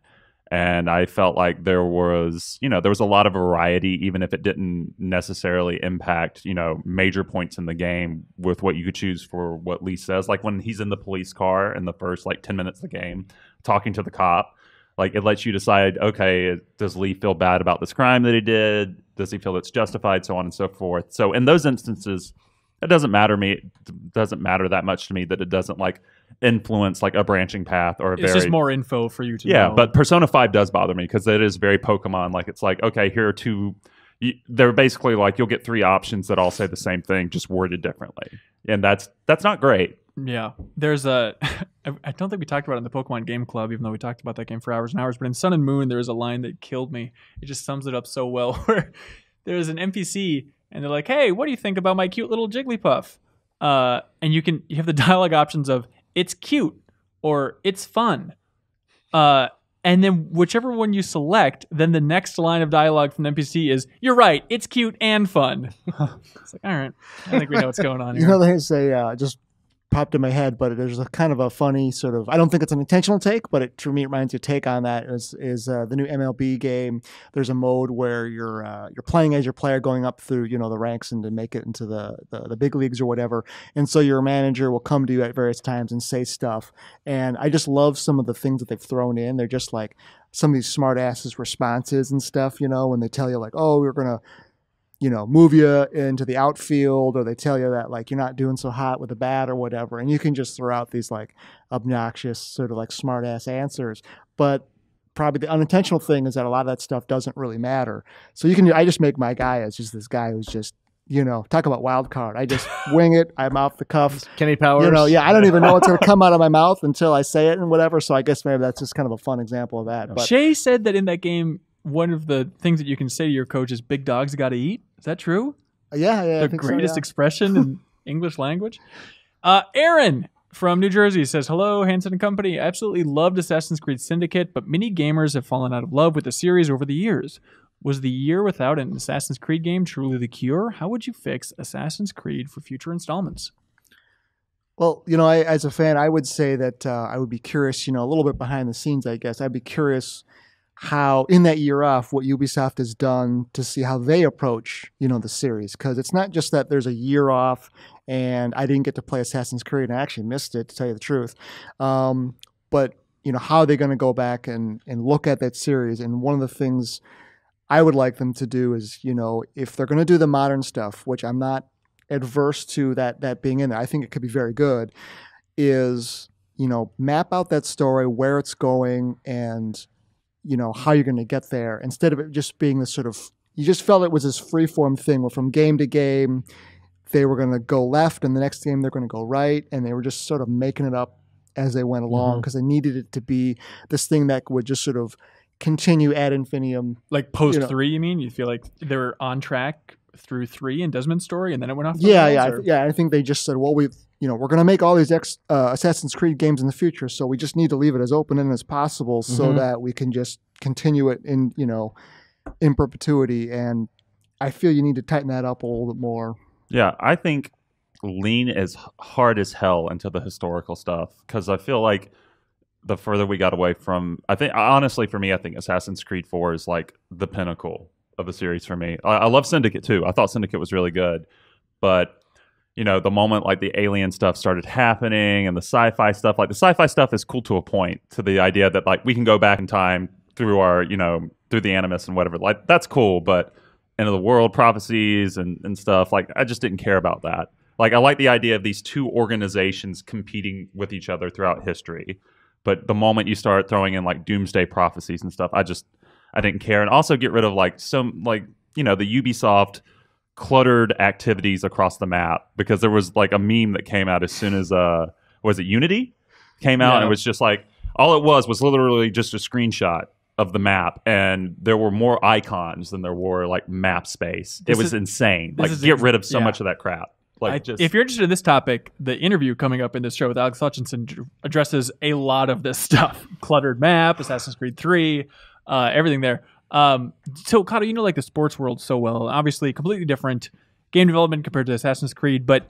And I felt like there was, you know, there was a lot of variety, even if it didn't necessarily impact, you know, major points in the game with what you could choose for what Lee says. Like when he's in the police car in the first like ten minutes of the game, talking to the cop, like it lets you decide, okay, does Lee feel bad about this crime that he did? Does he feel it's justified? So on and so forth. So in those instances, it doesn't matter me. It doesn't matter that much to me that it doesn't like influence like a branching path or a It's very just more info for you to yeah. know. But Persona five does bother me because it is very Pokemon. Like it's like, okay, here are two. You, they're basically like you'll get three options that all say the same thing, just worded differently, and that's that's not great. Yeah, there's a. I I don't think we talked about it in the Pokemon Game Club, even though we talked about that game for hours and hours. But in Sun and Moon, there was a line that killed me. It just sums it up so well. Where there's an N P C, and they're like, "Hey, what do you think about my cute little Jigglypuff?" Uh, and you can you have the dialogue options of "It's cute" or "It's fun," uh, and then whichever one you select, then the next line of dialogue from the N P C is, "You're right, it's cute and fun." It's like, all right, I think we know what's going on here. You know, there's a uh, just popped in my head, but there's a kind of a funny sort of, I don't think it's an intentional take, but it to me it reminds you of take on that is is uh, the new M L B game. There's a mode where you're uh, you're playing as your player going up through, you know, the ranks and to make it into the, the the big leagues or whatever. And so your manager will come to you at various times and say stuff. And I just love some of the things that they've thrown in. They're just like some of these smart asses responses and stuff, you know, when they tell you like, oh, we're gonna, you know, move you into the outfield, or they tell you that like you're not doing so hot with the bat or whatever, and you can just throw out these like obnoxious sort of like smart ass answers. But probably the unintentional thing is that a lot of that stuff doesn't really matter. So you can, I just make my guy as just this guy who's just, you know, talk about wild card. I just wing it. I'm off the cuff. Kenny Powers. You know, yeah, I don't even know what's going to come out of my mouth until I say it and whatever. So I guess maybe that's just kind of a fun example of that. But Shay said that in that game, one of the things that you can say to your coach is "Big dogs got to eat." Is that true? yeah, yeah, I The think so, greatest yeah. expression in English language. Uh, Aaron from New Jersey says, "Hello, Hanson and Company. I absolutely loved Assassin's Creed Syndicate, but many gamers have fallen out of love with the series over the years. Was the year without an Assassin's Creed game truly the cure? How would you fix Assassin's Creed for future installments?" Well, you know, I, as a fan, I would say that uh, I would be curious, you know, a little bit behind the scenes, I guess. I'd be curious how, in that year off, what Ubisoft has done to see how they approach, you know, the series. Because it's not just that there's a year off and I didn't get to play Assassin's Creed, and I actually missed it, to tell you the truth. Um, but, you know, how are they going to go back and, and look at that series? And one of the things I would like them to do is, you know, if they're going to do the modern stuff, which I'm not adverse to that that being in there, I think it could be very good, is, you know, map out that story, where it's going, and, you know, how you're going to get there, instead of it just being this sort of, you just felt it was this free-form thing where from game to game, they were going to go left, and the next game they're going to go right, and they were just sort of making it up as they went along, because they needed it to be this thing that would just sort of continue ad infinitum. Like post You know. three, you mean? You feel like they were on track through three in Desmond's story, and then it went off? the Yeah, rails, yeah, I or- th- yeah. I think they just said, well, we, you know, we're going to make all these ex, uh, Assassin's Creed games in the future, so we just need to leave it as open ended as possible, so Mhm. that we can just continue it in, you know, in perpetuity. And I feel you need to tighten that up a little bit more. Yeah, I think lean as hard as hell into the historical stuff, because I feel like the further we got away from, I think honestly for me, I think Assassin's Creed four is like the pinnacle of the series for me. I, I love Syndicate too. I thought Syndicate was really good, but you know, the moment like the alien stuff started happening and the sci-fi stuff, like the sci-fi stuff is cool to a point, to the idea that like we can go back in time through our, you know, through the animus and whatever. Like that's cool, but end of the world prophecies and, and stuff, like I just didn't care about that. Like I like the idea of these two organizations competing with each other throughout history. But the moment you start throwing in like doomsday prophecies and stuff, I just I didn't care. And also get rid of like some like, you know, the Ubisoft cluttered activities across the map, because there was like a meme that came out as soon as uh was it Unity came out, Yeah. and it was just like all it was was literally just a screenshot of the map, and there were more icons than there were like map space. This it was is- insane. this Like is get ex- rid of so yeah. much of that crap. Like I- just if you're interested in this topic, the interview coming up in this show with Alex Hutchinson d- addresses a lot of this stuff. Cluttered map, Assassin's Creed three, uh, everything there. Um, so, Kato, you know like the sports world so well. Obviously, completely different game development compared to Assassin's Creed, but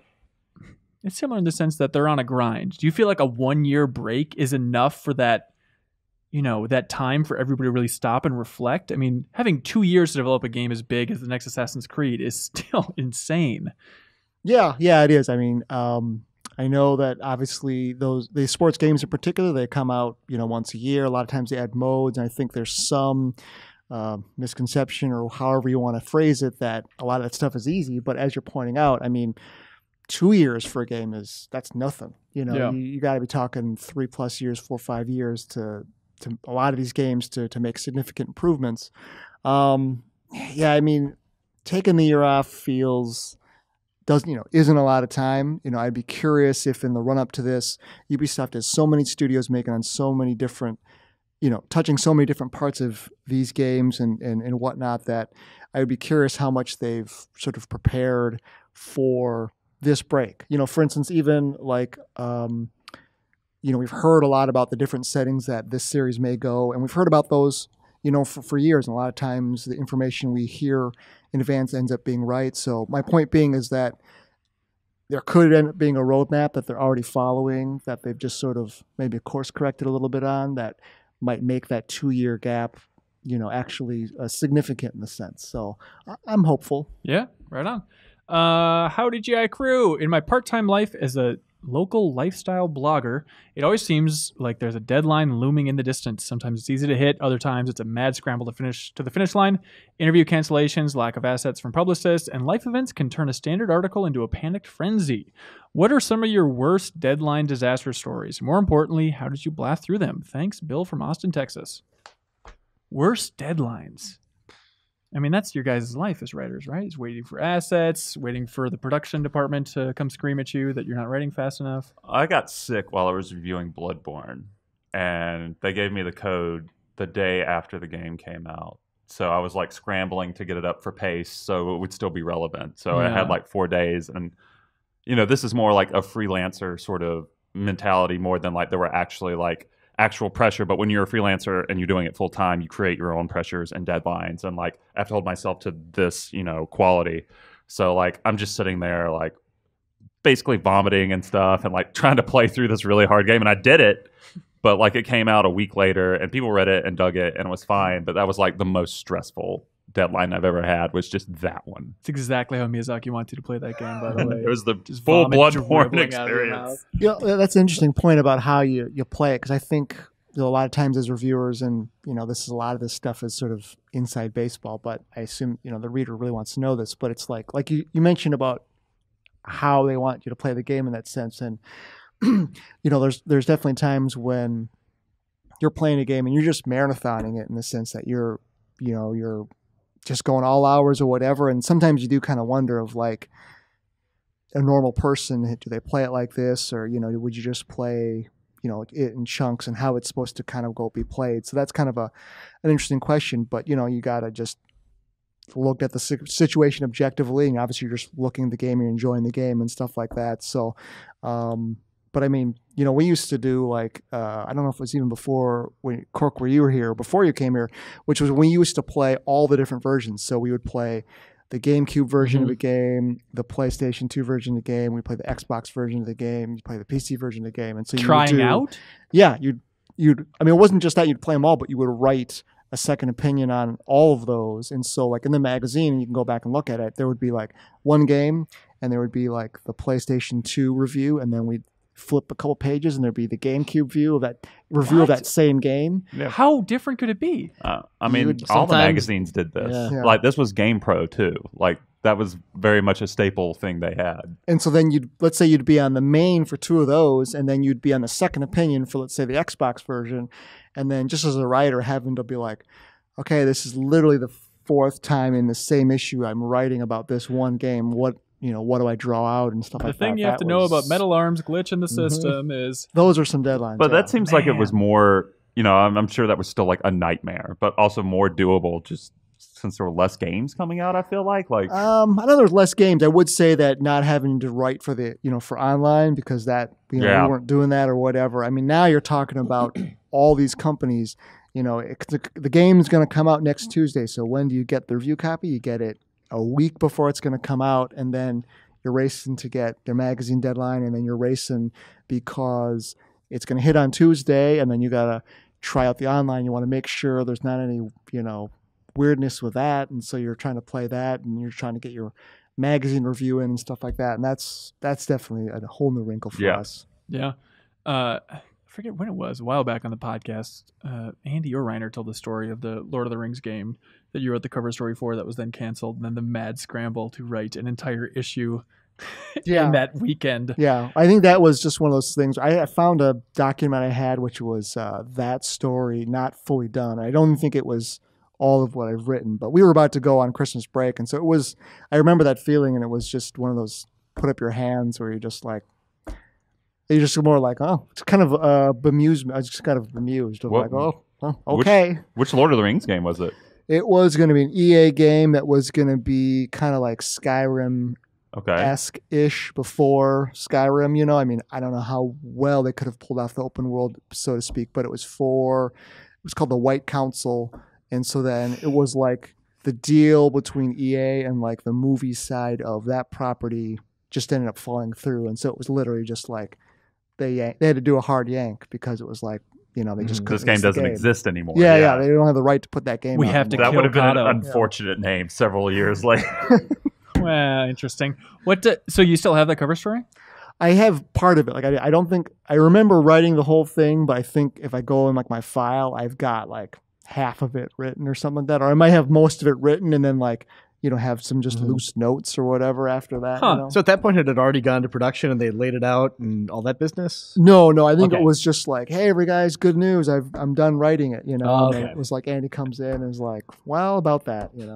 it's similar in the sense that they're on a grind. Do you feel like a one-year break is enough for that you know, that time for everybody to really stop and reflect. I mean, having two years to develop a game as big as the next Assassin's Creed is still insane. Yeah, yeah, it is. I mean, um, I know that obviously those the sports games in particular, they come out, you know, once a year. A lot of times they add modes, and I think there's some uh, misconception or however you want to phrase it that a lot of that stuff is easy. But as you're pointing out, I mean, two years for a game is that's nothing. You know, Yeah. you, you got to be talking three plus years, four five years to to a lot of these games to to make significant improvements. Um, yeah, I mean, taking the year off feels doesn't you know isn't a lot of time. You know, I'd be curious if in the run up to this, Ubisoft has so many studios making on so many different, you know, touching so many different parts of these games and and and whatnot that I would be curious how much they've sort of prepared for this break. You know, for instance, even like, um, you know, we've heard a lot about the different settings that this series may go, and we've heard about those, you know, for, for years. And a lot of times the information we hear in advance ends up being right. So my point being is that there could end up being a roadmap that they're already following, that they've just sort of maybe course corrected a little bit on, that might make that two-year gap, you know, actually uh, significant in a sense. So I- I'm hopeful. Yeah, right on. Uh, howdy, G I crew. In my part-time life as a local lifestyle blogger, it always seems like there's a deadline looming in the distance. Sometimes it's easy to hit, other times it's a mad scramble to finish to the finish line. Interview cancellations, lack of assets from publicists, and life events can turn a standard article into a panicked frenzy. What are some of your worst deadline disaster stories? More importantly, how did you blast through them? Thanks, Bill from Austin, Texas. Worst deadlines. I mean, that's your guys' life as writers, right? It's waiting for assets, waiting for the production department to come scream at you that you're not writing fast enough. I got sick while I was reviewing Bloodborne, and they gave me the code the day after the game came out. So I was like scrambling to get it up for pace so it would still be relevant. So I Yeah. had like four days. And, you know, this is more like a freelancer sort of mentality more than like there were actually like actual pressure. But when you're a freelancer and you're doing it full time, you create your own pressures and deadlines. And like I have to hold myself to this, you know, quality. So like I'm just sitting there like basically vomiting and stuff and like trying to play through this really hard game. And I did it, but like it came out a week later and people read it and dug it and it was fine. But that was like the most stressful deadline I've ever had, was just that one. It's exactly how Miyazaki wanted you to play that game, by the way. It was the Just full vomit Bloodborne dribbling out of your experience. Yeah, that's an interesting point about how you, you play it, because I think you know, a lot of times as reviewers, and you know, this is a lot of this stuff is sort of inside baseball, but I assume you know the reader really wants to know this. But it's like like you, you mentioned about how they want you to play the game in that sense, and you know, there's there's definitely times when you're playing a game and you're just marathoning it in the sense that you're you know you're just going all hours or whatever, and sometimes you do kind of wonder of like a normal person, do they play it like this, or you know, would you just play you know it in chunks, and how it's supposed to kind of go be played? So that's kind of a an interesting question, but you know, you got to just look at the situation objectively, and obviously you're just looking at the game, you're enjoying the game and stuff like that. So um but I mean, you know, we used to do like, uh, I don't know if it was even before, when Cork, where you were here, before you came here, which was when we used to play all the different versions. So we would play the GameCube version Mhm. of the game, the PlayStation two version of the game, we play the Xbox version of the game, you play the P C version of the game. And so you would Trying do- out? Yeah, you'd, you'd, I mean, it wasn't just that you'd play them all, but you would write a second opinion on all of those. And so like in the magazine, and you can go back and look at it, there would be like one game, and there would be like the PlayStation two review, and then we'd flip a couple pages and there'd be the GameCube view of that review What? of that same game. How different could it be? Uh, I You mean, would all the sometimes- magazines did this. Yeah. Yeah. Like this was GamePro too. Like that was very much a staple thing they had. And so then you'd, let's say you'd be on the main for two of those, and then you'd be on the second opinion for, let's say, the Xbox version. And then just as a writer, having to be like, okay, this is literally the fourth time in the same issue I'm writing about this one game. What, you know, what do I draw out and stuff The like that? thing you have That to know was- about Metal Arm's glitch in the Mhm. system is Those are some deadlines. But yeah. that seems like it was Man. more, you know, I'm, I'm sure that was still like a nightmare, but also more doable just since there were less games coming out, I feel like. Like, Um, I know there's less games. I would say that not having to write for the, you know, for online, because that, you know, Yeah. we weren't doing that or whatever. I mean, now you're talking about all these companies, you know, it, the, the game's going to come out next Tuesday. So when do you get the review copy? You get it a week before it's going to come out, and then you're racing to get their magazine deadline, and then you're racing because it's going to hit on Tuesday, and then you got to try out the online. You want to make sure there's not any, you know, weirdness with that, and so you're trying to play that, and you're trying to get your magazine review in and stuff like that. And that's that's definitely a whole new wrinkle for Yeah. us. Yeah. Uh, I forget when it was, a while back on the podcast. Uh, Andy or Reiner told the story of the Lord of the Rings game that you wrote the cover story for that was then canceled, and then the mad scramble to write an entire issue Yeah. in that weekend. Yeah, I think that was just one of those things. I, I found a document I had, which was uh, that story not fully done. I don't think it was all of what I've written, but we were about to go on Christmas break, and so it was. I remember that feeling, and it was just one of those put up your hands where you're just like, you're just more like, oh, it's kind of uh, bemused. I was just kind of bemused. Of What- like, oh, oh, okay. Which, which Lord of the Rings game was it? It was going to be an E A game that was going to be kind of like Skyrim Okay. esque ish before Skyrim, you know. I mean, I don't know how well they could have pulled off the open world, so to speak, but it was for, it was called the White Council. And so then it was like the deal between E A and like the movie side of that property just ended up falling through. And so it was literally just like they yank, they had to do a hard yank because it was like, you know, they just couldn't This game release the doesn't game. exist anymore. Yeah, yeah, they don't have the right to put that game We out have to anymore. That would have been an Kill Kato. unfortunate name several years later. Well, interesting. What? Do, so you still have that cover story? I have part of it. Like I, I don't think I remember writing the whole thing, but I think if I go in like my file, I've got like half of it written or something like that, or I might have most of it written and then like, you know, have some just Mhm. loose notes or whatever after that. Huh. You know? So at that point, had it already gone to production and they laid it out and all that business? No, no, I think Okay. it was just like, hey, every guys, good news. I've I'm done writing it, you know. Oh, And then okay. it was like Andy comes in and is like, well, about that, you know.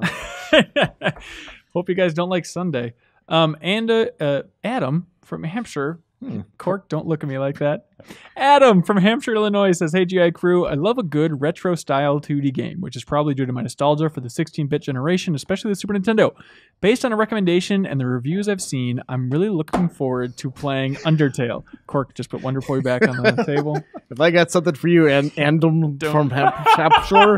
Hope you guys don't like Sunday. Um, and uh, uh, Adam from Hampshire. Hmm. Cork, don't look at me like that. Adam from Hampshire, Illinois says, hey, G I crew, I love a good retro-style two D game, which is probably due to my nostalgia for the sixteen-bit generation, especially the Super Nintendo. Based on a recommendation and the reviews I've seen, I'm really looking forward to playing Undertale. Cork, just put Wonder Boy back on the table. If I got something for you, and Andom from Hap- Hampshire,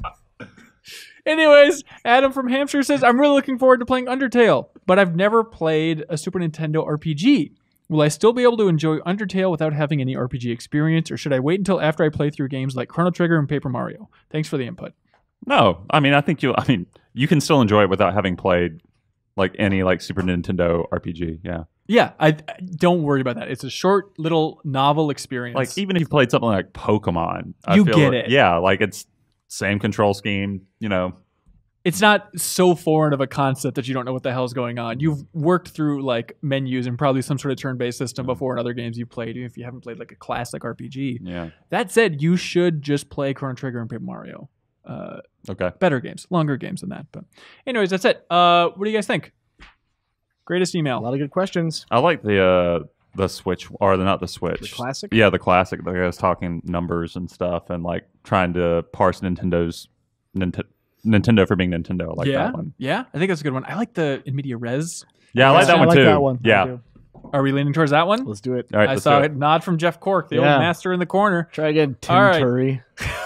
Anyways, Adam from Hampshire says, I'm really looking forward to playing Undertale, but I've never played a Super Nintendo R P G. Will I still be able to enjoy Undertale without having any R P G experience, or should I wait until after I play through games like Chrono Trigger and Paper Mario? Thanks for the input. No, I mean, I think you. I mean, you can still enjoy it without having played like any like Super Nintendo R P G. Yeah, Yeah, I, I don't worry about that. It's a short little novel experience. like even if you played something like Pokemon, I You feel get like- it. Yeah, like it's same control scheme. You know, it's not so foreign of a concept that you don't know what the hell's going on. You've worked through like menus and probably some sort of turn-based system before in other games you've played, even if you haven't played like a classic R P G. yeah. That said, you should just play Chrono Trigger and Paper Mario. Uh, Okay. better games, longer games than that. But anyways, that's it. Uh, what do you guys think? Greatest a email. lot of good questions. I like the uh the Switch or the not the Switch. The classic? Yeah, the classic. The guy was talking numbers and stuff and like trying to parse Nintendo's Nint- Nintendo for being Nintendo. I like yeah, that one. yeah, I think that's a good one. I like the in media res. Yeah, I like Yeah, that I one like too. that one. I Yeah. do. Are we leaning towards that one? Let's do it. All right, I let's saw do a it. nod from Jeff Cork, the Yeah. old master in the corner. Try again, Tim All right. Turry.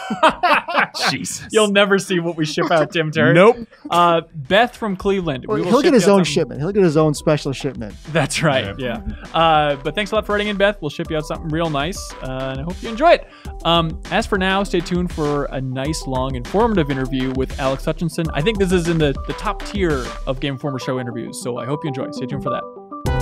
Jesus. You'll never see what we ship out, Tim Turner. Nope. Uh, Beth from Cleveland. Well, We will he'll ship get his you out own something- shipment. He'll get his own special shipment. That's right. Yeah. Uh, but thanks a lot for writing in, Beth. We'll ship you out something real nice, uh, and I hope you enjoy it. Um, as for now, stay tuned for a nice, long, informative interview with Alex Hutchinson. I think this is in the, the top tier of Game Informer show interviews, so I hope you enjoy. Stay tuned for that.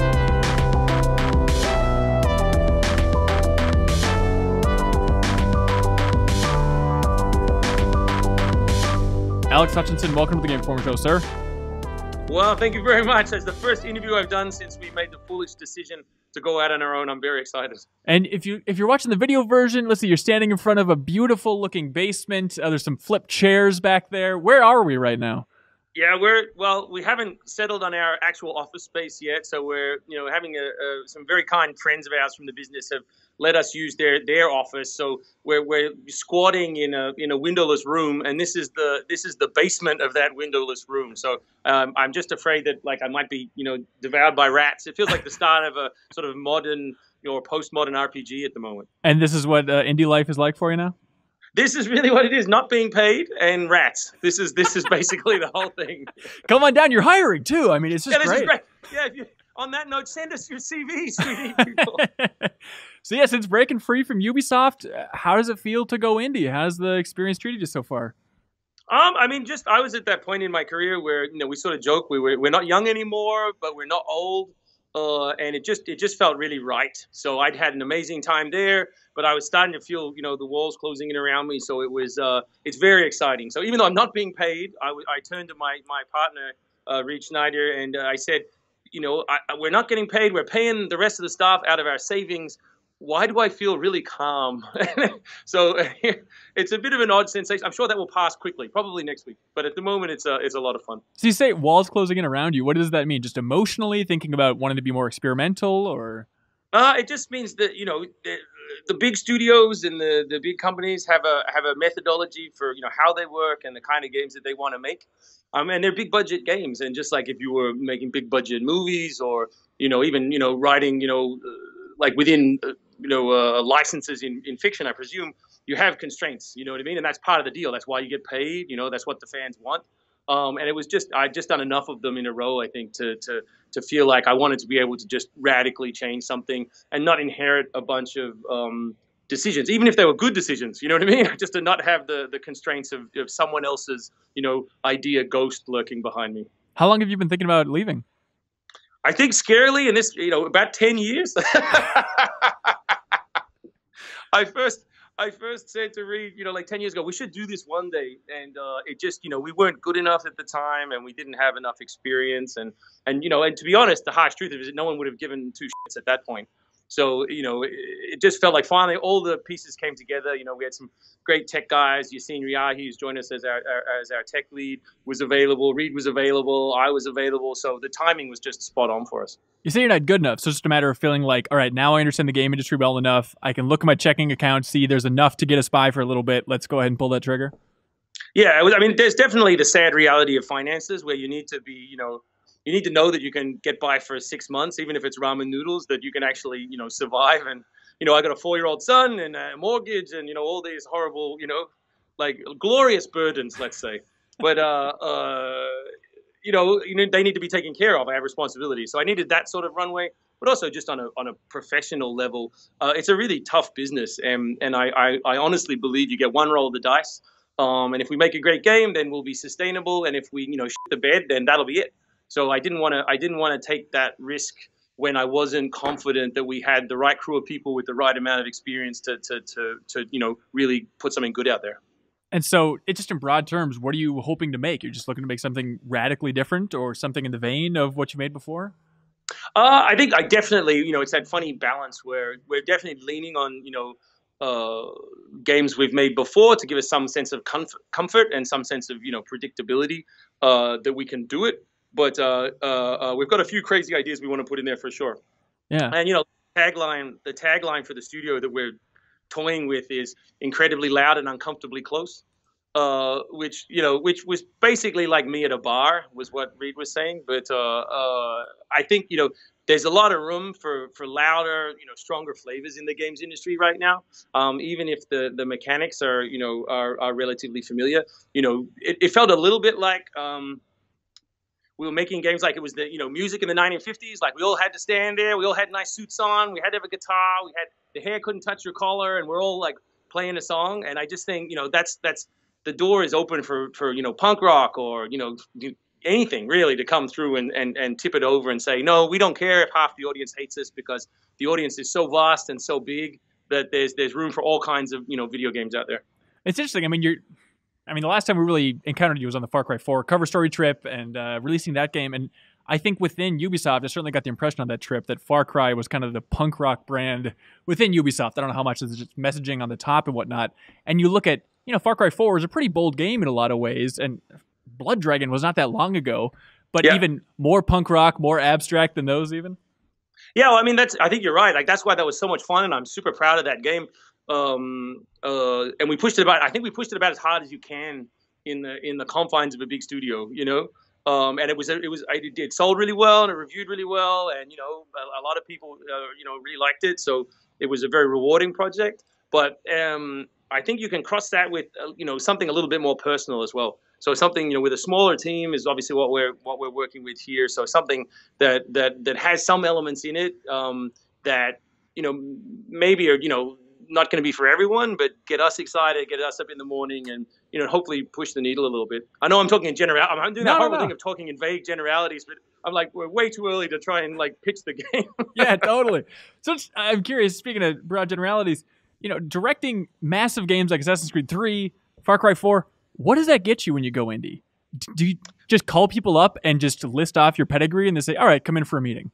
Alex Hutchinson, welcome to the Game Informer show, sir. Well, thank you very much. That's the first interview I've done since we made the foolish decision to go out on our own. I'm very excited. And if you if you're watching the video version, let's see, you're standing in front of a beautiful looking basement. Uh, there's some flipped chairs back there. Where are we right now? Yeah, we're well. We haven't settled on our actual office space yet, so we're you know having a, a some very kind friends of ours from the business have let us use their their office. So we're we're squatting in a in a windowless room, and this is the this is the basement of that windowless room. So um, I'm just afraid that like I might be you know devoured by rats. It feels like the start of a sort of modern you know postmodern R P G at the moment. And this is what uh, indie life is like for you now? This is really what it is: not being paid and rats. This is this is basically the whole thing. Come on down. You're hiring too. I mean, it's just Yeah, this great. is great. Yeah. If you, on that note, send us your C Vs. We need people. So yeah, since breaking free from Ubisoft, uh, how does it feel to go indie? How's the experience treated you so far? Um, I mean, just I was at that point in my career where you know we sort of joke we were we're not young anymore, but we're not old, uh, and it just it just felt really right. So I'd had an amazing time there, but I was starting to feel you know the walls closing in around me. So it was uh, it's very exciting. So even though I'm not being paid, I, w- I turned to my my partner uh, Reed Schneider and uh, I said, you know, I, we're not getting paid. We're paying the rest of the staff out of our savings. Why do I feel really calm? So it's a bit of an odd sensation. I'm sure that will pass quickly, probably next week. But at the moment, it's a, it's a lot of fun. So you say walls closing in around you. What does that mean? Just emotionally thinking about wanting to be more experimental, or? Uh, it just means that, you know, the, the big studios and the, the big companies have a have a methodology for, you know, how they work and the kind of games that they want to make. Um, and they're big budget games. And just like if you were making big budget movies or, you know, even, you know, writing, you know, uh, like within, uh, you know, uh, licenses in, in fiction, I presume, you have constraints, you know what I mean? And that's part of the deal. That's why you get paid, you know, that's what the fans want. Um, and it was just, I'd just done enough of them in a row, I think, to, to, to feel like I wanted to be able to just radically change something and not inherit a bunch of um, decisions, even if they were good decisions, you know what I mean? Just to not have the, the constraints of, of someone else's, you know, idea ghost lurking behind me. How long have you been thinking about leaving? I think scarily in this, you know, about ten years. I first, I first said to Reed, you know, like ten years ago, we should do this one day. And uh, it just, you know, we weren't good enough at the time and we didn't have enough experience. And, and, you know, and to be honest, the harsh truth is that no one would have given two shits at that point. So, you know, it, it just felt like finally all the pieces came together. You know, we had some great tech guys. Yassine Riahi, who's joined us as our, our as our tech lead, was available. Reed was available. I was available. So the timing was just spot on for us. You say you're not good enough, so it's just a matter of feeling like, all right, now I understand the game industry well enough. I can look at my checking account, see there's enough to get us by for a little bit. Let's go ahead and pull that trigger. Yeah, it was, I mean, there's definitely the sad reality of finances where you need to be, you know, you need to know that you can get by for six months, even if it's ramen noodles, that you can actually, you know, survive. And, you know, I got a four-year-old son and a mortgage and, you know, all these horrible, you know, like glorious burdens, let's say. But, uh, uh, you know, you know, they need to be taken care of. I have responsibilities. So I needed that sort of runway, but also just on a on a professional level. Uh, it's a really tough business. And, and I, I, I honestly believe you get one roll of the dice. Um, and if we make a great game, then we'll be sustainable. And if we, you know, shit the bed, then that'll be it. So I didn't want to. I didn't want to take that risk when I wasn't confident that we had the right crew of people with the right amount of experience to to to, to you know really put something good out there. And so, it just in broad terms, what are you hoping to make? You're just looking to make something radically different, or something in the vein of what you made before? Uh, I think I definitely, you know, it's that funny balance where we're definitely leaning on, you know, uh, games we've made before to give us some sense of comfort, comfort and some sense of, you know, predictability uh, that we can do it. But uh, uh, uh, we've got a few crazy ideas we want to put in there for sure. Yeah. And, you know, tagline, the tagline for the studio that we're toying with is incredibly loud and uncomfortably close, uh, which, you know, which was basically like me at a bar was what Reed was saying. But uh, uh, I think, you know, there's a lot of room for, for louder, you know, stronger flavors in the games industry right now. Um, even if the, the mechanics are, you know, are, are relatively familiar, you know, it, it felt a little bit like, um, we were making games like it was the, you know, music in the nineteen fifties. Like we all had to stand there. We all had nice suits on. We had to have a guitar. We had the hair couldn't touch your collar, and we're all like playing a song. And I just think, you know, that's that's the door is open for for you know punk rock or you know anything really to come through and and and tip it over and say, no, we don't care if half the audience hates us because the audience is so vast and so big that there's there's room for all kinds of you know video games out there. It's interesting. I mean, you're. I mean, the last time we really encountered you was on the Far Cry four cover story trip and uh, releasing that game. And I think within Ubisoft, I certainly got the impression on that trip that Far Cry was kind of the punk rock brand within Ubisoft. I don't know how much is just messaging on the top and whatnot. And you look at, you know, Far Cry four is a pretty bold game in a lot of ways. And Blood Dragon was not that long ago, but yeah. even more punk rock, more abstract than those even. Yeah, well, I mean, that's. I think you're right. Like that's why that was so much fun, and I'm super proud of that game. Um, uh, and we pushed it about. I think we pushed it about as hard as you can in the in the confines of a big studio, you know. Um, and it was it was it, it sold really well and it reviewed really well, and you know a, a lot of people uh, you know really liked it. So it was a very rewarding project. But um, I think you can cross that with uh, you know something a little bit more personal as well. So something you know with a smaller team is obviously what we're what we're working with here. So something that that that has some elements in it um, that. you know, maybe are, you know, not going to be for everyone, but get us excited, get us up in the morning, and, you know, hopefully push the needle a little bit. I know I'm talking in general. I'm doing that No, no, horrible no. thing of talking in vague generalities, but I'm like, we're way too early to try and like pitch the game. Yeah, totally. So it's, I'm curious, speaking of broad generalities, you know, directing massive games like Assassin's Creed three, Far Cry four, what does that get you when you go indie? D- Do you just call people up and just list off your pedigree and they say, all right, come in for a meeting?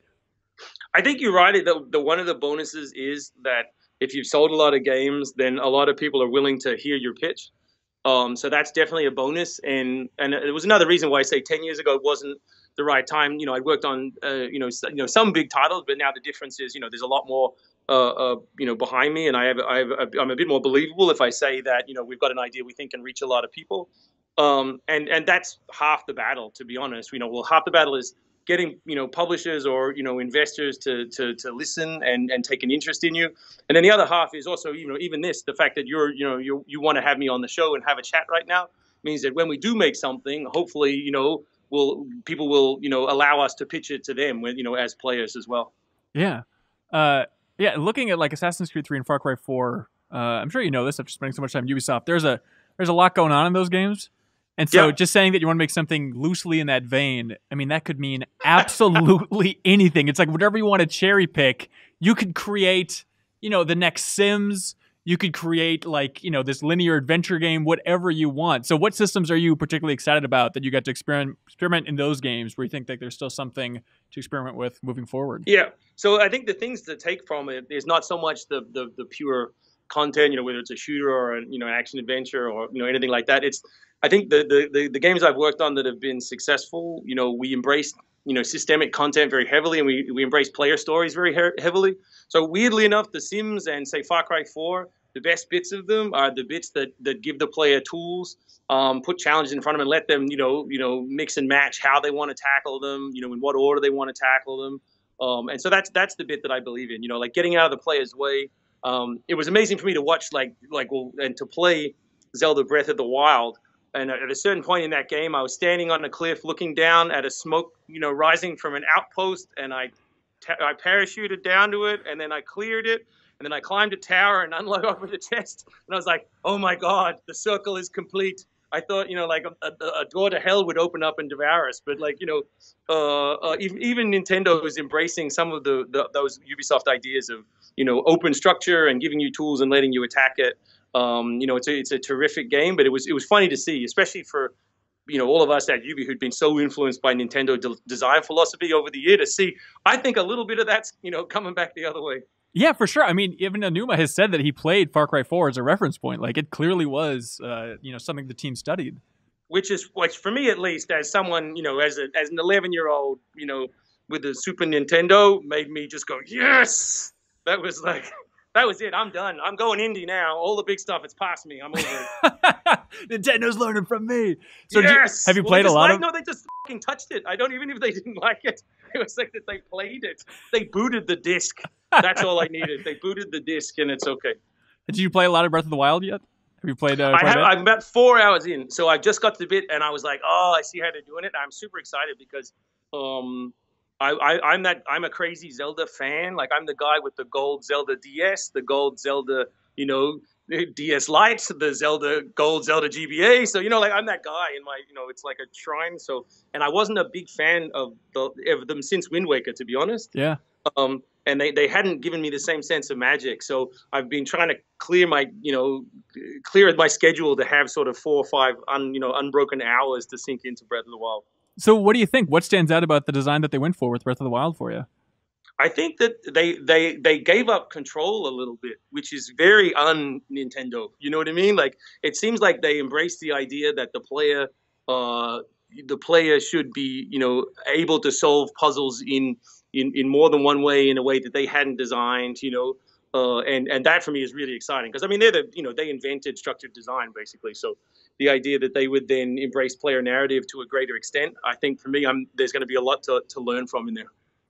I think you're right. The, the one of the bonuses is that if you've sold a lot of games, then a lot of people are willing to hear your pitch. Um, so that's definitely a bonus. And and it was another reason why I say ten years ago it wasn't the right time. You know, I'd worked on uh, you know you know some big titles, but now the difference is you know there's a lot more uh, uh, you know behind me, and I have I have a, I'm a bit more believable if I say that you know we've got an idea we think can reach a lot of people. Um, and and that's half the battle, to be honest. You know, well, half the battle is getting you know publishers or you know investors to to to listen and and take an interest in you, and then the other half is also you know even this the fact that you're you know you you want to have me on the show and have a chat right now means that when we do make something, hopefully you know will people will you know allow us to pitch it to them with you know as players as well. Yeah, uh, yeah. Looking at like Assassin's Creed three and Far Cry four, uh, I'm sure you know this after spending so much time at Ubisoft. There's a there's a lot going on in those games. And so Yeah. just saying that you want to make something loosely in that vein, I mean, that could mean absolutely anything. It's like whatever you want to cherry pick, you could create, you know, the next Sims. You could create like, you know, this linear adventure game, whatever you want. So what systems are you particularly excited about that you got to experiment experiment in those games where you think that there's still something to experiment with moving forward? Yeah. So I think the things to take from it is not so much the the, the pure content, you know, whether it's a shooter or a, you know, an action adventure or, you know, anything like that. It's, I think the, the, the, the games I've worked on that have been successful, you know, we embrace, you know, systemic content very heavily and we, we embrace player stories very he- heavily. So weirdly enough, The Sims and say Far Cry four, the best bits of them are the bits that, that give the player tools, um, put challenges in front of them and let them, you know, you know, mix and match how they want to tackle them, you know, in what order they want to tackle them. Um, and so that's, that's the bit that I believe in, you know, like getting out of the player's way. Um, it was amazing for me to watch, like, like, well, and to play Zelda Breath of the Wild. And at a certain point in that game, I was standing on a cliff, looking down at a smoke, you know, rising from an outpost, and I, I parachuted down to it, and then I cleared it, and then I climbed a tower and unlocked open the chest, and I was like, oh my God, the circle is complete. I thought, you know, like a, a, a door to hell would open up and devour us, but like, you know, uh, uh, even, even Nintendo is embracing some of the, the those Ubisoft ideas of, you know, open structure and giving you tools and letting you attack it. Um, you know, it's a, it's a terrific game, but it was it was funny to see, especially for, you know, all of us at Ubi who'd been so influenced by Nintendo de- design philosophy over the year to see, I think a little bit of that's, you know, coming back the other way. Yeah, for sure. I mean, even Anuma has said that he played Far Cry four as a reference point. Like, it clearly was, uh, you know, something the team studied. Which is, which for me at least, as someone, you know, as a, as an eleven-year-old, you know, with the Super Nintendo, made me just go, yes! That was like, that was it. I'm done. I'm going indie now. All the big stuff, it's past me. I'm over it. Nintendo's learning from me. So yes! do you, have you Well, played they a lot like, of... No, they just fucking touched it. I don't, even if they didn't like it, it was like that they played it. They booted the disc. That's all I needed. They booted the disc, and it's okay. Did you play a lot of Breath of the Wild yet? Have you played? Uh, I quite a have, bit? I'm about four hours in, so I've just got to the bit, and I was like, "Oh, I see how they're doing it." I'm super excited because um, I, I, I'm that I'm a crazy Zelda fan. Like I'm the guy with the gold Zelda D S, the gold Zelda, you know, D S Lite, the Zelda gold Zelda G B A. So you know, like I'm that guy in my, you know, it's like a shrine. So, and I wasn't a big fan of the of them since Wind Waker, to be honest. Yeah. Um, and they, they hadn't given me the same sense of magic. So I've been trying to clear my, you know, clear my schedule to have sort of four or five, un, you know, unbroken hours to sink into Breath of the Wild. So what do you think? What stands out about the design that they went for with Breath of the Wild for you? I think that they, they, they gave up control a little bit, which is very un-Nintendo. You know what I mean? Like, it seems like they embraced the idea that the player, uh, the player should be, you know, able to solve puzzles in, in, in more than one way, in a way that they hadn't designed, you know, uh, and, and that for me is really exciting because, I mean, they're the, you know, they invented structured design basically. So the idea that they would then embrace player narrative to a greater extent, I think for me, I'm, there's going to be a lot to, to learn from in there.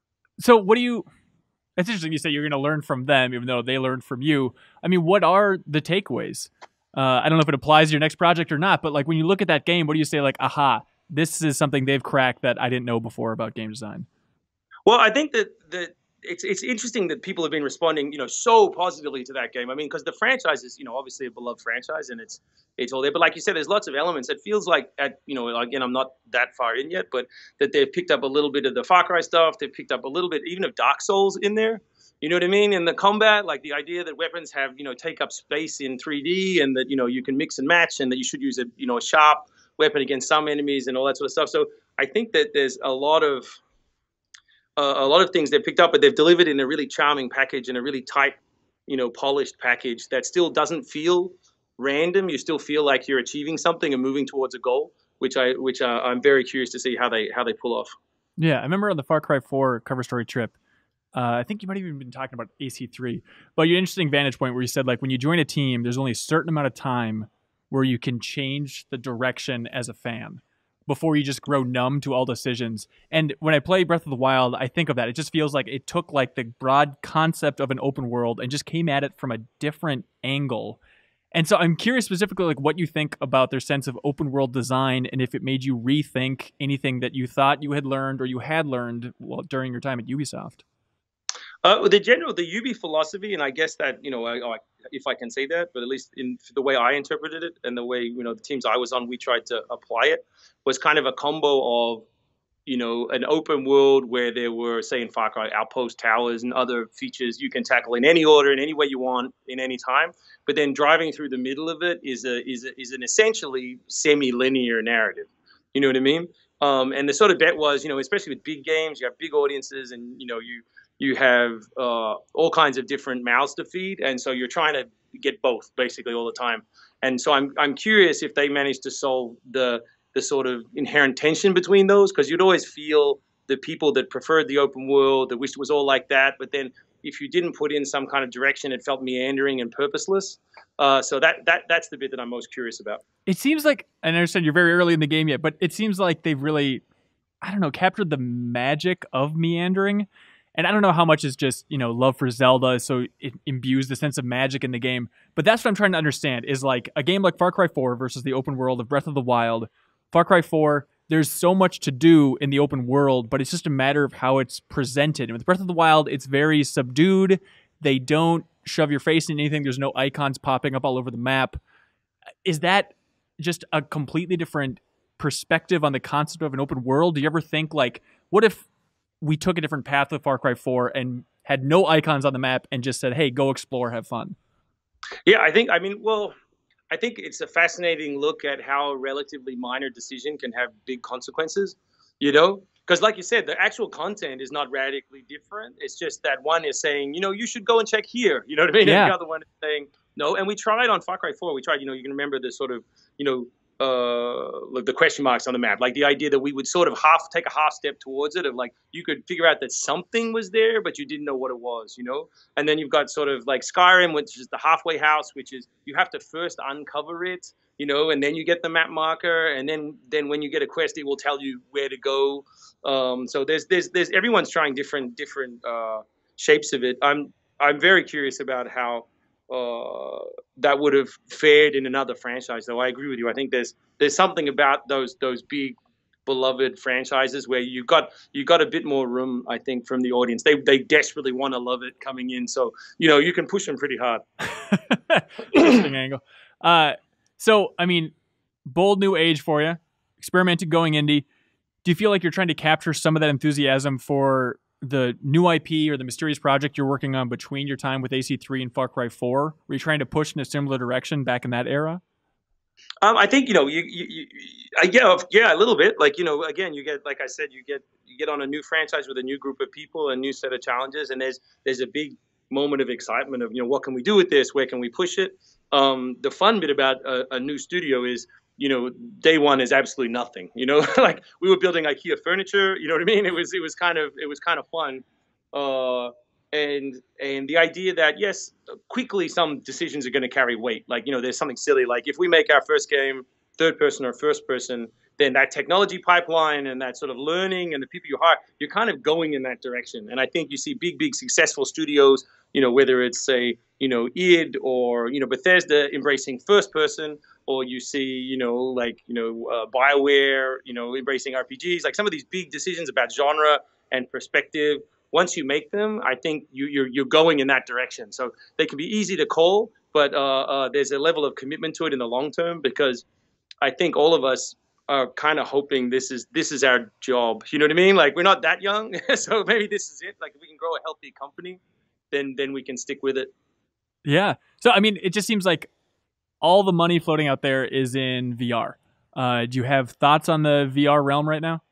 So what do you, it's interesting you say you're going to learn from them, even though they learned from you. I mean, what are the takeaways? Uh, I don't know if it applies to your next project or not, but like when you look at that game, what do you say like, aha, this is something they've cracked that I didn't know before about game design? Well, I think that, that it's it's interesting that people have been responding, you know, so positively to that game. I mean, because the franchise is, you know, obviously a beloved franchise, and it's it's all there. But like you said, there's lots of elements. It feels like, at you know, again, I'm not that far in yet, but that they've picked up a little bit of the Far Cry stuff. They've picked up a little bit even of Dark Souls in there. You know what I mean? And the combat, like the idea that weapons have, you know, take up space in three D, and that, you know, you can mix and match, and that you should use a, you know, a sharp weapon against some enemies and all that sort of stuff. So I think that there's a lot of uh, a lot of things they've picked up, but they've delivered in a really charming package and a really tight, you know, polished package that still doesn't feel random. You still feel like you're achieving something and moving towards a goal, which I which uh, I'm very curious to see how they how they pull off. Yeah, I remember on the Far Cry four cover story trip, Uh, I think you might have even been talking about A C three, but your interesting vantage point where you said, like, when you join a team, there's only a certain amount of time where you can change the direction as a fan before you just grow numb to all decisions. And when I play Breath of the Wild, I think of that. It just feels like it took like the broad concept of an open world and just came at it from a different angle. And so I'm curious specifically like what you think about their sense of open world design, and if it made you rethink anything that you thought you had learned or you had learned well, during your time at Ubisoft. Uh, the general, the Ubi philosophy, and I guess that, you know, I, I, if I can say that, but at least in the way I interpreted it and the way, you know, the teams I was on, we tried to apply it, was kind of a combo of, you know, an open world where there were, say in Far Cry, outpost towers and other features you can tackle in any order, in any way you want, in any time. But then driving through the middle of it is a is a, is an essentially semi-linear narrative. You know what I mean? Um, and the sort of bet was, you know, especially with big games, you have big audiences, and you know you. You have uh, all kinds of different mouths to feed, and so you're trying to get both basically all the time. And so I'm I'm curious if they managed to solve the the sort of inherent tension between those, because you'd always feel the people that preferred the open world, that wished it was all like that, but then if you didn't put in some kind of direction, it felt meandering and purposeless. Uh, so that that that's the bit that I'm most curious about. It seems like, and I understand you're very early in the game yet, but it seems like they've really, I don't know, captured the magic of meandering. And I don't know how much is just, you know, love for Zelda, so it imbues the sense of magic in the game. But that's what I'm trying to understand, is like a game like Far Cry four versus the open world of Breath of the Wild. Far Cry four, there's so much to do in the open world, but it's just a matter of how it's presented. And with Breath of the Wild, it's very subdued. They don't shove your face in anything. There's no icons popping up all over the map. Is that just a completely different perspective on the concept of an open world? Do you ever think, like, what if we took a different path with Far Cry four and had no icons on the map and just said, hey, go explore, have fun? Yeah, I think, I mean, well, I think it's a fascinating look at how a relatively minor decision can have big consequences, you know? Because like you said, the actual content is not radically different. It's just that one is saying, you know, you should go and check here. You know what I mean? Yeah. And the other one is saying, no. And we tried on Far Cry four, we tried, you know, you can remember the sort of, you know, uh like the question marks on the map, like the idea that we would sort of half take a half step towards it, of like you could figure out that something was there but you didn't know what it was, you know. And then you've got sort of like Skyrim, which is the halfway house, which is you have to first uncover it, you know, and then you get the map marker, and then then when you get a quest it will tell you where to go. Um so there's there's there's everyone's trying different different uh shapes of it. I'm I'm very curious about how uh, that would have fared in another franchise, though. I agree with you. I think there's there's something about those those big beloved franchises where you got you got a bit more room, I think, from the audience. They they desperately want to love it coming in, so you know you can push them pretty hard. Interesting angle. Uh, so I mean, bold new age for you, experimenting, going indie. Do you feel like you're trying to capture some of that enthusiasm for the new I P or the mysterious project you're working on between your time with A C three and Far Cry four? Were you trying to push in a similar direction back in that era? Um, I think you know you, you, you I yeah yeah a little bit, like, you know, again, you get, like I said, you get you get on a new franchise with a new group of people, a new set of challenges, and there's there's a big moment of excitement of, you know, what can we do with this? Where can we push it? Um, the fun bit about a, a new studio is, you know, day one is absolutely nothing. You know, like we were building IKEA furniture. You know what I mean? It was it was kind of it was kind of fun, uh, and and the idea that yes, quickly some decisions are going to carry weight. Like, you know, there's something silly like if we make our first game third person or first person, then that technology pipeline and that sort of learning and the people you hire, you're kind of going in that direction. And I think you see big, big successful studios, you know, whether it's say, you know, id or, you know, Bethesda embracing first person, or you see, you know, like, you know, uh, BioWare, you know, embracing R P Gs, like some of these big decisions about genre and perspective once you make them, I think you, you're you're going in that direction. So they can be easy to call, but uh, uh, there's a level of commitment to it in the long term, because I think all of us are kind of hoping this is this is our job. You know what I mean? Like, we're not that young, so maybe this is it. Like, if we can grow a healthy company, then then we can stick with it. Yeah. So I mean, it just seems like all the money floating out there is in V R. Uh, do you have thoughts on the V R realm right now?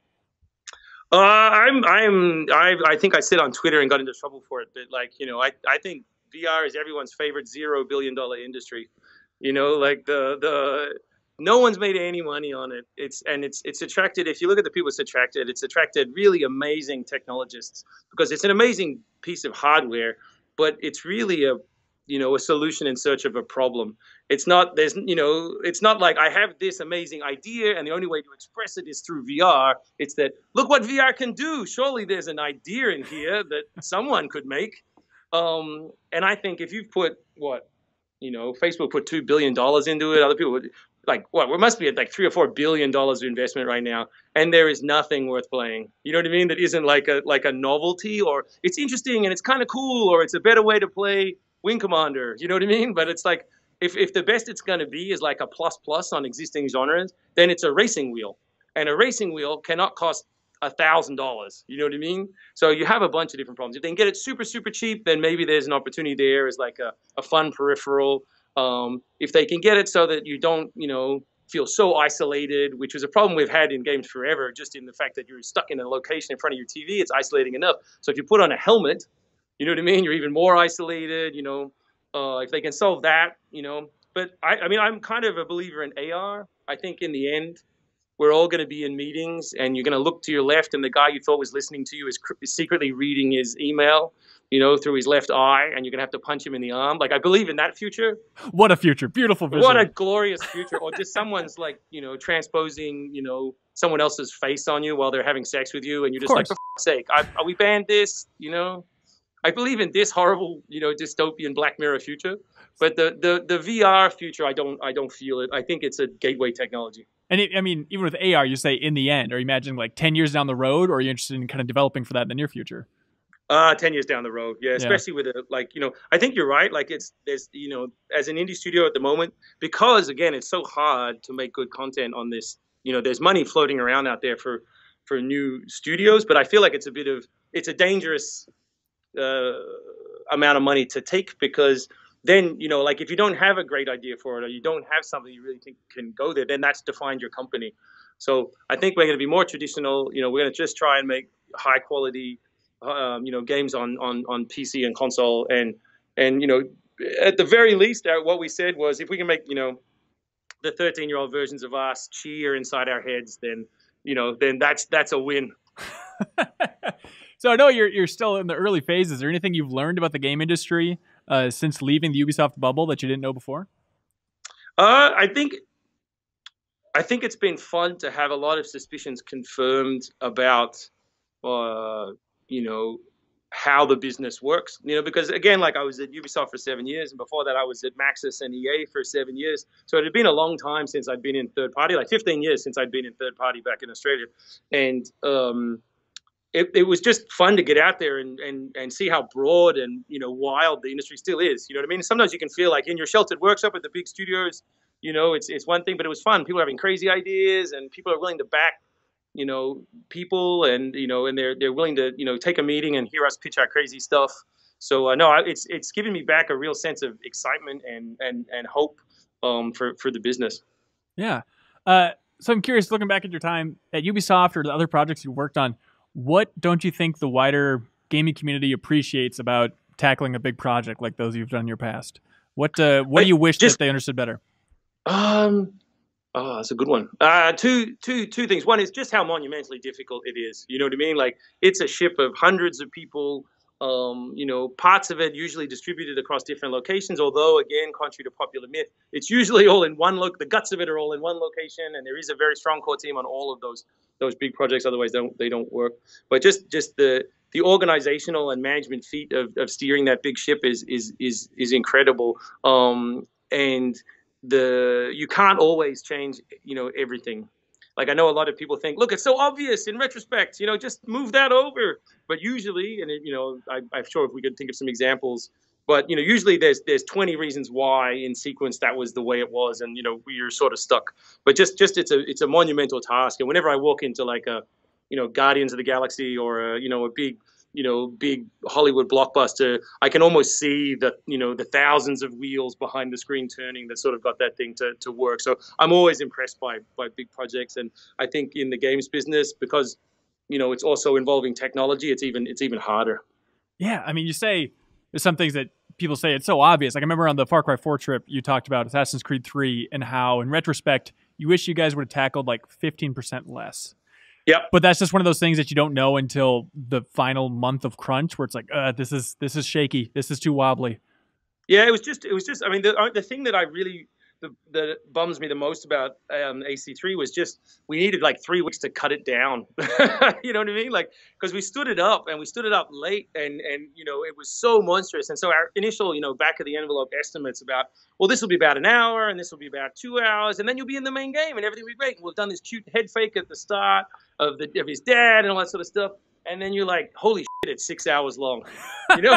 Uh, I'm I'm I I think I said on Twitter and got into trouble for it, but like, you know, I I think V R is everyone's favorite zero billion dollar industry. You know, like the the no one's made any money on it. It's and it's it's attracted. If you look at the people it's attracted, it's attracted really amazing technologists, because it's an amazing piece of hardware, but it's really a you know a solution in search of a problem. It's not there's you know it's not like I have this amazing idea and the only way to express it is through V R. It's that, look what V R can do. Surely there's an idea in here that someone could make. Um, and I think if you've put what you know Facebook put two billion dollars into it, other people would. Like what? We must be at like three or four billion dollars of investment right now, and there is nothing worth playing. You know what I mean? That isn't like a like a novelty, or it's interesting and it's kind of cool, or it's a better way to play Wing Commander. You know what I mean? But it's like if if the best it's going to be is like a plus plus on existing genres, then it's a racing wheel, and a racing wheel cannot cost a thousand dollars. You know what I mean? So you have a bunch of different problems. If they can get it super super cheap, then maybe there's an opportunity there as like a, a fun peripheral. Um, if they can get it so that you don't, you know, feel so isolated, which was a problem we've had in games forever, just in the fact that you're stuck in a location in front of your T V, it's isolating enough. So if you put on a helmet, you know what I mean? You're even more isolated, you know, uh, if they can solve that, you know. But I, I mean, I'm kind of a believer in A R. I think in the end, we're all going to be in meetings and you're going to look to your left and the guy you thought was listening to you is cr- secretly reading his email, you know, through his left eye, and you're going to have to punch him in the arm. Like, I believe in that future. What a future. Beautiful vision. What a glorious future. Or just someone's like, you know, transposing, you know, someone else's face on you while they're having sex with you. And you're just like, for fuck's sake, I, are we banned this? You know, I believe in this horrible, you know, dystopian Black Mirror future. But the, the, the V R future, I don't, I don't feel it. I think it's a gateway technology. And it, I mean, even with A R, you say in the end, are you imagining like ten years down the road, or are you interested in kind of developing for that in the near future? Uh, ten years down the road. Yeah. Especially yeah. with a, like, you know, I think you're right. Like it's, there's, you know, as an indie studio at the moment, because again, it's so hard to make good content on this, you know, there's money floating around out there for, for new studios, but I feel like it's a bit of, it's a dangerous, uh, amount of money to take, because then, you know, like if you don't have a great idea for it, or you don't have something you really think can go there, then that's defined your company. So I think we're going to be more traditional. You know, we're going to just try and make high quality, um, you know, games on, on, on P C and console. And, and, you know, at the very least, our, what we said was if we can make, you know, the thirteen year old versions of us cheer inside our heads, then, you know, then that's, that's a win. So I know you're, you're still in the early phases. Is there anything you've learned about the game industry Uh, since leaving the Ubisoft bubble that you didn't know before? Uh, I think, I think it's been fun to have a lot of suspicions confirmed about, uh, you know, how the business works. You know, because again, like I was at Ubisoft for seven years, and before that I was at Maxis and E A for seven years. So it had been a long time since I'd been in third party, like fifteen years since I'd been in third party back in Australia, and um, It, it was just fun to get out there and, and, and see how broad and, you know, wild the industry still is. You know what I mean? Sometimes you can feel like in your sheltered workshop at the big studios, you know, it's it's one thing, but it was fun. People are having crazy ideas and people are willing to back, you know, people and, you know, and they're they're willing to, you know, take a meeting and hear us pitch our crazy stuff. So, uh, no, it's it's given me back a real sense of excitement and and, and hope um, for, for the business. Yeah. Uh, so I'm curious, looking back at your time at Ubisoft or the other projects you worked on, what don't you think the wider gaming community appreciates about tackling a big project like those you've done in your past? What uh, what do you wish just, that they understood better? Um, oh, that's a good one. Uh, two, two, two things. One is just how monumentally difficult it is. You know what I mean? Like it's a ship of hundreds of people. Um, you know, parts of it usually distributed across different locations. Although, again, contrary to popular myth, it's usually all in one look. The guts of it are all in one location, and there is a very strong core team on all of those those big projects. Otherwise, they don't they don't work. But just just the the organizational and management feat of, of steering that big ship is is is is incredible. Um, and the you can't always change, you know, everything. Like, I know a lot of people think, look, it's so obvious in retrospect, you know, just move that over. But usually, and, it, you know, I, I'm sure if we could think of some examples, but, you know, usually there's there's twenty reasons why in sequence that was the way it was. And, you know, you're sort of stuck. But just just it's a it's a monumental task. And whenever I walk into like a, you know, Guardians of the Galaxy or, a, you know, a big, you know, big Hollywood blockbuster, I can almost see the, you know, the thousands of wheels behind the screen turning that sort of got that thing to, to work. So I'm always impressed by by big projects. And I think in the games business, because, you know, it's also involving technology, it's even it's even harder. Yeah, I mean, you say there's some things that people say it's so obvious. Like I remember on the Far Cry four trip, you talked about Assassin's Creed three and how, in retrospect, you wish you guys would have tackled like fifteen percent less. Yeah, but that's just one of those things that you don't know until the final month of crunch, where it's like, uh, this is this is shaky, this is too wobbly. Yeah, it was just it was just. I mean, the the thing that I really the, that bums me the most about um, A C three was just we needed like three weeks to cut it down. You know what I mean? Like because we stood it up and we stood it up late, and and you know it was so monstrous. And so our initial, you know, back of the envelope estimates about, well, this will be about an hour and this will be about two hours, and then you'll be in the main game and everything will be great. And we've done this cute head fake at the start of the of his dad and all that sort of stuff, and then you're like, holy shit, it's six hours long, you know?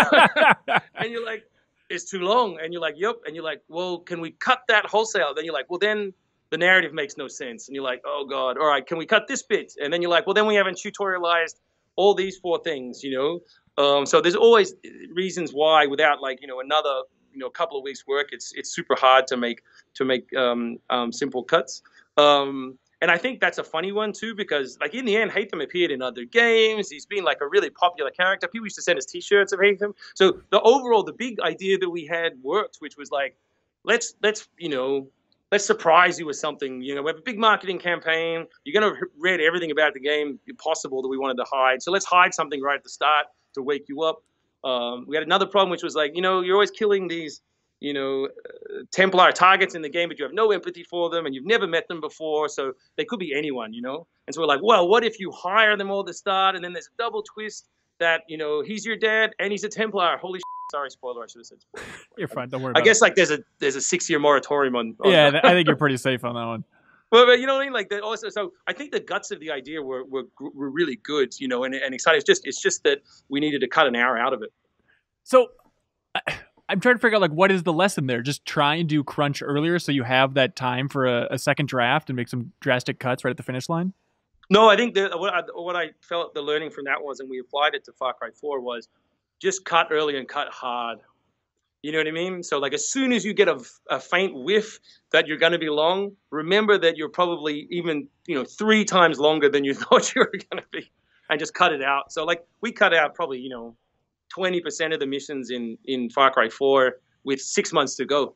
And you're like, it's too long, and you're like, yep, and you're like, well, can we cut that wholesale? Then you're like, well, then the narrative makes no sense, and you're like, oh god, all right, can we cut this bit? And then you're like, well, then we haven't tutorialized all these four things, you know? Um, so there's always reasons why, without like, you know, another, you know, couple of weeks work, it's it's super hard to make to make um, um, simple cuts. Um, And I think that's a funny one, too, because, like, in the end, Hatham appeared in other games. He's been, like, a really popular character. People used to send us T-shirts of Hatham. So the overall, the big idea that we had worked, which was, like, let's, let's you know, let's surprise you with something. You know, we have a big marketing campaign. You're going to read everything about the game possible that we wanted to hide. So let's hide something right at the start to wake you up. Um, we had another problem, which was, like, you know, you're always killing these, you know, uh, Templar targets in the game, but you have no empathy for them and you've never met them before. So they could be anyone, you know? And so we're like, well, what if you hire them all to start? And then there's a double twist that, you know, he's your dad and he's a Templar. Holy shit. Sorry, spoiler. I should have said spoiler. You're fine. Don't worry I about guess it. like there's a, there's a six year moratorium on, on yeah, I think you're pretty safe on that one. Well, but you know what I mean? Like that also, so I think the guts of the idea were, were, were really good, you know, and, and exciting. It's just, it's just that we needed to cut an hour out of it. So, uh, I'm trying to figure out, like, what is the lesson there? Just try and do crunch earlier so you have that time for a, a second draft and make some drastic cuts right at the finish line? No, I think the, what, I, what I felt the learning from that was, and we applied it to Far Cry four, was just cut early and cut hard. You know what I mean? So, like, as soon as you get a, a faint whiff that you're going to be long, remember that you're probably even, you know, three times longer than you thought you were going to be, and just cut it out. So, like, we cut out probably, you know, twenty percent of the missions in, in Far Cry four with six months to go.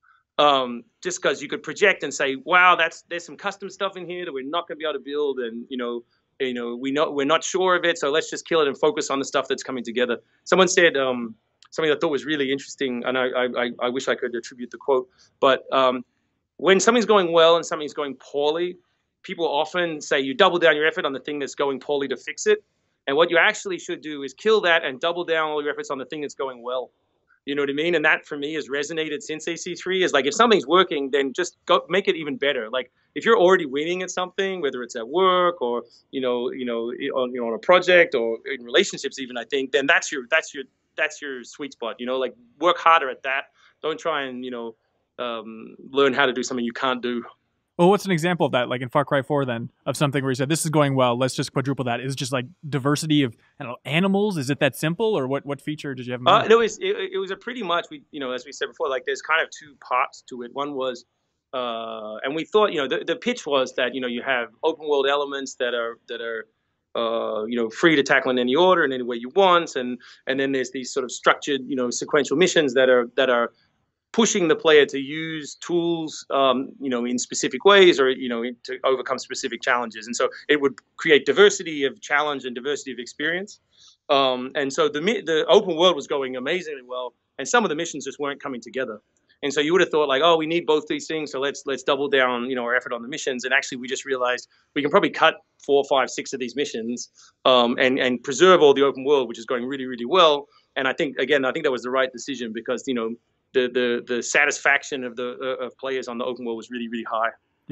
Um, just because you could project and say, wow, that's there's some custom stuff in here that we're not going to be able to build, and you know, you know, we know we're not sure of it, so let's just kill it and focus on the stuff that's coming together. Someone said um, something I thought was really interesting, and I, I, I wish I could attribute the quote, but um, when something's going well and something's going poorly, people often say you double down your effort on the thing that's going poorly to fix it. And what you actually should do is kill that and double down all your efforts on the thing that's going well. You know what I mean? And that for me has resonated since A C three is like, if something's working, then just go make it even better. Like if you're already winning at something, whether it's at work or, you know, you know, on, you know, on a project or in relationships, even, I think, then that's your, that's your, that's your sweet spot, you know, like work harder at that. Don't try and, you know, um, learn how to do something you can't do. Well, what's an example of that, like in Far Cry four, then, of something where you said, this is going well, let's just quadruple that? Is it just like diversity of, I don't know, animals? Is it that simple? Or what, what feature did you have in mind? Uh, no, it was, it, it was a pretty much, we, you know, as we said before, like there's kind of two parts to it. One was, uh, and we thought, you know, the, the pitch was that, you know, you have open world elements that are, that are, uh, you know, free to tackle in any order and any way you want. And, and then there's these sort of structured, you know, sequential missions that are, that are, pushing the player to use tools, um, you know, in specific ways, or you know, to overcome specific challenges. And so it would create diversity of challenge and diversity of experience. Um, and so the the open world was going amazingly well, and some of the missions just weren't coming together. And so you would have thought like, oh, we need both these things, so let's let's double down, you know, our effort on the missions. And actually, we just realized we can probably cut four, five, six of these missions, um, and and preserve all the open world, which is going really, really well. And I think again, I think that was the right decision because you know. The, the the satisfaction of the uh, of players on the open world was really really high. Yeah.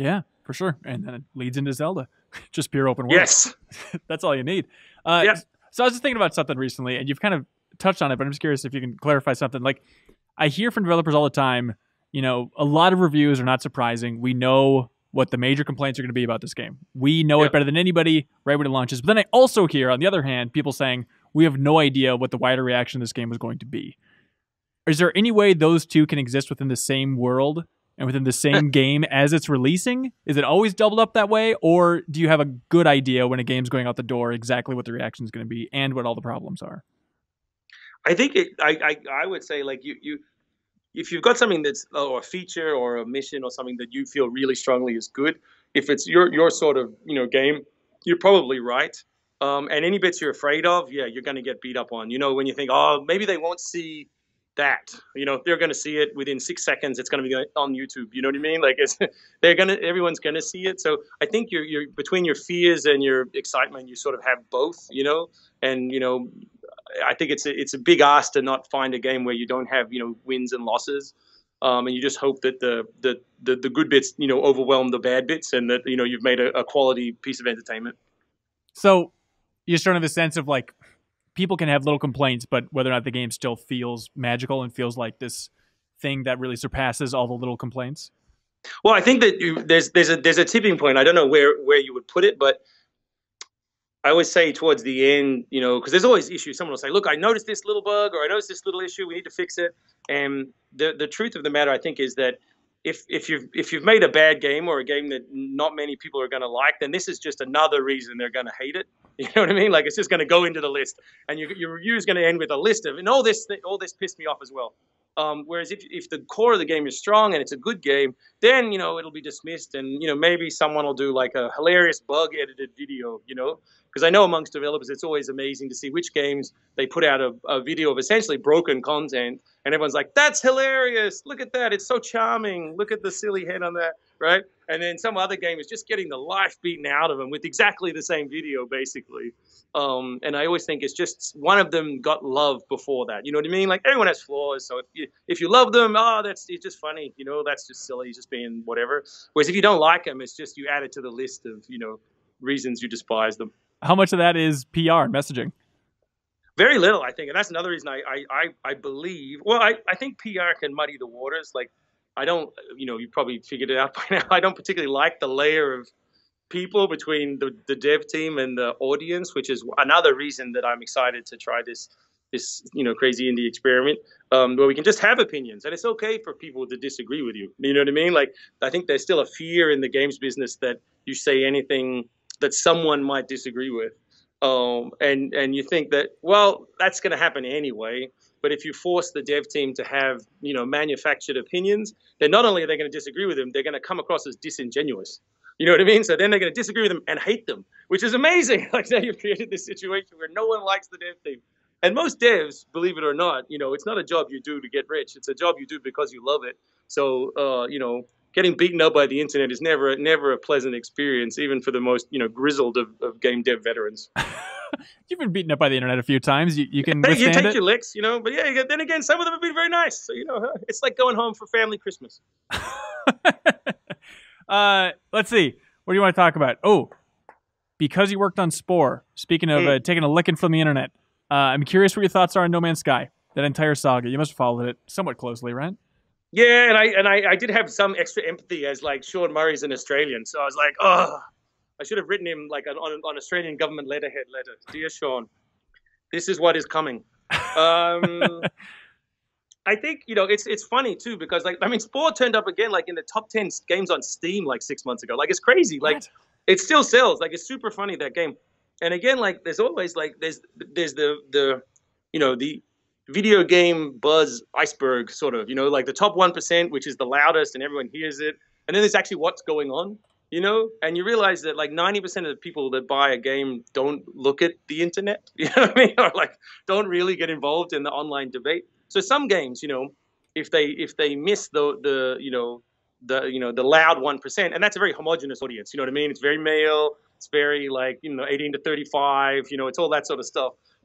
for sure. And then it leads into Zelda. Just pure open world. Yes. That's all you need. Uh, Yeah. So I was just thinking about something recently, and you've kind of touched on it, but I'm just curious if you can clarify something. Like, I hear from developers all the time, you know, a lot of reviews are not surprising. We know what the major complaints are going to be about this game. We know Yep. it better than anybody right when it launches. But then I also hear, on the other hand, people saying, we have no idea what the wider reaction to this game is going to be. Is there any way those two can exist within the same world and within the same game as it's releasing? Is it always doubled up that way? Or do you have a good idea when a game's going out the door exactly what the reaction is going to be and what all the problems are? I think it, I, I I would say like you you if you've got something that's or a feature or a mission or something that you feel really strongly is good, if it's your your sort of you know game, you're probably right. Um, and any bits you're afraid of, yeah, you're going to get beat up on. You know, when you think, oh, maybe they won't see that. You know, they're going to see it within six seconds. It's going to be on YouTube. You know what I mean? Like, it's they're going to everyone's going to see it. So I think you're you're between your fears and your excitement, you sort of have both. You know, and you know. I think it's a, it's a big ask to not find a game where you don't have, you know, wins and losses. Um, and you just hope that the, the, the, the good bits, you know, overwhelm the bad bits and that, you know, you've made a, a quality piece of entertainment. So you just don't have a sense of like people can have little complaints, but whether or not the game still feels magical and feels like this thing that really surpasses all the little complaints. Well, I think that you, there's there's a there's a tipping point. I don't know where, where you would put it, but I always say towards the end, you know, because there's always issues. Someone will say, look, I noticed this little bug or I noticed this little issue. We need to fix it. And the the truth of the matter, I think, is that if if you've if you've made a bad game or a game that not many people are going to like, then this is just another reason they're going to hate it. You know what I mean? Like it's just going to go into the list, and your your review is going to end with a list of, and all this all this pissed me off as well. Um, whereas if if the core of the game is strong and it's a good game, then you know it'll be dismissed, and you know maybe someone will do like a hilarious bug edited video, you know. Because I know amongst developers, it's always amazing to see which games they put out a, a video of essentially broken content, and everyone's like, "That's hilarious! Look at that! It's so charming! Look at the silly head on that!" Right? And then some other game is just getting the life beaten out of them with exactly the same video, basically. Um, and I always think it's just one of them got love before that. You know what I mean? Like everyone has flaws, so if you if you love them, oh, that's it's just funny. You know, that's just silly, just being whatever. Whereas if you don't like them, it's just you add it to the list of you know reasons you despise them. How much of that is P R and messaging? Very little, I think. And that's another reason I, I, I, I believe, well, I, I think P R can muddy the waters. Like, I don't, you know, you probably figured it out by now. I don't particularly like the layer of people between the, the dev team and the audience, which is another reason that I'm excited to try this, this you know, crazy indie experiment um, where we can just have opinions. And it's okay for people to disagree with you. You know what I mean? Like, I think there's still a fear in the games business that you say anything that someone might disagree with. Um, and, and you think that, well, that's going to happen anyway. But if you force the dev team to have, you know, manufactured opinions, then not only are they going to disagree with them, they're going to come across as disingenuous. You know what I mean? So then they're going to disagree with them and hate them, which is amazing. Like now you've created this situation where no one likes the dev team. And most devs, believe it or not, you know, it's not a job you do to get rich. It's a job you do because you love it. So, uh, you know, getting beaten up by the internet is never, never a pleasant experience, even for the most, you know, grizzled of, of game dev veterans. You've been beaten up by the internet a few times. You, you can Hey, withstand you take it. your licks, you know. But yeah, you- then again, some of them have been very nice. So you know, it's like going home for family Christmas. uh, let's see. What do you want to talk about? Oh, because you worked on Spore. Speaking of Mm. uh, taking a licking from the internet, uh, I'm curious what your thoughts are on No Man's Sky. That entire saga. You must have followed it somewhat closely, right? Yeah, and I and I, I did have some extra empathy as like Sean Murray's an Australian, so I was like, oh, I should have written him like an, on an Australian government letterhead letter. Dear Sean, this is what is coming. Um, I think you know it's it's funny too because like I mean, Spore turned up again like in the top ten games on Steam like six months ago. Like it's crazy. Like What? it still sells. Like it's super funny that game. And again, like there's always like there's there's the the you know the video game buzz iceberg sort of, you know, like the top one percent, which is the loudest and everyone hears it. And then there's actually what's going on, you know, and you realize that like ninety percent of the people that buy a game don't look at the internet, you know what I mean? Or like don't really get involved in the online debate. So some games, you know, if they if they miss the, the you know, the, you know, the loud one percent, and that's a very homogenous audience, you know what I mean? It's very male. It's very like, you know, eighteen to thirty-five, you know, it's all that sort of stuff.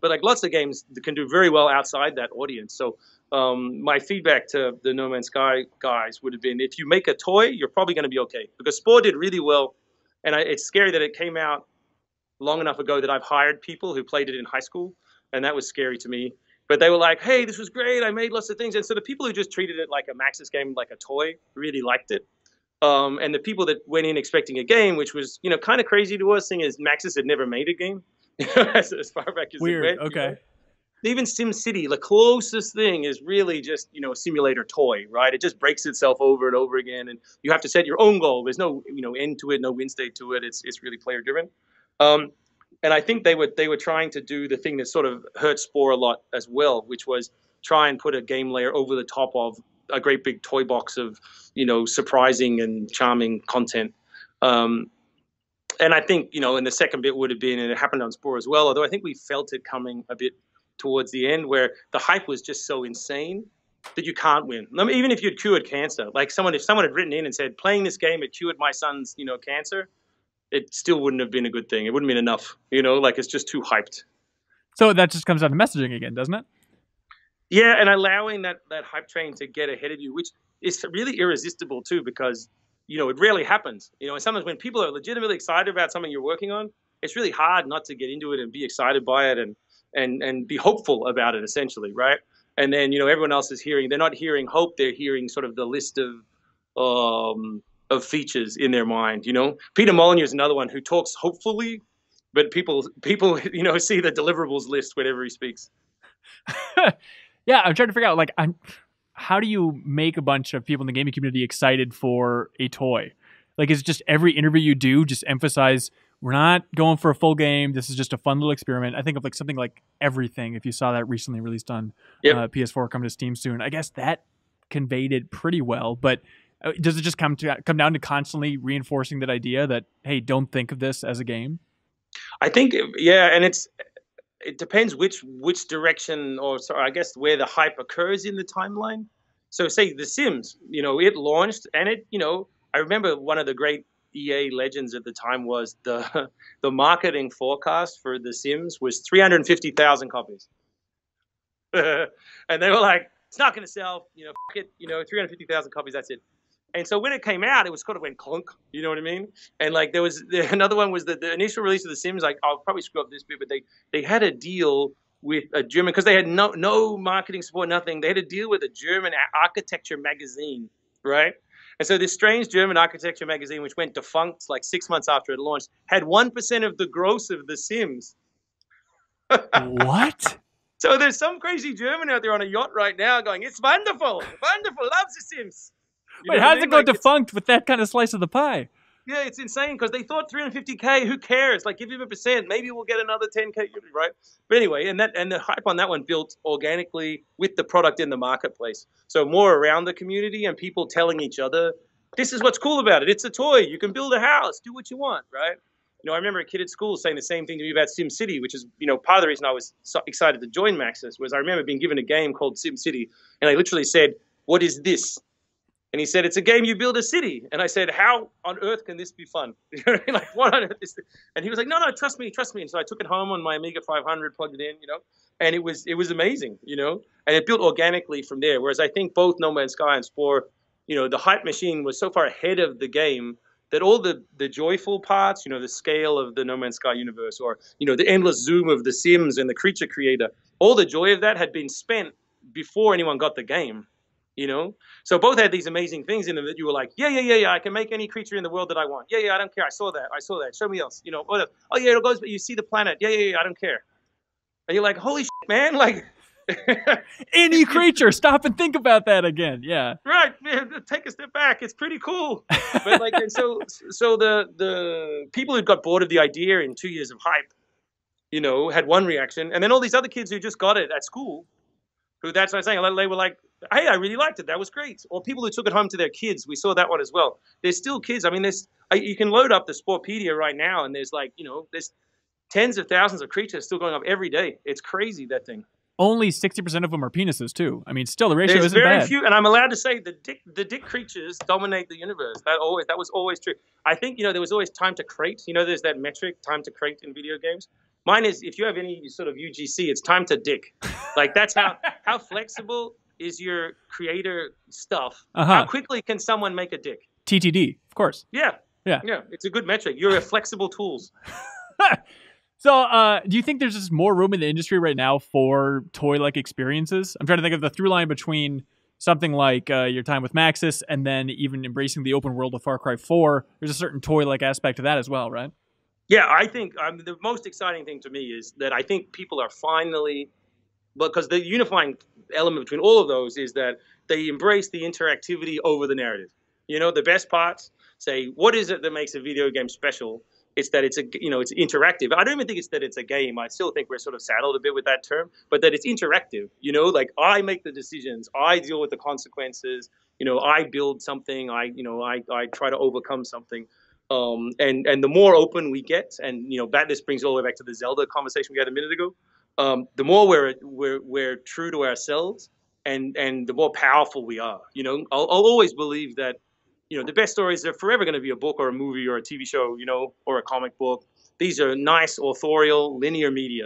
but like lots of games that can do very well outside that audience. So um, my feedback to the No Man's Sky guys would have been, if you make a toy, you're probably going to be okay, because Spore did really well, and I, it's scary that it came out long enough ago that I've hired people who played it in high school, and that was scary to me. But they were like, hey, this was great, I made lots of things. And so the people who just treated it like a Maxis game, like a toy, really liked it. Um, and the people that went in expecting a game, which was, you know, kind of crazy to us, seeing as Maxis had never made a game as, as far back as Weird. it went. Okay. You know? Even SimCity, the closest thing is really just, you know, a simulator toy, right? It just breaks itself over and over again, and you have to set your own goal. There's no, you know, end to it, no win state to it. It's it's really player driven. Um, and I think they were they were trying to do the thing that sort of hurt Spore a lot as well, which was try and put a game layer over the top of a great big toy box of, you know, surprising and charming content. Um, and I think, you know, and the second bit would have been, and it happened on Spore as well, although I think we felt it coming a bit towards the end, where the hype was just so insane that you can't win. I mean, even if you'd cured cancer, like someone, if someone had written in and said, playing this game, it cured my son's, you know, cancer, it still wouldn't have been a good thing. It wouldn't have been enough, you know, like it's just too hyped. So that just comes down to messaging again, doesn't it? Yeah, and allowing that that hype train to get ahead of you, which is really irresistible too, because, you know, it rarely happens. You know, and sometimes when people are legitimately excited about something you're working on, it's really hard not to get into it and be excited by it and and and be hopeful about it, essentially, right? And then, you know, everyone else is hearing, they're not hearing hope, they're hearing sort of the list of um of features in their mind, you know? Peter Molyneux is another one who talks hopefully, but people people, you know, see the deliverables list whenever he speaks. Yeah, I'm trying to figure out, like, I'm, how do you make a bunch of people in the gaming community excited for a toy? Like, is it just every interview you do just emphasize, we're not going for a full game, this is just a fun little experiment? I think of like something like Everything, if you saw that recently released on yep. uh, P S four, coming to Steam soon. I guess that conveyed it pretty well, but uh, does it just come to come down to constantly reinforcing that idea that, hey, don't think of this as a game? I think, yeah, and it's, it depends which which direction, or sorry, I guess where the hype occurs in the timeline. So say The Sims, you know, it launched, and it, you know, I remember one of the great E A legends at the time was the the marketing forecast for The Sims was three hundred fifty thousand copies. And they were like, it's not going to sell, you know, f- it, you know, three hundred fifty thousand copies, that's it. And so when it came out, it was kind of went clunk, you know what I mean? And like there was there, another one was the, the initial release of The Sims. Like, I'll probably screw up this bit, but they they had a deal with a German, because they had no no marketing support, nothing. They had a deal with a German architecture magazine, right? And so this strange German architecture magazine, which went defunct like six months after it launched, had one percent of the gross of The Sims. What? So there's some crazy German out there on a yacht right now going, it's wonderful, wonderful, loves The Sims. You Wait, know how what I does mean? it go Like, defunct with that kind of slice of the pie? Yeah, it's insane, because they thought three hundred fifty K, who cares? Like, give him a percent, maybe we'll get another ten K, right? But anyway, and that and the hype on that one built organically with the product in the marketplace. So more around the community and people telling each other, this is what's cool about it. It's a toy. You can build a house, do what you want, right? You know, I remember a kid at school saying the same thing to me about SimCity, which is, you know, part of the reason I was so excited to join Maxis was I remember being given a game called SimCity, and I literally said, what is this? And he said, it's a game you build a city. And I said, how on earth can this be fun? You know what I mean? Like, what on earth is this? And he was like, no, no, trust me, trust me. And so I took it home on my Amiga five hundred, plugged it in, you know, and it was it was amazing, you know, and it built organically from there. Whereas I think both No Man's Sky and Spore, you know, the hype machine was so far ahead of the game that all the, the joyful parts, you know, the scale of the No Man's Sky universe, or, you know, the endless zoom of The Sims and the creature creator, all the joy of that had been spent before anyone got the game. You know, so both had these amazing things in them that you were like, yeah, yeah, yeah, yeah, I can make any creature in the world that I want. Yeah, yeah, I don't care. I saw that. I saw that. Show me else. You know, oh, oh yeah, it goes, but you see the planet. Yeah, yeah, yeah, I don't care. And you're like, holy shit, man, like any creature. Stop and think about that again. Yeah, right. Man, take a step back. It's pretty cool. But like, and so, so the the people who got bored of the idea in two years of hype, you know, had one reaction, and then all these other kids who just got it at school, who that's what I'm saying, they were like, hey, I really liked it. That was great. Or people who took it home to their kids. We saw that one as well. There's still kids. I mean, there's you can load up the Sportpedia right now, and there's like, you know, there's tens of thousands of creatures still going up every day. It's crazy, that thing. Only sixty percent of them are penises, too. I mean, still, the ratio There's isn't very bad. few, and I'm allowed to say the dick, the dick creatures dominate the universe. That always, that was always true. I think, you know, there was always time to crate. You know, there's that metric, time to crate in video games. Mine is, if you have any sort of U G C, it's time to dick. Like that's how how flexible is your creator stuff? Uh-huh. How quickly can someone make a dick? T T D, of course. Yeah, Yeah. yeah. It's a good metric. You're a flexible tools. So, uh, do you think there's just more room in the industry right now for toy-like experiences? I'm trying to think of the through line between something like uh, your time with Maxis and then even embracing the open world of Far Cry four. There's a certain toy-like aspect to that as well, right? Yeah, I think um, the most exciting thing to me is that I think people are finally, because the unifying element between all of those is that they embrace the interactivity over the narrative. You know, the best parts say, what is it that makes a video game special? It's that it's a, you know, it's interactive. I don't even think it's that it's a game. I still think we're sort of saddled a bit with that term, but that it's interactive. You know, like I make the decisions, I deal with the consequences. You know, I build something. I, you know, I, I try to overcome something. Um, and and the more open we get, and you know, that this brings all the way back to the Zelda conversation we had a minute ago. Um, the more we're we're we're true to ourselves, and and the more powerful we are. You know, I'll, I'll always believe that. You know, the best stories are forever going to be a book or a movie or a T V show, you know, or a comic book. These are nice, authorial, linear media.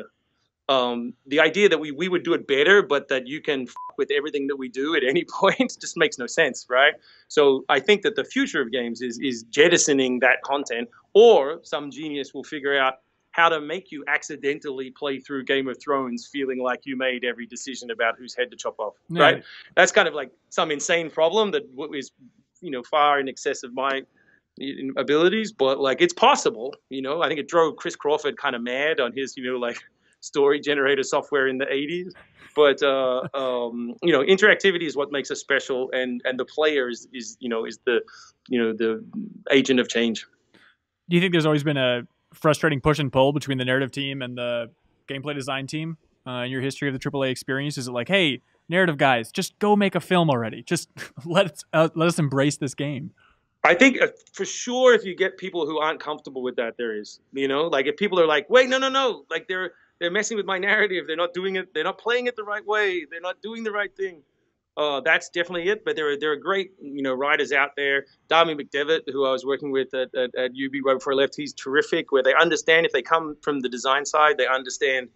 Um, the idea that we, we would do it better, but that you can f with everything that we do at any point just makes no sense, right? So I think that the future of games is, is jettisoning that content, or some genius will figure out how to make you accidentally play through Game of Thrones feeling like you made every decision about whose head to chop off, Yeah. right? That's kind of like some insane problem that is, you know, far in excess of my abilities, but like it's possible. You know, I think it drove Chris Crawford kind of mad on his, you know, like story generator software in the eighties. But uh, um, you know, interactivity is what makes us special, and and the player is, is you know is the you know the agent of change. Do you think there's always been a frustrating push and pull between the narrative team and the gameplay design team uh, in your history of the triple A experience? Is it like, hey, narrative guys, just go make a film already. Just let us uh, let us embrace this game. I think uh, for sure, if you get people who aren't comfortable with that, there is, you know, like if people are like, wait, no, no, no, like they're they're messing with my narrative. They're not doing it. They're not playing it the right way. They're not doing the right thing. Uh, that's definitely it. But there are there are great, you know, writers out there. Darby McDevitt, who I was working with at, at, at U B right before I left, he's terrific. Where they understand, if they come from the design side, they understand.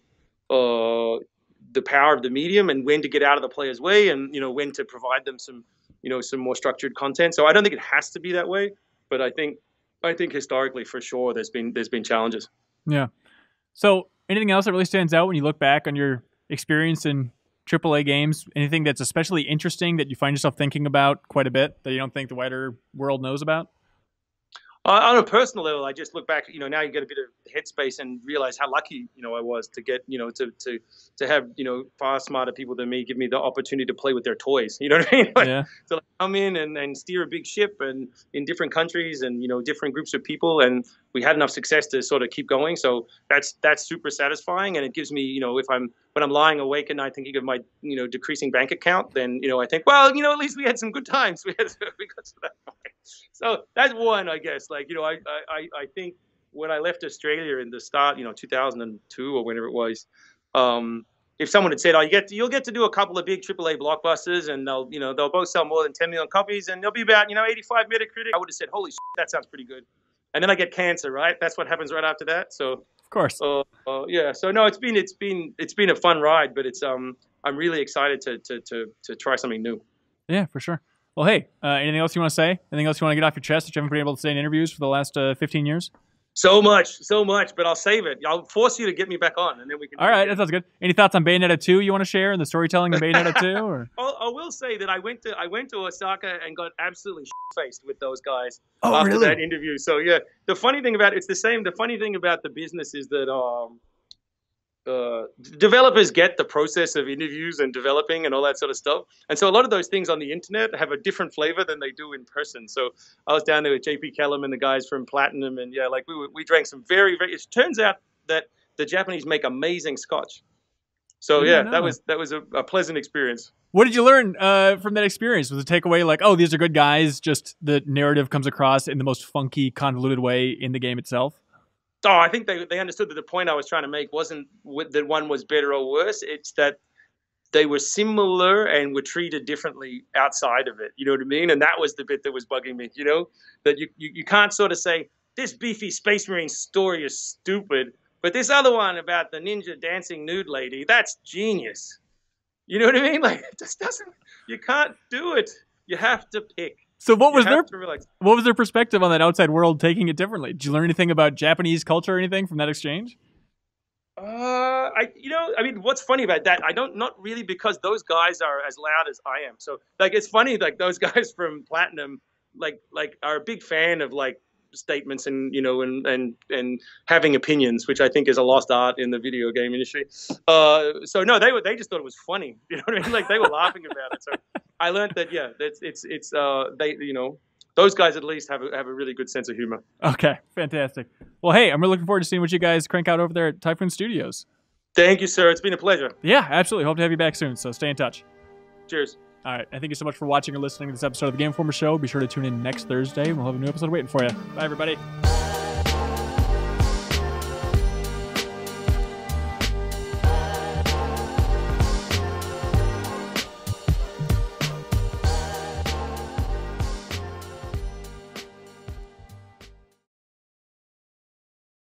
Uh, the power of the medium and when to get out of the player's way, and you know when to provide them some you know some more structured content. So I don't think it has to be that way, but I think I think historically for sure there's been there's been challenges. Yeah. So anything else that really stands out when you look back on your experience in triple A games? Anything that's especially interesting that you find yourself thinking about quite a bit that you don't think the wider world knows about? Uh, on a personal level, I just look back, you know, now you get a bit of headspace and realize how lucky, you know, I was to get, you know, to to to have, you know, far smarter people than me give me the opportunity to play with their toys. You know what I mean? Like, Yeah. to like, come in and, and steer a big ship and in different countries and, you know, different groups of people. And we had enough success to sort of keep going. So that's that's super satisfying. And it gives me, you know, if I'm when I'm lying awake at night thinking of my, you know, decreasing bank account, then, you know, I think, well, you know, at least we had some good times. We had we got to that point. So that's one, I guess. Like, you know, I, I, I think when I left Australia in the start, you know, two thousand two or whenever it was, um, if someone had said, "Oh, you get to, you'll get to do a couple of big triple A blockbusters, and they'll, you know, they'll both sell more than ten million copies, and they'll be about, you know, eighty-five Metacritic," I would have said, "Holy shit, that sounds pretty good." And then I get cancer, right? That's what happens right after that. So, of course, uh, uh, yeah. So no, it's been it's been it's been a fun ride, but it's um, I'm really excited to to to to try something new. Yeah, for sure. Well, hey, uh, anything else you want to say? Anything else you want to get off your chest that you haven't been able to say in interviews for the last uh, fifteen years? So much, so much, but I'll save it. I'll force you to get me back on, and then we can. All right, that sounds good. Any thoughts on Bayonetta two you want to share and the storytelling of Bayonetta two? Or? I, I will say that I went to I went to Osaka and got absolutely faced with those guys Oh, after really? that interview. So yeah, the funny thing about it's the same. The funny thing about the business is that um, uh, developers get the process of interviews and developing and all that sort of stuff, and so a lot of those things on the internet have a different flavor than they do in person. So I was down there with J P Kellum and the guys from Platinum, and yeah, like we were, we drank some very very. It turns out that the Japanese make amazing scotch. So Yeah, yeah, no. that was that was a, a pleasant experience. What did you learn uh, from that experience? Was the takeaway like, oh, these are good guys, just the narrative comes across in the most funky, convoluted way in the game itself? Oh, I think they they understood that the point I was trying to make wasn't w- that one was better or worse. It's that they were similar and were treated differently outside of it. You know what I mean? And that was the bit that was bugging me, you know? That you, you, you can't sort of say, this beefy Space Marine story is stupid, But this other one about the ninja dancing nude lady, that's genius. You know what I mean? Like, it just doesn't, you can't do it. You have to pick. So what was You their have to realize- what was their perspective on that outside world taking it differently? Did you learn anything about Japanese culture or anything from that exchange? Uh, I, you know, I mean, what's funny about that? I don't, not really, because those guys are as loud as I am. So, like, it's funny, like, those guys from Platinum, like, like, are a big fan of, like, statements and, you know, and, and, and having opinions, which I think is a lost art in the video game industry. Uh, so no, they were, they just thought it was funny. You know what I mean? Like, they were laughing about it. So I learned that, yeah, it's, it's, it's, uh, they, you know, those guys at least have a, have a really good sense of humor. Okay, fantastic. Well, hey, I'm really looking forward to seeing what you guys crank out over there at Typhoon Studios. Thank you, sir. It's been a pleasure. Yeah, absolutely. Hope to have you back soon, so stay in touch. Cheers. All right, and thank you so much for watching or listening to this episode of the Game Informer Show. Be sure to tune in next Thursday, and we'll have a new episode waiting for you. Bye, everybody.